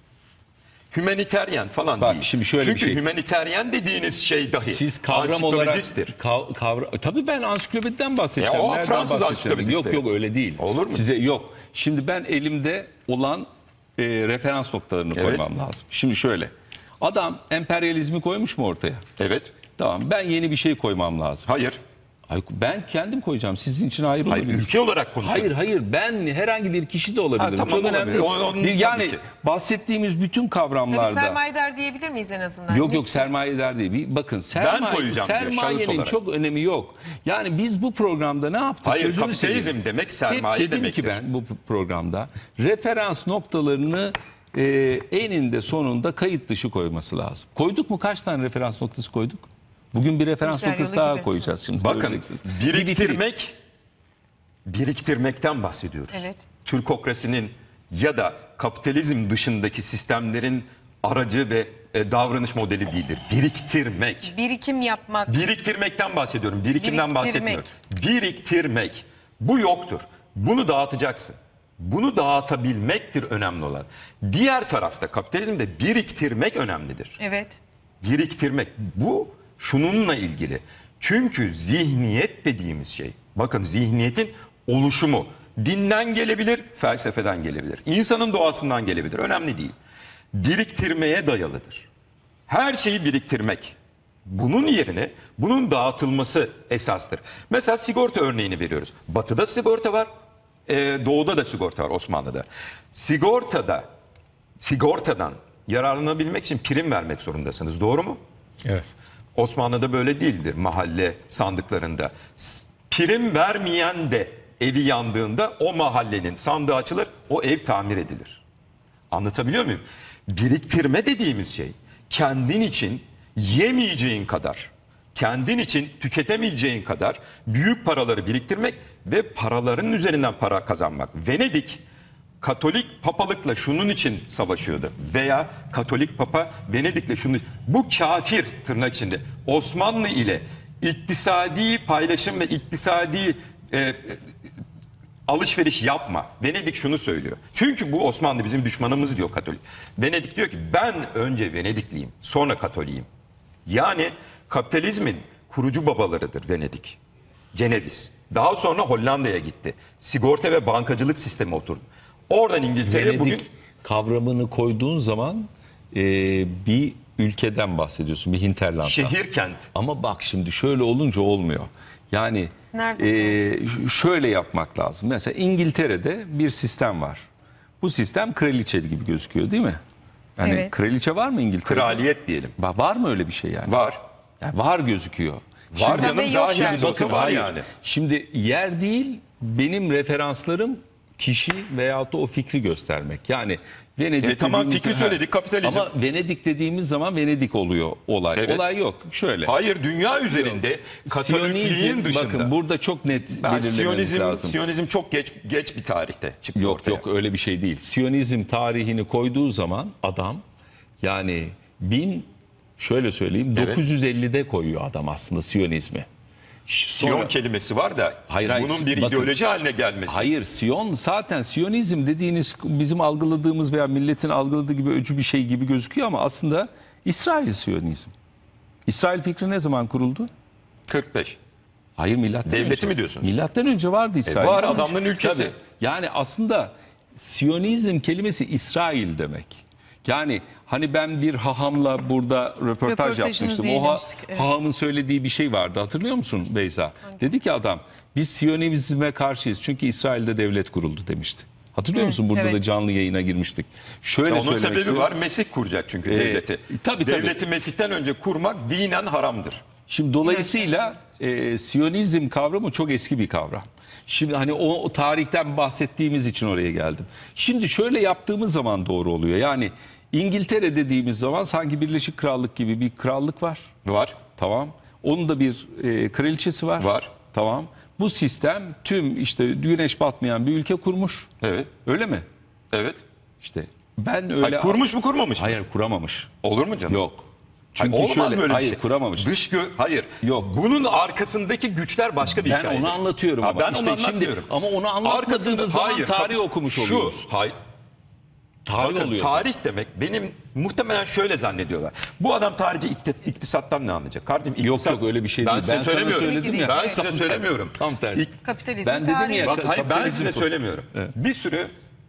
Hümaniteryen falan Bak, değil. şimdi şöyle bir Çünkü şey. hümaniteryen dediğiniz şey dahi siz kavram olarak ansiklopedisttir. kav, kavra, tabii ben ansiklopediden bahsedeceğim. Ya o Nereden Fransız bahsedeceğim? ansiklopedisti. Yok yok öyle değil. Olur mu? Size yok. Şimdi ben elimde olan e, referans noktalarını Evet. koymam lazım. Şimdi şöyle. Adam emperyalizmi koymuş mu ortaya? Evet. Tamam ben yeni bir şey koymam lazım. Hayır. Hayır, ben kendim koyacağım. Sizin için ayrı Hayır. olabilir. Ülke olarak konuşuyorum. Hayır hayır ben herhangi bir kişi de olabilirim. Ha, tamam, Çok önemli olabilir. değil. O- onun Bir- tabii yani ki. bahsettiğimiz bütün Tabii kavramlarda. sermayedar diyebilir miyiz en azından? Yok Ne- yok sermayedar değil. Bir bakın sermaye, koyacağım diyor, şahıs sermayenin olarak. çok önemi yok. Yani biz bu programda ne yaptık? Hayır, Gözünü kapitalizm seveyim. demek sermaye Hep dedim demektir. ki ben bu programda referans noktalarını e, eninde sonunda kayıt dışı koyması lazım. Koyduk mu kaç tane referans noktası koyduk? Bugün bir referans Güzel, noktası yolu daha gibi. koyacağız şimdi. Bakın göreceksiniz. Bir bitireyim. biriktirmek biriktirmekten bahsediyoruz. Evet. Türkokrasinin ya da kapitalizm dışındaki sistemlerin aracı ve e, davranış modeli değildir. Biriktirmek. Birikim yapmak. Biriktirmekten bahsediyorum. Birikimden Biriktirmek. bahsetmiyorum. Biriktirmek. Bu yoktur. Bunu dağıtacaksın. Bunu dağıtabilmektir önemli olan. Diğer tarafta kapitalizmde biriktirmek önemlidir. Evet. Biriktirmek. Bu şununla ilgili. Çünkü zihniyet dediğimiz şey, bakın zihniyetin oluşumu dinden gelebilir, felsefeden gelebilir. İnsanın doğasından gelebilir. Önemli değil. Biriktirmeye dayalıdır. Her şeyi biriktirmek. Bunun yerine bunun dağıtılması esastır. Mesela sigorta örneğini veriyoruz. Batı'da sigorta var, e, doğuda da sigorta var, Osmanlı'da. Sigortada, sigortadan yararlanabilmek için prim vermek zorundasınız. Doğru mu? Evet. Osmanlı'da böyle değildir mahalle sandıklarında. S- Prim vermeyen de evi yandığında o mahallenin sandığı açılır, o ev tamir edilir. Anlatabiliyor muyum? Biriktirme dediğimiz şey kendin için yemeyeceğin kadar, kendin için tüketemeyeceğin kadar büyük paraları biriktirmek ve paraların üzerinden para kazanmak. Venedik Katolik papalıkla şunun için savaşıyordu veya Katolik papa Venedik'le şunu, bu kafir tırnak içinde Osmanlı ile iktisadi paylaşım ve iktisadi e, e, alışveriş yapma. Venedik şunu söylüyor. Çünkü bu Osmanlı bizim düşmanımız diyor Katolik. Venedik diyor ki ben önce Venedikliyim, sonra Katolik'im. Yani kapitalizmin kurucu babalarıdır Venedik. Ceneviz. Daha sonra Hollanda'ya gitti. Sigorta ve bankacılık sistemi oturdu. Oradan İngiltere Venedik bugün kavramını koyduğun zaman e, bir ülkeden bahsediyorsun, bir hinterland'dan. şehir kent. Ama bak şimdi şöyle olunca olmuyor. Yani Nerede e, ş- şöyle yapmak lazım. Mesela İngiltere'de bir sistem var. Bu sistem kraliçe gibi gözüküyor değil mi? Yani Evet. kraliçe var mı İngiltere'de? Kraliyet diyelim. Ba- Var mı öyle bir şey yani? Var. Yani var gözüküyor. Var Tabii canım yok zahiren yani. de olsa Bakın var hayır. yani. Şimdi yer değil benim referanslarım kişi veyahut da o fikri göstermek. Yani Venedik E, tamam, dediğimiz- fikri Ha. söyledik, kapitalizm. Ama Venedik dediğimiz zaman Venedik oluyor olay. Evet. Olay yok. Şöyle. Hayır, dünya üzerinde Katolikliğin Siyonizm, dışında. bakın burada çok net Ben belirlememiz Siyonizm, lazım. Siyonizm çok geç geç bir tarihte çıktı Yok ortaya. yok öyle bir şey değil. Siyonizm tarihini koyduğu zaman adam yani bin şöyle söyleyeyim Evet. dokuz yüz ellide koyuyor adam aslında Siyonizmi. Ş- Siyon sonra- kelimesi var da Hayır, hayır, bunun bir bakın. ideoloji haline gelmesi. Hayır Siyon zaten Siyonizm dediğiniz bizim algıladığımız veya milletin algıladığı gibi öcü bir şey gibi gözüküyor ama aslında İsrail Siyonizm. İsrail fikri ne zaman kuruldu? kırk beş. Hayır milattan Devleti önce. mi diyorsunuz? Milattan önce vardı İsrail. var, adamların ülkesi. Tabii. Yani aslında Siyonizm kelimesi İsrail demek. Yani hani ben bir hahamla burada röportaj Röportajınızı yapmıştım. O ha- yayınlamıştık, evet. hahamın söylediği bir şey vardı hatırlıyor musun Beyza? Dedi ki adam biz Siyonizme karşıyız çünkü İsrail'de devlet kuruldu demişti. Hatırlıyor musun? Burada evet. da canlı yayına girmiştik. Şöyle Ya onun söylemek sebebi istiyorum. var. Mesih kuracak çünkü Ee, devleti. tabii, tabii. Devleti Mesih'ten önce kurmak dinen haramdır. Şimdi dolayısıyla e, Siyonizm kavramı çok eski bir kavram. Şimdi hani o, o tarihten bahsettiğimiz için oraya geldim. Şimdi şöyle yaptığımız zaman doğru oluyor. Yani İngiltere dediğimiz zaman sanki Birleşik Krallık gibi bir krallık var. Var. Tamam. Onun da bir e, kraliçesi var. Var. Tamam. Bu sistem tüm işte güneş batmayan bir ülke kurmuş. Evet. Öyle mi? Evet. İşte ben öyle... Hayır, kurmuş mu kurmamış mı? Hayır, kuramamış. Olur mu canım? Yok. Çünkü Çünkü olmaz şöyle, böyle hayır, bir şey. kuramamış. Dış gö hayır. Yok. Bunun arkasındaki güçler başka bir Ben hikayedir. onu anlatıyorum Ha, ama. ben İşte onu şimdi- anlatmıyorum. ama onu anlatmadığınız Arkasında- zaman hayır, tarih bak- okumuş şu, oluyoruz. Hayır. Tarih Bakın, oluyor. tarih demek benim muhtemelen şöyle zannediyorlar. Bu adam tarihçi ikti- iktisattan ne anlayacak? Kardeşim Yok iktisat, yok öyle bir şey ben değil. size Ben sana söylemiyorum. söyledim ya. Ben Evet. size Tam söylemiyorum. tersi, Tam tersi. İk- Kapitalizmin Ben dedim tarihi. ya. Bak hayır ben kapitalizm size bu. söylemiyorum. Evet. Bir sürü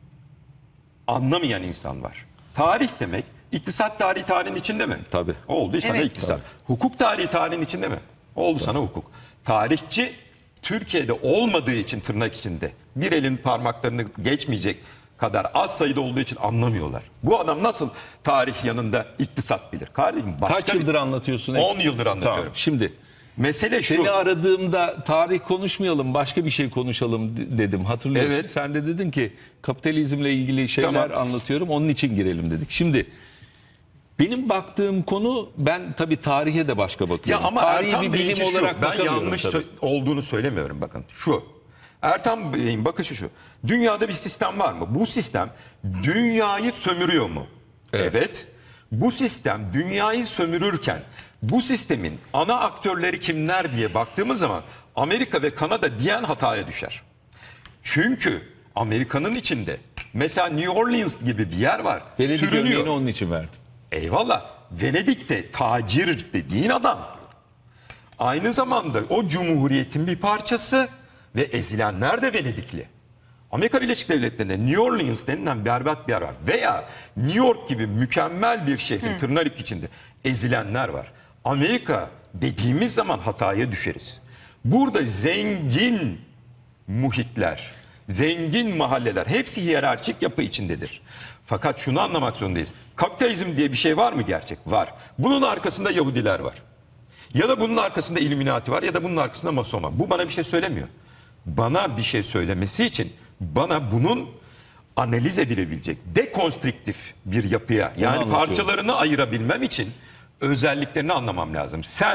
anlamayan insan var. Tarih demek iktisat tarihi tarihin içinde mi? Tabii. Oldu sana Evet. iktisat. Hukuk tarihi tarihin içinde mi? Oldu sana hukuk. Tarihçi Türkiye'de olmadığı için tırnak içinde bir elin parmaklarını geçmeyecek kadar az sayıda olduğu için anlamıyorlar. Bu adam nasıl tarih yanında iktisat bilir? Kardeşim başka Kaç yıldır anlatıyorsun? on yıldır anlatıyorum. Tamam. Şimdi Mesele şu. seni aradığımda tarih konuşmayalım, başka bir şey konuşalım de- dedim. Hatırlıyorsun. Evet. Sen de dedin ki kapitalizmle ilgili şeyler Tamam. anlatıyorum. Onun için girelim dedik. Şimdi benim baktığım konu, ben tabii tarihe de başka Ya bakıyorum. ama Tarihi Ertan bir Bey'inki bilim şu, olarak ben bakamıyorum yanlış tabii. sö- olduğunu söylemiyorum bakın. Şu, Ertan Bey'in bakışı şu. Dünyada bir sistem var mı? Bu sistem dünyayı sömürüyor mu? Evet. Evet. Bu sistem dünyayı sömürürken bu sistemin ana aktörleri kimler diye baktığımız zaman Amerika ve Kanada diyen hataya düşer. Çünkü Amerika'nın içinde mesela New Orleans gibi bir yer var. Venedik sürünüyor. örneğini onun için verdim. Eyvallah. Venedik'te tacir dediğin adam aynı zamanda o cumhuriyetin bir parçası ve ezilenler de Venedikli. Amerika Birleşik Devletleri'nde New Orleans denilen berbat bir yer var. Veya New York gibi mükemmel bir şehrin tırnak içinde ezilenler var. Amerika dediğimiz zaman hataya düşeriz. Burada zengin muhitler, zengin mahalleler hepsi hiyerarşik yapı içindedir. Fakat şunu anlamak zorundayız. Kapitalizm diye bir şey var mı gerçek? Var. Bunun arkasında Yahudiler var. Ya da bunun arkasında İlluminati var ya da bunun arkasında Mason var. Bu bana bir şey söylemiyor. Bana bir şey söylemesi için bana bunun analiz edilebilecek, dekonstrüktif bir yapıya yani anlatıyorum. parçalarını ayırabilmem için özelliklerini anlamam lazım. Sen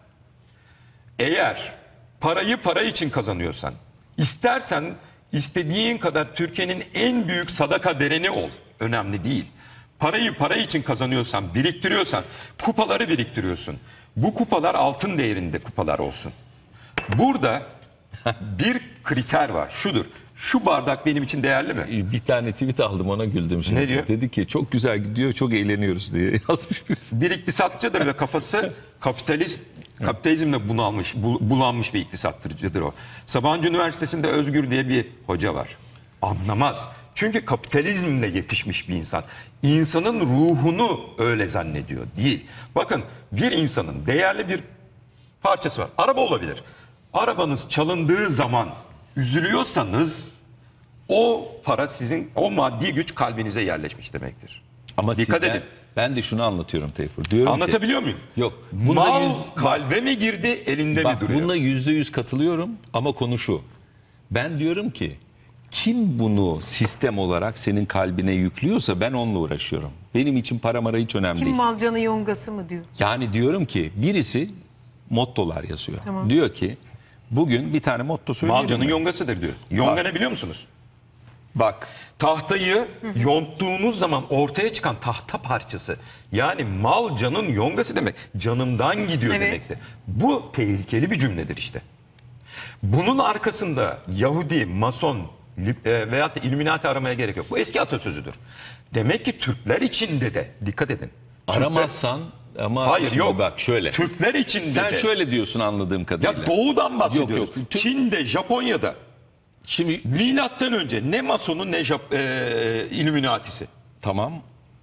eğer parayı para için kazanıyorsan, istersen istediğin kadar Türkiye'nin en büyük sadaka vereni ol. Önemli değil. Parayı para için kazanıyorsan, biriktiriyorsan, kupaları biriktiriyorsun. Bu kupalar altın değerinde kupalar olsun. Burada bir kriter var. Şudur. Şu bardak benim için değerli mi? Bir tane tweet aldım, ona güldüm şimdi. Ne diyor? Dedi ki çok güzel gidiyor, çok eğleniyoruz diye yazmış birisi. Bir iktisatçıdır ve kafası kapitalist, kapitalizmle bunalmış, bu- bulanmış bir iktisatçıdır o. Sabancı Üniversitesi'nde Özgür diye bir hoca var. Anlamaz. Çünkü kapitalizmle yetişmiş bir insan. İnsanın ruhunu öyle zannediyor. Değil. Bakın bir insanın değerli bir parçası var. Araba olabilir. Arabanız çalındığı zaman üzülüyorsanız o para sizin, o maddi güç kalbinize yerleşmiş demektir. Ama Dikkat siz- ben, edin. ben de şunu anlatıyorum Tayfur. Diyorum ki, Anlatabiliyor muyum? Yok. Bunda Mal yüz- kalbe mi girdi, elinde bak mi duruyor? bununla yüzde yüz katılıyorum ama konu şu. Ben diyorum ki kim bunu sistem olarak senin kalbine yüklüyorsa ben onunla uğraşıyorum. Benim için para mara hiç önemli Kim değil. Malcan'ın yongası mı diyor. Yani diyorum ki birisi mottolar yazıyor. Tamam. Diyor ki bugün bir tane motto söyleyelim Malcanın mi? yongasıdır diyor. Yonga Bak. ne biliyor musunuz? Bak Tahtayı yonttuğunuz zaman ortaya çıkan tahta parçası. Yani mal canın yongası demek. Canımdan gidiyor Evet. demektir. Bu tehlikeli bir cümledir işte. Bunun arkasında Yahudi, Mason Lib- e, veyahut da İlluminati aramaya gerek yok. Bu eski atasözüdür. Demek ki Türkler içinde de dikkat edin. Türkler- aramazsan ama Hayır şimdi yok. bak şöyle. Türkler içinde Sen de. şöyle diyorsun anladığım kadarıyla. Ya doğudan bahsediyoruz. Yok, yok. Tü- Çin'de, Japonya'da Şimdi milattan önce ne Mason'u ne Jap e, İlluminati'si. tamam.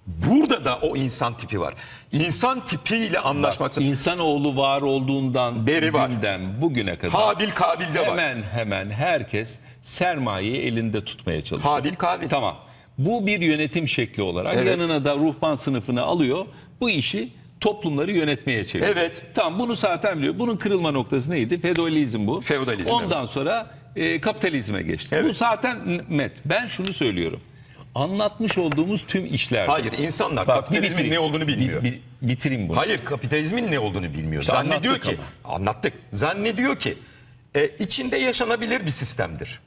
Burada da o insan tipi var. İnsan tipiyle anlaşmak. Bak, insanoğlu var olduğundan Beri var. günden bugüne kadar Habil Kabil'de var. hemen hemen herkes sermayeyi elinde tutmaya çalışıyor. Habil Kabil. Tamam. Bu bir yönetim şekli olarak Evet. yanına da ruhban sınıfını alıyor. Bu işi toplumları yönetmeye çeviriyor. Evet. Tamam, bunu zaten biliyor. Bunun kırılma noktası neydi? Feodalizm bu. Feodalizm, Ondan sonra e, kapitalizme geçti. Evet. Bu zaten net. Ben şunu söylüyorum. Anlatmış olduğumuz tüm işler. Hayır, insanlar Bak, kapitalizmin bir bitireyim. ne olduğunu bilmiyor. Bir- bir- bitireyim bunu. Hayır, kapitalizmin ne olduğunu bilmiyor. İşte Zannediyor anlattık ki, anlattık. Zannediyor ki e, içinde yaşanabilir bir sistemdir.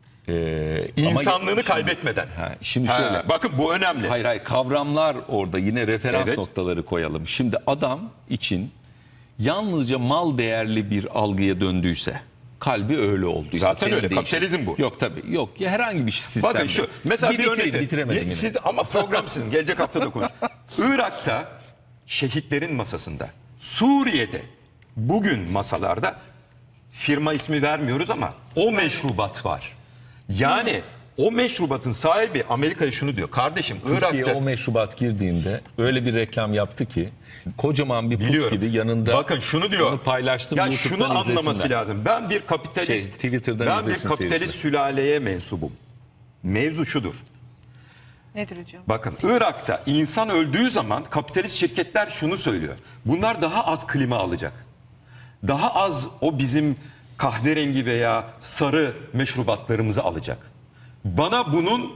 Ee, ama İnsanlığını şimdi- kaybetmeden. Ha, şimdi Ha, şöyle. bakın bu önemli. Hayır hayır, kavramlar orada, yine referans Evet. noktaları koyalım. Şimdi adam için yalnızca mal değerli bir algıya döndüyse, kalbi öyle olduysa. Zaten senin öyle, değişir. kapitalizm bu. Yok tabii, yok ya, herhangi bir sistem. Bakın şu, mesela bir, bitireyim, örnek. bitiremedim Bir- yine. Siz, ama program sizin. Gelecek hafta da konuş. Irak'ta şehitlerin masasında, Suriye'de bugün masalarda firma ismi vermiyoruz ama o meşrubat var. Yani o meşrubatın sahibi Amerika'ya şunu diyor. Kardeşim Türkiye Irak'ta o meşrubat girdiğinde öyle bir reklam yaptı ki kocaman bir put biliyorum. gibi yanında. Bakın şunu diyor. Onu paylaştım, Ya YouTube'dan şunu anlaması izlesinler. lazım. Ben bir kapitalist, Şey, Twitter'dan ben bir izlesin kapitalist seyirciler. sülaleye mensubum. Mevzu şudur. Nedir hocam? Bakın Irak'ta insan öldüğü zaman kapitalist şirketler şunu söylüyor. Bunlar daha az klima alacak. Daha az o bizim kahverengi veya sarı meşrubatlarımızı alacak. Bana bunun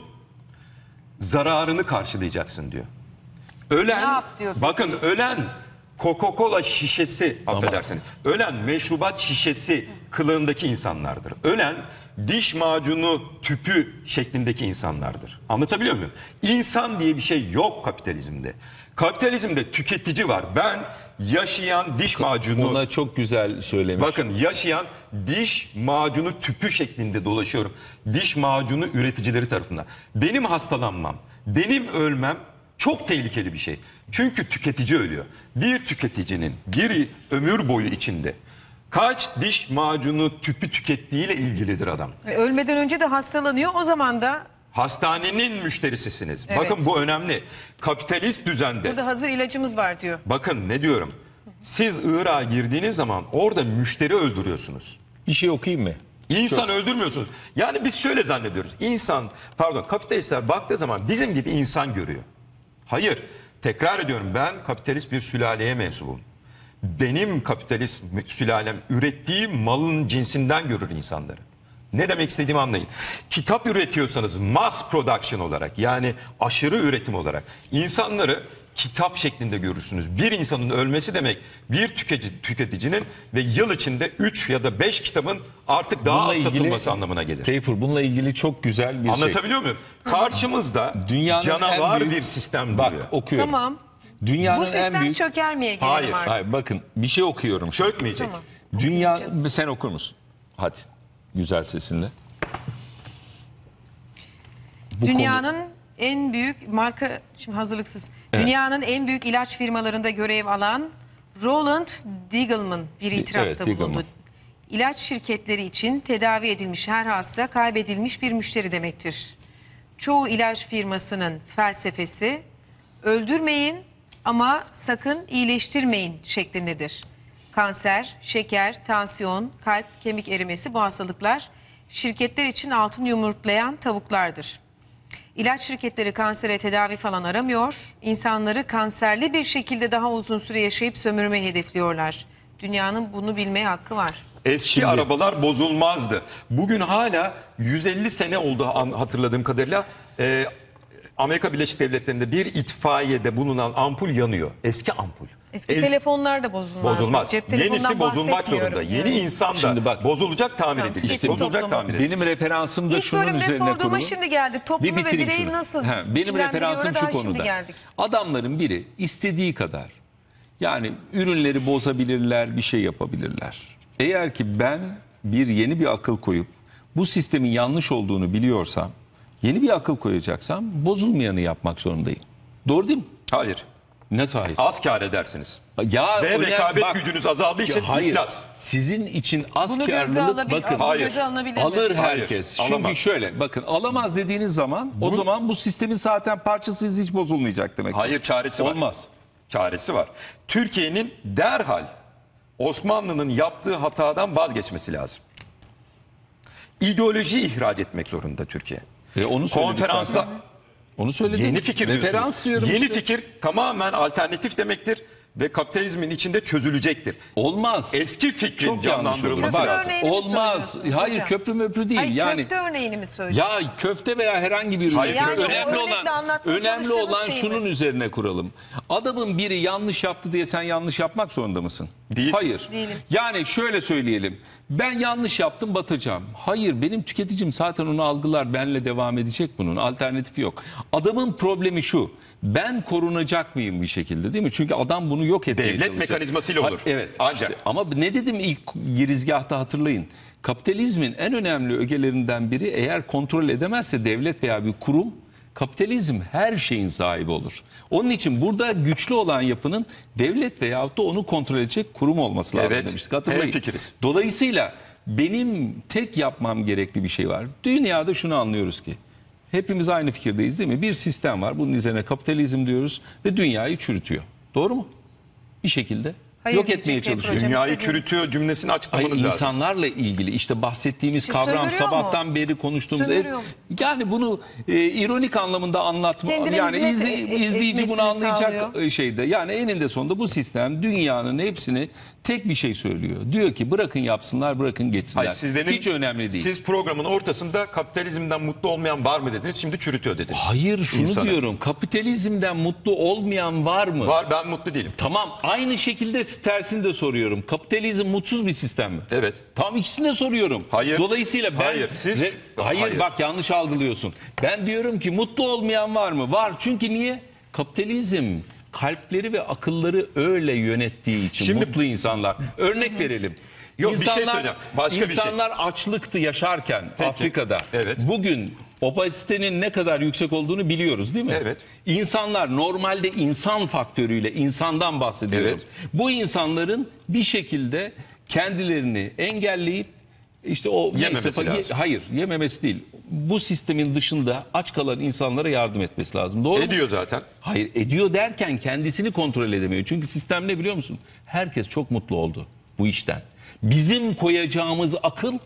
zararını karşılayacaksın diyor. Ölen, Ne yap diyor peki? bakın ölen Coca-Cola şişesi, affedersiniz. Ölen meşrubat şişesi kılığındaki insanlardır. Ölen diş macunu tüpü şeklindeki insanlardır. Anlatabiliyor muyum? İnsan diye bir şey yok kapitalizmde. Kapitalizmde tüketici var. Ben yaşayan diş macunu... Ona çok güzel söylemiş. Bakın yaşayan diş macunu tüpü şeklinde dolaşıyorum. Diş macunu üreticileri tarafından. Benim hastalanmam, benim ölmem çok tehlikeli bir şey. Çünkü tüketici ölüyor. Bir tüketicinin bir ömür boyu içinde kaç diş macunu tüpü tükettiğiyle ilgilidir adam. E, Ölmeden önce de hastalanıyor. O zaman da Hastanenin müşterisisiniz. Evet. Bakın bu önemli. Kapitalist düzende. burada hazır ilacımız var diyor. Bakın ne diyorum. Siz Irak'a girdiğiniz zaman orada müşteri öldürüyorsunuz. Bir şey okuyayım mı? İnsan öldürmüyorsunuz. Yani biz şöyle zannediyoruz. İnsan, pardon kapitalistler baktığı zaman bizim gibi insan görüyor. Hayır. Tekrar ediyorum, ben kapitalist bir sülaleye mensubum. Benim kapitalist sülalem ürettiği malın cinsinden görür insanları. Ne demek istediğimi anlayın. Kitap üretiyorsanız mass production olarak, yani aşırı üretim olarak insanları kitap şeklinde görürsünüz. Bir insanın ölmesi demek bir tüketici, tüketicinin ve yıl içinde üç ya da beş kitabın artık daha Bununla az ilgili- satılması anlamına gelir. Teyfur, bununla ilgili çok güzel bir şey. Anlatabiliyor muyum? Karşımızda Dünyanın canavar en büyük- bir sistem Bak duruyor. okuyorum. Tamam. Dünyanın Bu en sistem büyük... çöker miye gelelim Hayır, artık. Hayır, bakın bir şey okuyorum. Çökmeyecek. Tamam. Dünya, sen okur musun? Hadi, güzel sesinle. Bu Dünyanın en büyük marka, şimdi hazırlıksız. Evet. Dünyanın en büyük ilaç firmalarında görev alan Roland Diegelman bir itirafta Evet, Diegelman. bulundu. İlaç şirketleri için tedavi edilmiş her hasta kaybedilmiş bir müşteri demektir. Çoğu ilaç firmasının felsefesi öldürmeyin ama sakın iyileştirmeyin şeklindedir. Kanser, şeker, tansiyon, kalp, kemik erimesi bu hastalıklar şirketler için altın yumurtlayan tavuklardır. İlaç şirketleri kansere tedavi falan aramıyor. İnsanları kanserli bir şekilde daha uzun süre yaşayıp sömürmeyi hedefliyorlar. Dünyanın bunu bilmeye hakkı var. Eski Şimdi- arabalar bozulmazdı. Bugün hala yüz elli sene oldu an- hatırladığım kadarıyla. e, Amerika Birleşik Devletleri'nde bir itfaiyede bulunan ampul yanıyor. Eski ampul. Eski Es- telefonlar da bozulmaz. Bozulmaz. Cep telefonundan Yenisi bozulmak bahsetmiyorum. zorunda. Yeni Evet. insan da Şimdi bak- bozulacak, tamir Tamam, edilecek. tüketim Bozulacak, toplumu. tamir edilecek. Benim referansım da İlk şunun bölümde üzerine sorduğuma kurulu. şimdi geldik. Toplumu ve bitireyim bireyi şunu. nasıl Ha, benim biçimlendiriyor, referansım daha şu şimdi konuda. geldik. Adamların biri istediği kadar, yani ürünleri bozabilirler, bir şey yapabilirler. Eğer ki ben bir yeni bir akıl koyup bu sistemin yanlış olduğunu biliyorsam, yeni bir akıl koyacaksam bozulmayanı yapmak zorundayım. Doğru değil mi? Hayır. Nasıl hayır? Az kar edersiniz. Ya Ve önemli- rekabet bak- gücünüz azaldığı için Hayır. iflas. Sizin için az Bunu göze karlılık alabil- bakın. bunu Hayır. göze alınabilir mi? Alır Hayır, herkes. Çünkü alamaz. şöyle bakın, alamaz dediğiniz zaman o zaman bu sistemin zaten parçasıyız, hiç bozulmayacak demek. Hayır, çaresi var. Olmaz. Çaresi var. Türkiye'nin derhal Osmanlı'nın yaptığı hatadan vazgeçmesi lazım. İdeoloji ihraç etmek zorunda Türkiye. E, onu söyledik Konferansta zaten. Onu söyledim. yeni fikir Referans diyorsunuz. diyorum Yeni işte. fikir tamamen alternatif demektir ve kapitalizmin içinde çözülecektir. Olmaz. Eski fikrin Çok yanlış olur. canlandırılması Köfte lazım. örneğini mi Olmaz. söylüyorsunuz Hayır, hocam? köprü möprü değil. Hayır, yani köfte örneğini mi söylüyorsunuz? ya köfte veya herhangi bir ürün. Hayır, Yani köfte- önemli örnekle olan anlatmaya önemli çalıştığınız olan şey şunun mi? üzerine kuralım. Adamın biri yanlış yaptı diye sen yanlış yapmak zorunda mısın? Değilsin. Hayır. Değilim. Yani şöyle söyleyelim. Ben yanlış yaptım, batacağım. Hayır, benim tüketicim zaten onu algılar, benle devam edecek bunun. Alternatifi yok. Adamın problemi şu. Ben korunacak mıyım bir şekilde, değil mi? Çünkü adam bunu yok etmeye Devlet çalışacak. mekanizmasıyla olur. Ha, evet. Ancak. işte. Ama ne dedim ilk girizgahta, hatırlayın. Kapitalizmin en önemli ögelerinden biri, eğer kontrol edemezse devlet veya bir kurum, kapitalizm her şeyin sahibi olur. Onun için burada güçlü olan yapının devlet veyahut da onu kontrol edecek kurum olması lazım Evet, demiştik. Hatırlayın. hemfikiriz. Dolayısıyla benim tek yapmam gerekli bir şey var. Dünyada şunu anlıyoruz ki, hepimiz aynı fikirdeyiz değil mi? Bir sistem var, bunun üzerine kapitalizm diyoruz ve dünyayı çürütüyor. Doğru mu? Bir şekilde Hayır yok diyecek etmeye değil çalışıyor. hocam. Dünyayı istediğim- çürütüyor cümlesini Hayır, açıklamanız lazım. insanlarla ilgili işte bahsettiğimiz İşte kavram, sömürüyor mu? sabahtan beri konuştuğumuz Sömürüyor mu? yani bunu e, ironik anlamında anlatma, Kendine yani hizmet izle- e- e- izleyici bunu etmesini anlayacak sağlıyor. e, şeyde, yani eninde sonunda bu sistem dünyanın hepsini tek bir şey söylüyor. Diyor ki bırakın yapsınlar, bırakın geçsinler. Hayır, siz demin- Hiç önemli değil. Siz programın ortasında kapitalizmden mutlu olmayan var mı dediniz, şimdi çürütüyor dediniz. Hayır, şunu İnsanı. diyorum, kapitalizmden mutlu olmayan var mı? Var, ben mutlu değilim. Tamam, aynı şekilde tersini de soruyorum. Kapitalizm mutsuz bir sistem mi? Evet. Tam ikisini de soruyorum. Hayır. Dolayısıyla ben... Hayır, siz- Re- hayır, Hayır. bak yanlış algılıyorsun. Ben diyorum ki mutlu olmayan var mı? Var. Çünkü niye? Kapitalizm kalpleri ve akılları öyle yönettiği için Şimdi- mutlu insanlar. Örnek verelim. Yok, bir şey söyleyeceğim. Başka bir şey. İnsanlar açlıktı yaşarken Peki. Afrika'da. Evet. Bugün obezitenin ne kadar yüksek olduğunu biliyoruz değil mi? Evet. İnsanlar normalde insan faktörüyle, insandan bahsediyorum. Evet. Bu insanların bir şekilde kendilerini engelleyip işte o Yememesi neyse, ye- lazım. hayır, yememesi değil. Bu sistemin dışında aç kalan insanlara yardım etmesi lazım. Doğru mu? Ediyor zaten. Hayır, ediyor derken kendisini kontrol edemiyor. Çünkü sistem ne biliyor musun? Herkes çok mutlu oldu bu işten. Bizim koyacağımız akıl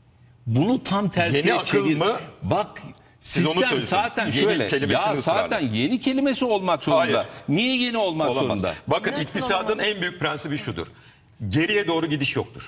bunu tam tersine Yeni akıl çevir. mı? Bak, Siz onu sistem söylüyorsunuz. zaten Yeni şöyle. kelimesini Ya ısrarla. zaten yeni kelimesi olmak zorunda. Hayır. Niye yeni olmak Olamaz. zorunda? Bakın, Nasıl iktisadın olamaz? en büyük prensibi şudur. Geriye doğru gidiş yoktur.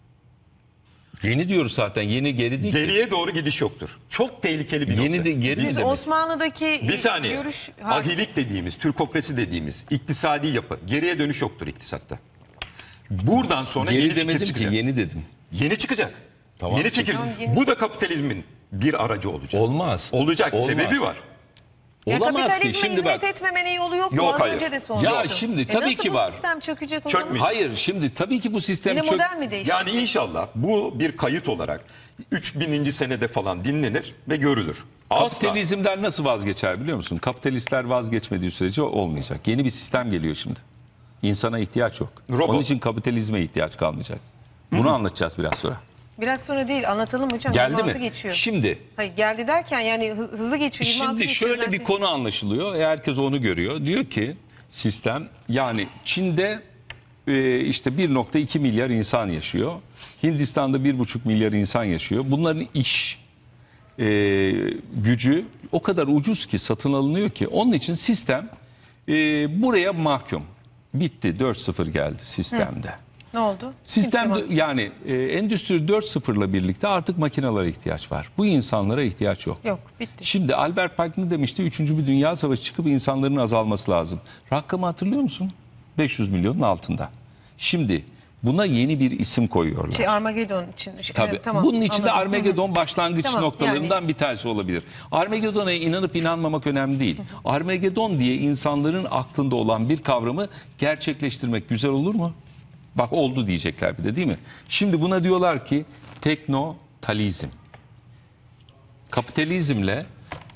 Yeni diyoruz zaten. Yeni geri değil ki. Geriye doğru gidiş yoktur. Çok tehlikeli bir Yeni nokta. de geri Siz demek. Osmanlı'daki Bir saniye. görüş... Ha, Ahilik dediğimiz, Türkokrasi dediğimiz iktisadi yapı. Geriye dönüş yoktur iktisatta. Buradan sonra Geri yeni fikir demedim ki, çıkacak. yeni dedim. Yeni çıkacak. Tamam. Yeni fikir. Tamam, yeni- Bu da kapitalizmin bir aracı olacak. Olmaz. Olacak. Olmaz. Sebebi var. ya Olamaz ki. kapitalizme Şimdi hizmet bak. etmemenin yolu yok mu? Yok, Az hayır. önce de sordum. Ya şimdi tabii nasıl ki bu var. sistem çökecek o zaman? Çökmeyecek. Hayır, şimdi tabii ki bu sistem Yine çok... model mi değişti? Yani inşallah bu bir kayıt olarak üç bininci senede falan dinlenir ve görülür. Asla. Kapitalizmden nasıl vazgeçer biliyor musun? Kapitalistler vazgeçmediği sürece olmayacak. Yeni bir sistem geliyor şimdi. İnsana ihtiyaç yok. Robot. Onun için kapitalizme ihtiyaç kalmayacak. Bunu anlatacağız biraz sonra. Biraz sonra değil, anlatalım hocam. Geldi yirmi altı mi? geçiyor. Şimdi Hayır, geldi derken yani hı- hızlı geçiyor. yirmi altı Şimdi geçiyor şöyle bir zaten. konu anlaşılıyor. Herkes onu görüyor. Diyor ki sistem, yani Çin'de e, işte bir nokta iki milyar insan yaşıyor. Hindistan'da bir buçuk milyar insan yaşıyor. Bunların iş e, gücü o kadar ucuz ki, satın alınıyor ki. Onun için sistem e, buraya mahkum. Bitti. dört sıfır geldi sistemde. Ne oldu? Sistem Kimse yani e, Endüstri dört sıfırla birlikte artık makinelere ihtiyaç var. Bu insanlara ihtiyaç yok. Yok, bitti. Şimdi Albert Pike ne demişti? Üçüncü bir dünya savaşı çıkıp insanların azalması lazım. Rakamı hatırlıyor musun? beş yüz milyonun altında. Şimdi buna yeni bir isim koyuyorlar. Şey, Armageddon için. Şey, Tabii. evet, tamam, Bunun içinde anladım. Armageddon başlangıç Tamam, noktalarından yani- bir tanesi olabilir. Armageddon'a inanıp inanmamak önemli değil. Armageddon diye insanların aklında olan bir kavramı gerçekleştirmek güzel olur mu? Bak, oldu diyecekler bir de, değil mi? Şimdi buna diyorlar ki teknotalizm. Kapitalizmle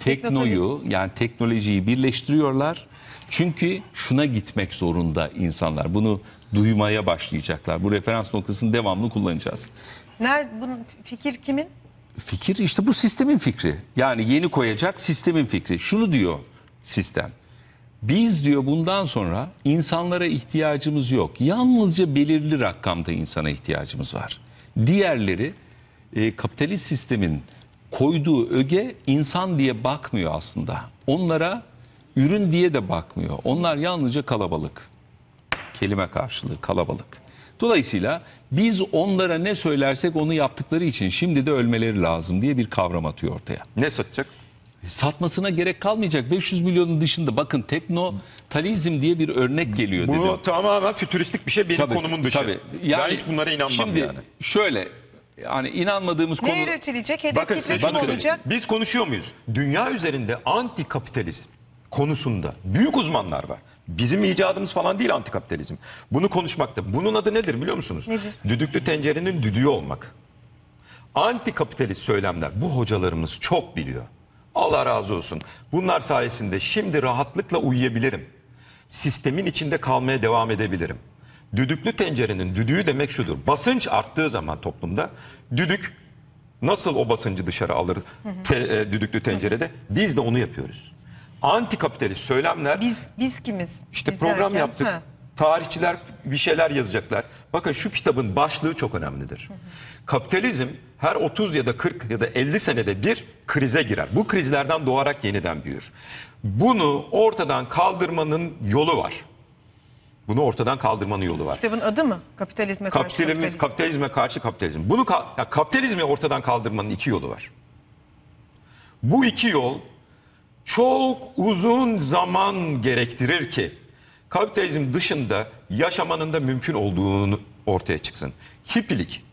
teknoyu yani teknolojiyi birleştiriyorlar. Çünkü şuna gitmek zorunda insanlar. Bunu duymaya başlayacaklar. Bu referans noktasını devamlı kullanacağız. Nerede bunun fikir kimin? Fikir işte bu sistemin fikri. Yani yeni koyacak sistemin fikri. Şunu diyor sistem. Biz diyor bundan sonra insanlara ihtiyacımız yok. Yalnızca belirli rakamda insana ihtiyacımız var. Diğerleri e, kapitalist sistemin koyduğu öge insan diye bakmıyor aslında. Onlara ürün diye de bakmıyor. Onlar yalnızca kalabalık. Kelime karşılığı kalabalık. Dolayısıyla biz onlara ne söylersek onu yaptıkları için şimdi de ölmeleri lazım diye bir kavram atıyor ortaya. Ne satacak? Satmasına gerek kalmayacak. beş yüz milyonun dışında bakın teknotalizm diye bir örnek geliyor Bu dedi. tamamen fütüristik bir şey, benim Tabii, konumun dışı. tabii. Yani ben hiç bunlara inanmam şimdi yani. şöyle yani inanmadığımız konu... Ne üretilecek? Hedef Bakın kitle size kim şunu olacak? söyleyeyim. Biz konuşuyor muyuz? Dünya üzerinde anti kapitalizm konusunda büyük uzmanlar var. Bizim icadımız falan değil antikapitalizm. Bunu konuşmakta. Bunun adı nedir biliyor musunuz? Nedir? Düdüklü tencerenin düdüğü olmak. Antikapitalist söylemler bu hocalarımız çok biliyor. Allah razı olsun. Bunlar sayesinde şimdi rahatlıkla uyuyabilirim. Sistemin içinde kalmaya devam edebilirim. Düdüklü tencerenin düdüğü demek şudur. Basınç arttığı zaman toplumda düdük nasıl o basıncı dışarı alır te, e, düdüklü tencerede? Biz de onu yapıyoruz. Antikapitalist söylemler Biz biz kimiz? işte Biz program derken, yaptık. ha. Tarihçiler bir şeyler yazacaklar. Bakın şu kitabın başlığı çok önemlidir. Kapitalizm her otuz ya da kırk ya da elli senede bir krize girer. Bu krizlerden doğarak yeniden büyür. Bunu ortadan kaldırmanın yolu var. Bunu ortadan kaldırmanın yolu var. Kitabın adı mı? Kapitalizme karşı Kapitalizm, kapitalizm. kapitalizme karşı kapitalizm. Bunu ka- ya kapitalizmi ortadan kaldırmanın iki yolu var. Bu iki yol çok uzun zaman gerektirir ki kapitalizm dışında yaşamanın da mümkün olduğunu ortaya çıksın. Hippilik,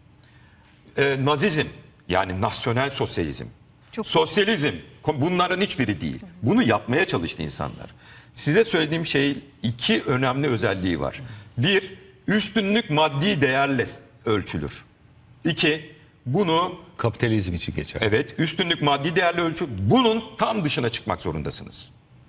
e, nazizm yani nasyonel sosyalizm, Çok- sosyalizm bunların hiçbiri değil. Bunu yapmaya çalıştı insanlar. Size söylediğim şey iki önemli özelliği var. Bir, üstünlük maddi değerle ölçülür. İki, bunu Kapitalizm için geçer. evet üstünlük maddi değerle ölçü. Bunun tam dışına çıkmak zorundasınız.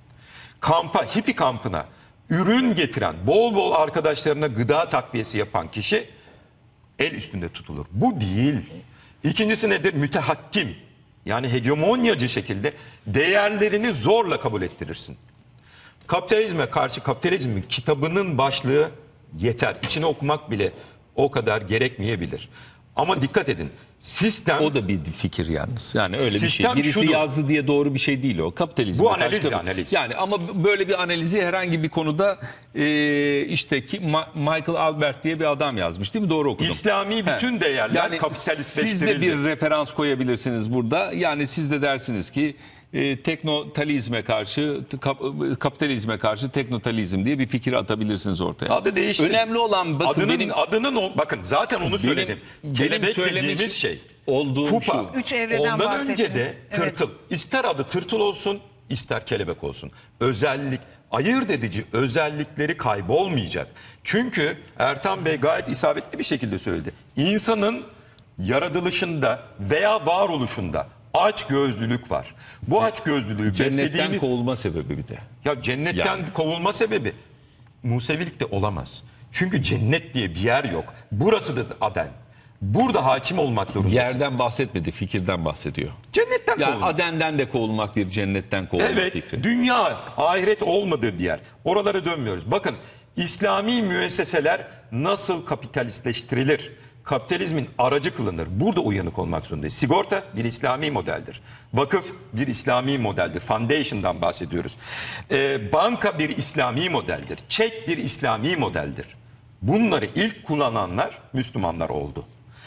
Kampa, hippi kampına ürün getiren, bol bol arkadaşlarına gıda takviyesi yapan kişi el üstünde tutulur. Bu değil. İkincisi nedir? Mütehakkim. Yani hegemonyacı şekilde değerlerini zorla kabul ettirirsin. Kapitalizme karşı kapitalizmin kitabının başlığı yeter. İçine okumak bile o kadar gerekmeyebilir. Ama dikkat edin. Sistem O da bir fikir yalnız. Yani öyle bir şey. Sistem Birisi şudur. yazdı diye doğru bir şey değil o. Kapitalizm. Bu analiz, analiz. Yani ama böyle bir analizi herhangi bir konuda e, işte ki Ma- Michael Albert diye bir adam yazmış değil mi? Doğru okudum. İslami bütün değerler yani kapitalistleştirildi. siz de bir referans koyabilirsiniz burada. Yani siz de dersiniz ki e, teknotalizme karşı kap, kapitalizme karşı teknotalizm diye bir fikir atabilirsiniz ortaya. Adı değişti. Önemli olan bakın adının, benim adının o, bakın zaten onu söyledim. benim Kelebek söylemiş dediğimiz şey. olduğum Pupa. şu. Üç evreden Ondan önce bahsettiniz. de Evet. tırtıl. İster adı tırtıl olsun, ister kelebek olsun. Özellik, ayırt edici özellikleri kaybolmayacak. Çünkü Ertan Bey gayet isabetli bir şekilde söyledi. İnsanın yaratılışında veya varoluşunda açgözlülük var. Bu açgözlülüğü Cennetten beslediğimiz... kovulma sebebi bir de. Ya cennetten Yani. kovulma sebebi Musevilikte olamaz. Çünkü cennet diye bir yer yok. Burası da Aden. Burada hakim olmak zorundasın. Yerden bahsetmedi, fikirden bahsediyor. Cennetten Yani kovulmak. Aden'den de kovulmak bir cennetten kovulmak Evet, fikri. dünya, ahiret olmadığı bir yer. Oralara dönmüyoruz. Bakın, İslami müesseseler nasıl kapitalistleştirilir? Kapitalizmin aracı kılınır. Burada uyanık olmak zorundayız. Sigorta bir İslami modeldir. Vakıf bir İslami modeldir. Foundation'dan bahsediyoruz. Ee, banka bir İslami modeldir. Çek bir İslami modeldir. Bunları ilk kullananlar Müslümanlar oldu.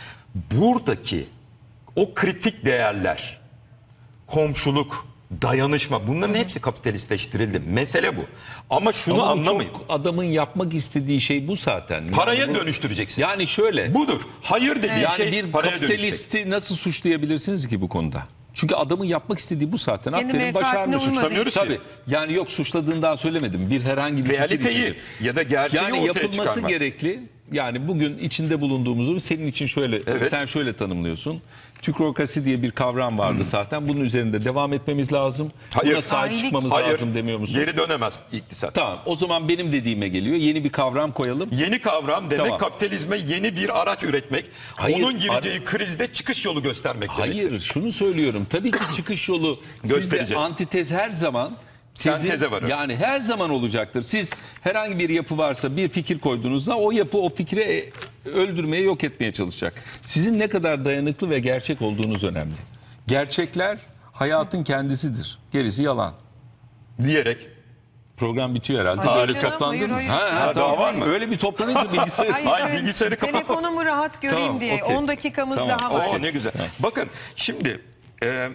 Buradaki o kritik değerler, komşuluk, dayanışma bunların hepsi kapitalistleştirildi. Mesele bu. Ama şunu Ama bu anlamayın. çok adamın yapmak istediği şey bu zaten. Yani Paraya bu- dönüştüreceksin. Yani şöyle. Budur. Hayır dediği yani şey bir paraya dönüşecek. kapitalisti nasıl suçlayabilirsiniz ki bu konuda? Çünkü adamın yapmak istediği bu zaten. Kendi Aferin menfaatine başarmış. uymadığı Suçlamıyoruz ki. Tabii. Yani yok suçladığından söylemedim. Bir herhangi bir fikir Realiteyi içindir. ya da gerçeği Yani ortaya yapılması çıkarmak. gerekli. Yani bugün içinde bulunduğumuzu senin için şöyle, Evet. sen şöyle tanımlıyorsun. Tükrokrasi diye bir kavram vardı zaten. Bunun üzerinde devam etmemiz lazım. Hayır. Buna sahip Ailelik- çıkmamız Hayır, lazım demiyor musun? geri dönemez iktisat. Tamam. O zaman benim dediğime geliyor. Yeni bir kavram koyalım. Yeni kavram demek Tamam. kapitalizme yeni bir araç üretmek. Hayır, onun gireceği krizde çıkış yolu göstermek demektir. Hayır, şunu söylüyorum. Tabii ki çıkış yolu sizde Göstereceğiz. antitez her zaman Sen sizin- teze varır. Yani her zaman olacaktır. Siz herhangi bir yapı varsa bir fikir koyduğunuzda o yapı o fikri öldürmeye, yok etmeye çalışacak. Sizin ne kadar dayanıklı ve gerçek olduğunuz önemli. Gerçekler hayatın kendisidir. Gerisi yalan. Diyerek. Program bitiyor herhalde. Hayır Böyle canım, toplandın hayır, mı? hayır. Ha, ha, Ha, tamam. daha var mı? Öyle bir toplanınca bilgisayar. Hayır, Hayır, şöyle bilgisayarı kapat. telefonumu rahat göreyim Tamam, diye. okey. on dakikamız Tamam. daha var. Oo, ne güzel. Bakın şimdi e,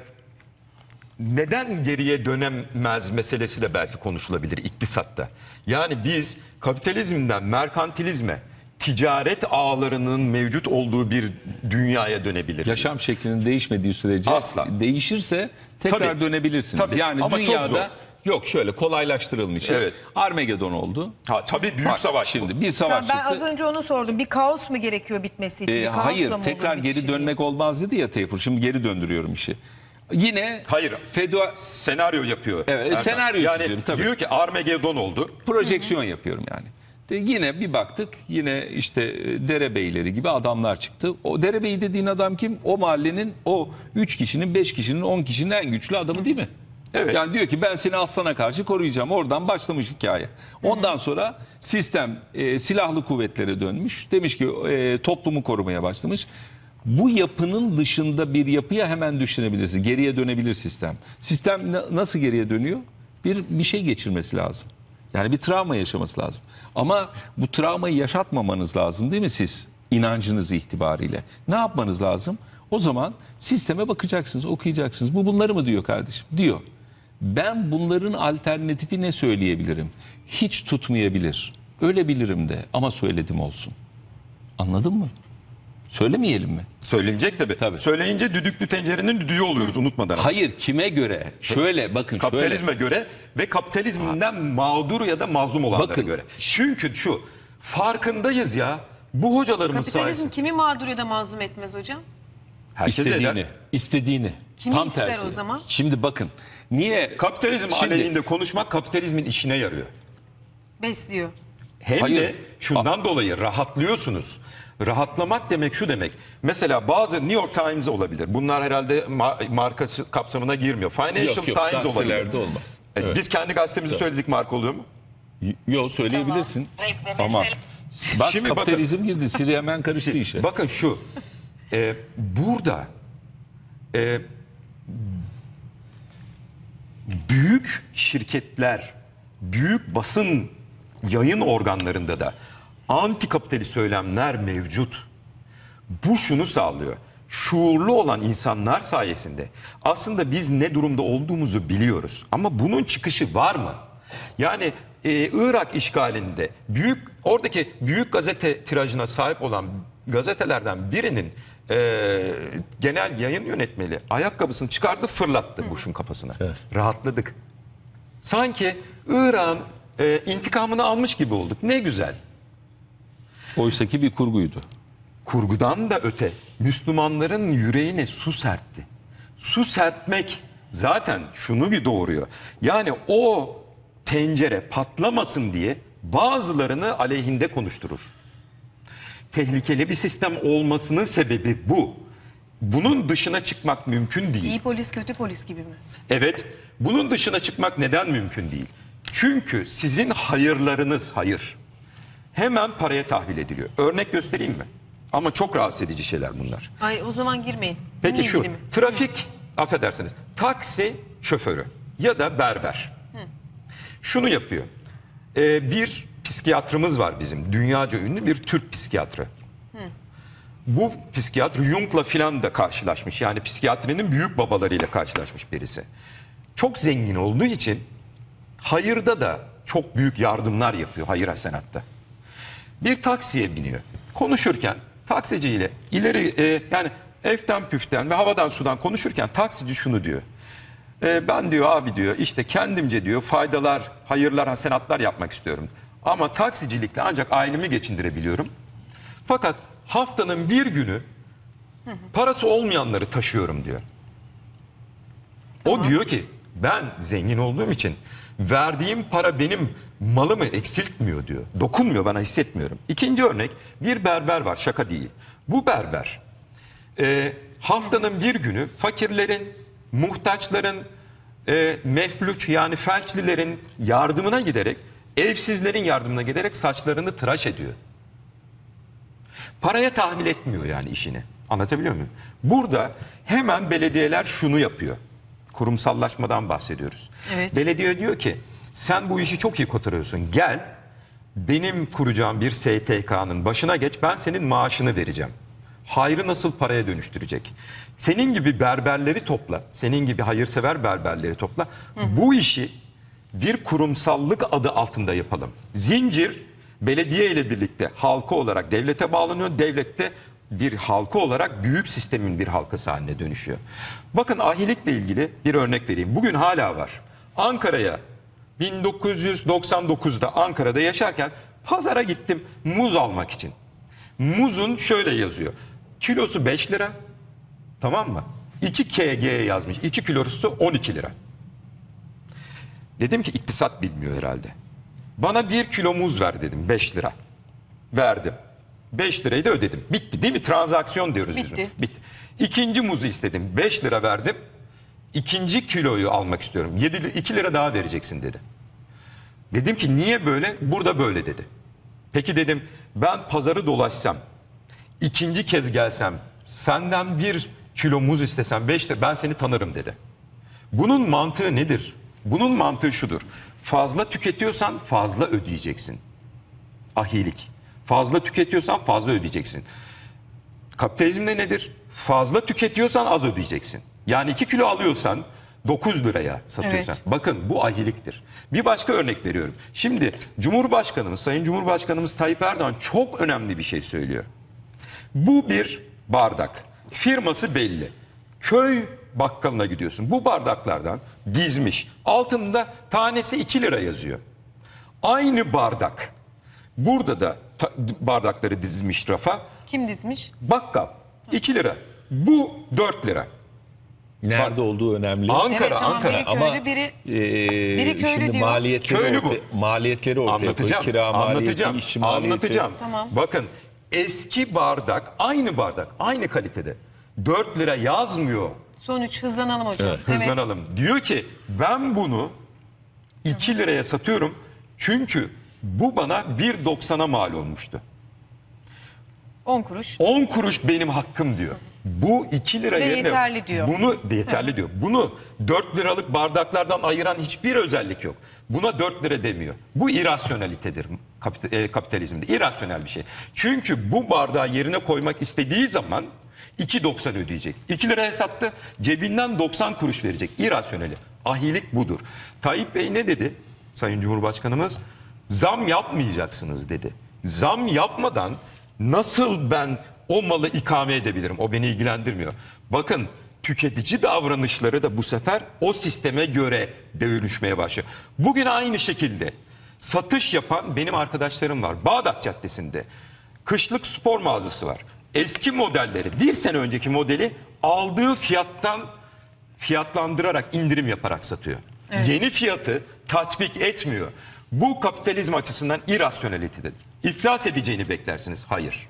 neden geriye dönemez meselesi de belki konuşulabilir iktisatta. Yani biz kapitalizmden merkantilizme, ticaret ağlarının mevcut olduğu bir dünyaya dönebiliriz. Yaşam şeklinin değişmediği sürece Asla. değişirse tekrar Tabii. dönebilirsiniz. Tabii. Yani Ama çok dünyada zor. yok şöyle kolaylaştırılmış. Evet. Armagedon oldu. Ha, tabii büyük Bak, savaş bu. şimdi bir savaş Ben az çıktı. önce onu sordum. Bir kaos mu gerekiyor bitmesi için? Ee, Bir kaosla hayır mı olur tekrar bir geri şey? dönmek olmaz dedi ya Tayfur. Şimdi geri döndürüyorum işi. Yine Hayır. fedua Senaryo yapıyor. Evet, Erkan. senaryo yani çiziyorum, tabii. diyor ki Armageddon oldu. projeksiyon yapıyorum yani. De yine bir baktık yine işte e, derebeyleri gibi adamlar çıktı. O derebeyi dediğin adam kim? O mahallenin o üç kişinin, beş kişinin, on kişinin en güçlü adamı değil mi? Evet. Yani diyor ki ben seni aslana karşı koruyacağım. Oradan başlamış hikaye. Ondan sonra sistem e, silahlı kuvvetlere dönmüş. Demiş ki e, toplumu korumaya başlamış. Bu yapının dışında bir yapıya hemen düşünebilirsin. Geriye dönebilir sistem. Sistem na- nasıl geriye dönüyor? Bir bir şey geçirmesi lazım. Yani bir travma yaşaması lazım. Ama bu travmayı yaşatmamanız lazım değil mi siz? İnancınız itibariyle. Ne yapmanız lazım? O zaman sisteme bakacaksınız, okuyacaksınız. Bu bunları mı diyor kardeşim? Diyor. Ben bunların alternatifi ne söyleyebilirim? Hiç tutmayabilir. Ölebilirim de ama söyledim olsun. Anladın mı? Söylemeyelim mi? Söylenecek tabii. Tabii. Söyleyince düdüklü tencerenin düdüğü oluyoruz unutmadan. Hayır, kime göre? Şöyle bakın şöyle. Kapitalizme göre ve kapitalizmden mağdur ya da mazlum olanlara Bakın. göre. Çünkü şu farkındayız ya bu hocalarımız Kapitalizm sayesinde. kimi mağdur ya da mazlum etmez hocam? Herkes İstediğini, eder. istediğini. Kimi Tam ister tersi. o zaman? Şimdi bakın. Niye? Kapitalizm Şimdi- aleyhinde konuşmak kapitalizmin işine yarıyor. Besliyor. Hem Hayır. de şundan dolayı rahatlıyorsunuz. Rahatlamak demek şu demek. Mesela bazı New York Times olabilir. Bunlar herhalde ma- markası kapsamına girmiyor. Financial Yok yok, Times olabilir. gazetelerde olmaz. E, Evet. Biz kendi gazetemizi söyledik, marka oluyor mu? Yok söyleyebilirsin. Tamam. Ama bak Şimdi bakın- kapitalizm girdi. Siri hemen karıştı işe. Bakın şu. e, burada e, büyük şirketler, büyük basın yayın organlarında da antikapitalist söylemler mevcut. Bu şunu sağlıyor. Şuurlu olan insanlar sayesinde aslında biz ne durumda olduğumuzu biliyoruz. Ama bunun çıkışı var mı? Yani e, Irak işgalinde büyük oradaki büyük gazete tirajına sahip olan gazetelerden birinin e, genel yayın yönetmeni ayakkabısını çıkardı, fırlattı Bush'un kafasına. Evet. Rahatladık. Sanki Irak'ın e, intikamını almış gibi olduk. Ne güzel. Oysaki bir kurguydu. Kurgudan da öte Müslümanların yüreğine su serpti. Su serpmek zaten şunu bir doğuruyor. Yani o tencere patlamasın diye bazılarını aleyhinde konuşturur. Tehlikeli bir sistem olmasının sebebi bu. Bunun dışına çıkmak mümkün değil. İyi polis kötü polis gibi mi? Evet, bunun dışına çıkmak neden mümkün değil? Çünkü sizin hayırlarınız hayır. Hemen paraya tahvil ediliyor. Örnek göstereyim mi? Ama çok rahatsız edici şeyler bunlar. Ay o zaman girmeyin. Peki Bununla şu, ilgili mi? trafik, affedersiniz, taksi şoförü ya da berber. Şunu yapıyor. Ee, bir psikiyatrımız var bizim, dünyaca ünlü bir Türk psikiyatrı. Bu psikiyatr Jung'la filan da karşılaşmış. Yani psikiyatrinin büyük babalarıyla karşılaşmış birisi. Çok zengin olduğu için hayırda da çok büyük yardımlar yapıyor, hayır hasenatta. Bir taksiye biniyor. Konuşurken taksiciyle ileri e, yani eften püften ve havadan sudan konuşurken taksici şunu diyor. E, ben diyor abi diyor işte kendimce diyor faydalar, hayırlar, hasenatlar yapmak istiyorum. Ama taksicilikle ancak ailemi geçindirebiliyorum. Fakat haftanın bir günü parası olmayanları taşıyorum diyor. O diyor ki ben zengin olduğum için verdiğim para benim malımı eksiltmiyor diyor. Dokunmuyor, bana hissetmiyorum. İkinci örnek, bir berber var, şaka değil. Bu berber e, haftanın bir günü fakirlerin, muhtaçların, e, meflüç yani felçlilerin yardımına giderek, evsizlerin yardımına giderek saçlarını tıraş ediyor. Paraya tahvil etmiyor yani işini. Anlatabiliyor muyum? Burada hemen belediyeler şunu yapıyor. Kurumsallaşmadan bahsediyoruz. Evet. Belediye diyor ki sen bu işi çok iyi kotarıyorsun. Gel benim kuracağım bir S T K'nın başına geç, ben senin maaşını vereceğim. Hayrı nasıl paraya dönüştürecek? Senin gibi berberleri topla. Senin gibi hayırsever berberleri topla. Hı hı. Bu işi bir kurumsallık adı altında yapalım. Zincir belediye ile birlikte halka olarak devlete bağlanıyor. Devlette bir halka olarak büyük sistemin bir halkası haline dönüşüyor. Bakın ahilikle ilgili bir örnek vereyim. Bugün hala var. Ankara'ya bin dokuz yüz doksan dokuzda Ankara'da yaşarken pazara gittim muz almak için. Muzun şöyle yazıyor. Kilosu beş lira. Tamam mı? iki K G yazmış. iki kilosu on iki lira. Dedim ki iktisat bilmiyor herhalde. Bana bir kilo muz ver dedim, beş lira. Verdim. beş lirayı da ödedim. Bitti değil mi? Transaksiyon diyoruz biz. Bitti. Bitti. İkinci muzu istedim. beş lira verdim. İkinci kiloyu almak istiyorum. yedi, iki lira daha vereceksin dedi. Dedim ki niye böyle? Burada böyle dedi. Peki dedim ben pazarı dolaşsam, ikinci kez gelsem, senden bir kilo muz istesem beş lira, ben seni tanırım dedi. Bunun mantığı nedir? Bunun mantığı şudur. Fazla tüketiyorsan fazla ödeyeceksin. Ahilik. Fazla tüketiyorsan fazla ödeyeceksin. Kapitalizmde nedir? Fazla tüketiyorsan az ödeyeceksin. Yani iki kilo alıyorsan dokuz liraya satıyorsan. Evet. Bakın bu ahiliktir. Bir başka örnek veriyorum. Şimdi Cumhurbaşkanımız, Sayın Cumhurbaşkanımız Tayyip Erdoğan çok önemli bir şey söylüyor. Bu bir bardak. Firması belli. Köy bakkalına gidiyorsun. Bu bardaklardan dizmiş. Altında tanesi iki lira yazıyor. Aynı bardak. Burada da ta- bardakları dizmiş rafa. Kim dizmiş? Bakkal iki lira. Bu dört lira. Nerede Bak- olduğu önemli. Ankara, Evet, tamam, Ankara. biri Ama köylü, biri e, biri köylü şimdi diyor. maliyetleri, Köylü bu. ortaya, maliyetleri ortaya koyuyor. Anlatacağım. Kira maliyeti, Anlatacağım. işçi maliyeti. Anlatacağım. Tamam. Bakın eski bardak, aynı bardak, aynı kalitede. dört lira yazmıyor. sonuç hızlanalım hocam. Evet. Hızlanalım. Diyor ki ben bunu iki liraya satıyorum çünkü bu bana bir doksana mal olmuştu. on kuruş. on kuruş benim hakkım diyor. Bu iki lira Ve yerine yeterli diyor. bunu yeterli diyor. Bunu dört liralık bardaklardan ayıran hiçbir özellik yok. Buna dört lira demiyor. Bu irasyonelitedir kapit- e, kapitalizmde. İrasyonel bir şey. Çünkü bu bardağı yerine koymak istediği zaman iki doksan ödeyecek. iki liraya sattı. Cebinden doksan kuruş verecek. İrasyoneli. Ahilik budur. Tayyip Bey ne dedi? Sayın Cumhurbaşkanımız zam yapmayacaksınız dedi. Zam yapmadan nasıl ben o malı ikame edebilirim? O beni ilgilendirmiyor. Bakın tüketici davranışları da bu sefer o sisteme göre dönüşmeye başlıyor. Bugün aynı şekilde satış yapan benim arkadaşlarım var. Bağdat Caddesi'nde kışlık spor mağazası var. Eski modelleri, bir sene önceki modeli aldığı fiyattan fiyatlandırarak, indirim yaparak satıyor. Evet. Yeni fiyatı tatbik etmiyor. Bu kapitalizm açısından irasyonelitedir. İflas edeceğini beklersiniz. Hayır.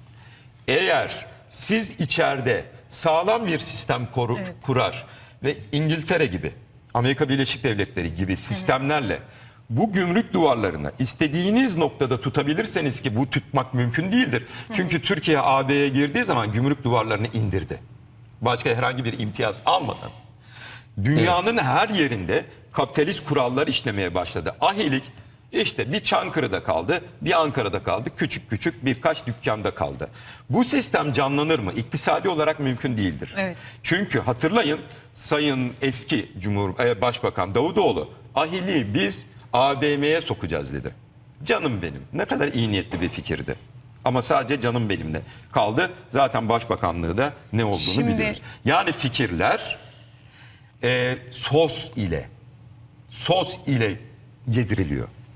Eğer siz içeride sağlam bir sistem koru, Evet. kurar ve İngiltere gibi, Amerika Birleşik Devletleri gibi sistemlerle bu gümrük duvarlarını istediğiniz noktada tutabilirseniz, ki bu tutmak mümkün değildir. Çünkü Türkiye A B'ye girdiği zaman gümrük duvarlarını indirdi. Başka herhangi bir imtiyaz almadan. Dünyanın her yerinde kapitalist kurallar işlemeye başladı. Ahilik işte bir Çankırı'da kaldı, bir Ankara'da kaldı, küçük küçük birkaç dükkanda kaldı. Bu sistem canlanır mı? İktisadi olarak mümkün değildir. Evet. Çünkü hatırlayın, Sayın eski Cumhur e, Başbakan Davutoğlu ahiliği biz A V M'ye sokacağız dedi. Canım benim. Ne kadar iyi niyetli bir fikirdi. Ama sadece canım benimle kaldı. Zaten başbakanlığı da ne olduğunu Şimdi- biliyoruz. Yani fikirler e, sos ile sos ile yediriliyor.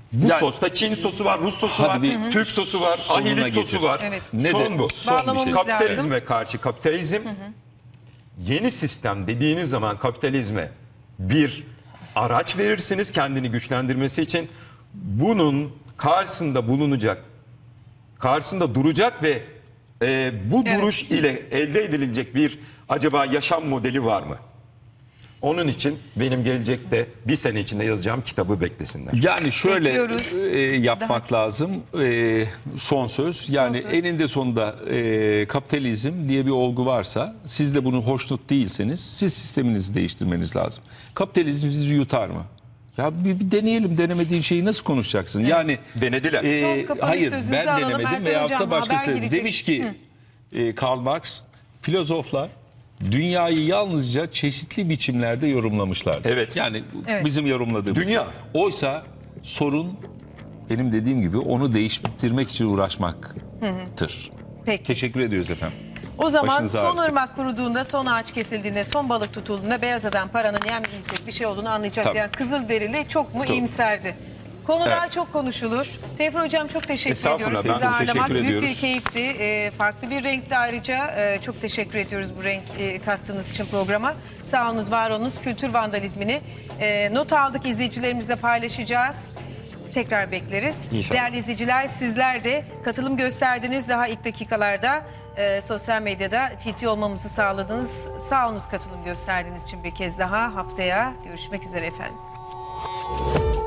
Bu Yani- sosta Çin sosu var, Rus sosu Hadi var, bir Türk sosu var, sonuna ahilik sosu getir. var. Evet. Ne Son de- bu. son bir şey. Bağlamamız Kapitalizme karşı kapitalizm, yeni sistem dediğiniz zaman kapitalizme bir araç verirsiniz kendini güçlendirmesi için. Bunun karşısında bulunacak, karşısında duracak ve e, bu Evet. duruş ile elde edilecek bir acaba yaşam modeli var mı? Onun için benim gelecekte bir sene içinde yazacağım kitabı beklesinler. Yani şöyle Bekliyoruz. e, yapmak lazım. E, son söz. Yani söz. eninde sonunda e, kapitalizm diye bir olgu varsa, siz de bunu hoşnut değilseniz, siz sisteminizi değiştirmeniz lazım. Kapitalizm sizi yutar mı? Ya bir, bir deneyelim. Denemediğin şeyi nasıl konuşacaksın? Yani Denediler. e, Son kapanış hayır, sözünüzü ben alalım. denemedim Ertan veyahut Hocam da başkası haber dedi. girecek. Demiş ki e, Karl Marx, filozoflar dünyayı yalnızca çeşitli biçimlerde yorumlamışlardır. Evet. Yani Evet. bizim yorumladığımız. Dünya. Oysa sorun, benim dediğim gibi, onu değiştirmek için uğraşmaktır. Peki. Teşekkür ediyoruz efendim. O zaman Başınızı son ağrıttık. ırmak kuruduğunda, son ağaç kesildiğinde, son balık tutulduğunda beyaz adam paranın yenmeyecek bir şey olduğunu anlayacak Tabii. diyen Kızılderili çok mu Tabii. iyimserdi? Konu daha Evet. çok konuşulur. Tevfik Hocam çok teşekkür Estağfurullah, ediyoruz. ben Sizi de ağırlamak teşekkür büyük bir ediyoruz. keyifti. Ee, farklı bir renkli ayrıca. Ee, çok teşekkür ediyoruz bu renk e, kattığınız için programa. Sağ olunuz, var olunuz. Kültür vandalizmini e, not aldık, izleyicilerimizle paylaşacağız. Tekrar bekleriz. İnşallah. Değerli izleyiciler, sizler de katılım gösterdiniz daha ilk dakikalarda. e, sosyal medyada T T olmamızı sağladınız. Sağ olunuz katılım gösterdiğiniz için bir kez daha. Haftaya görüşmek üzere efendim.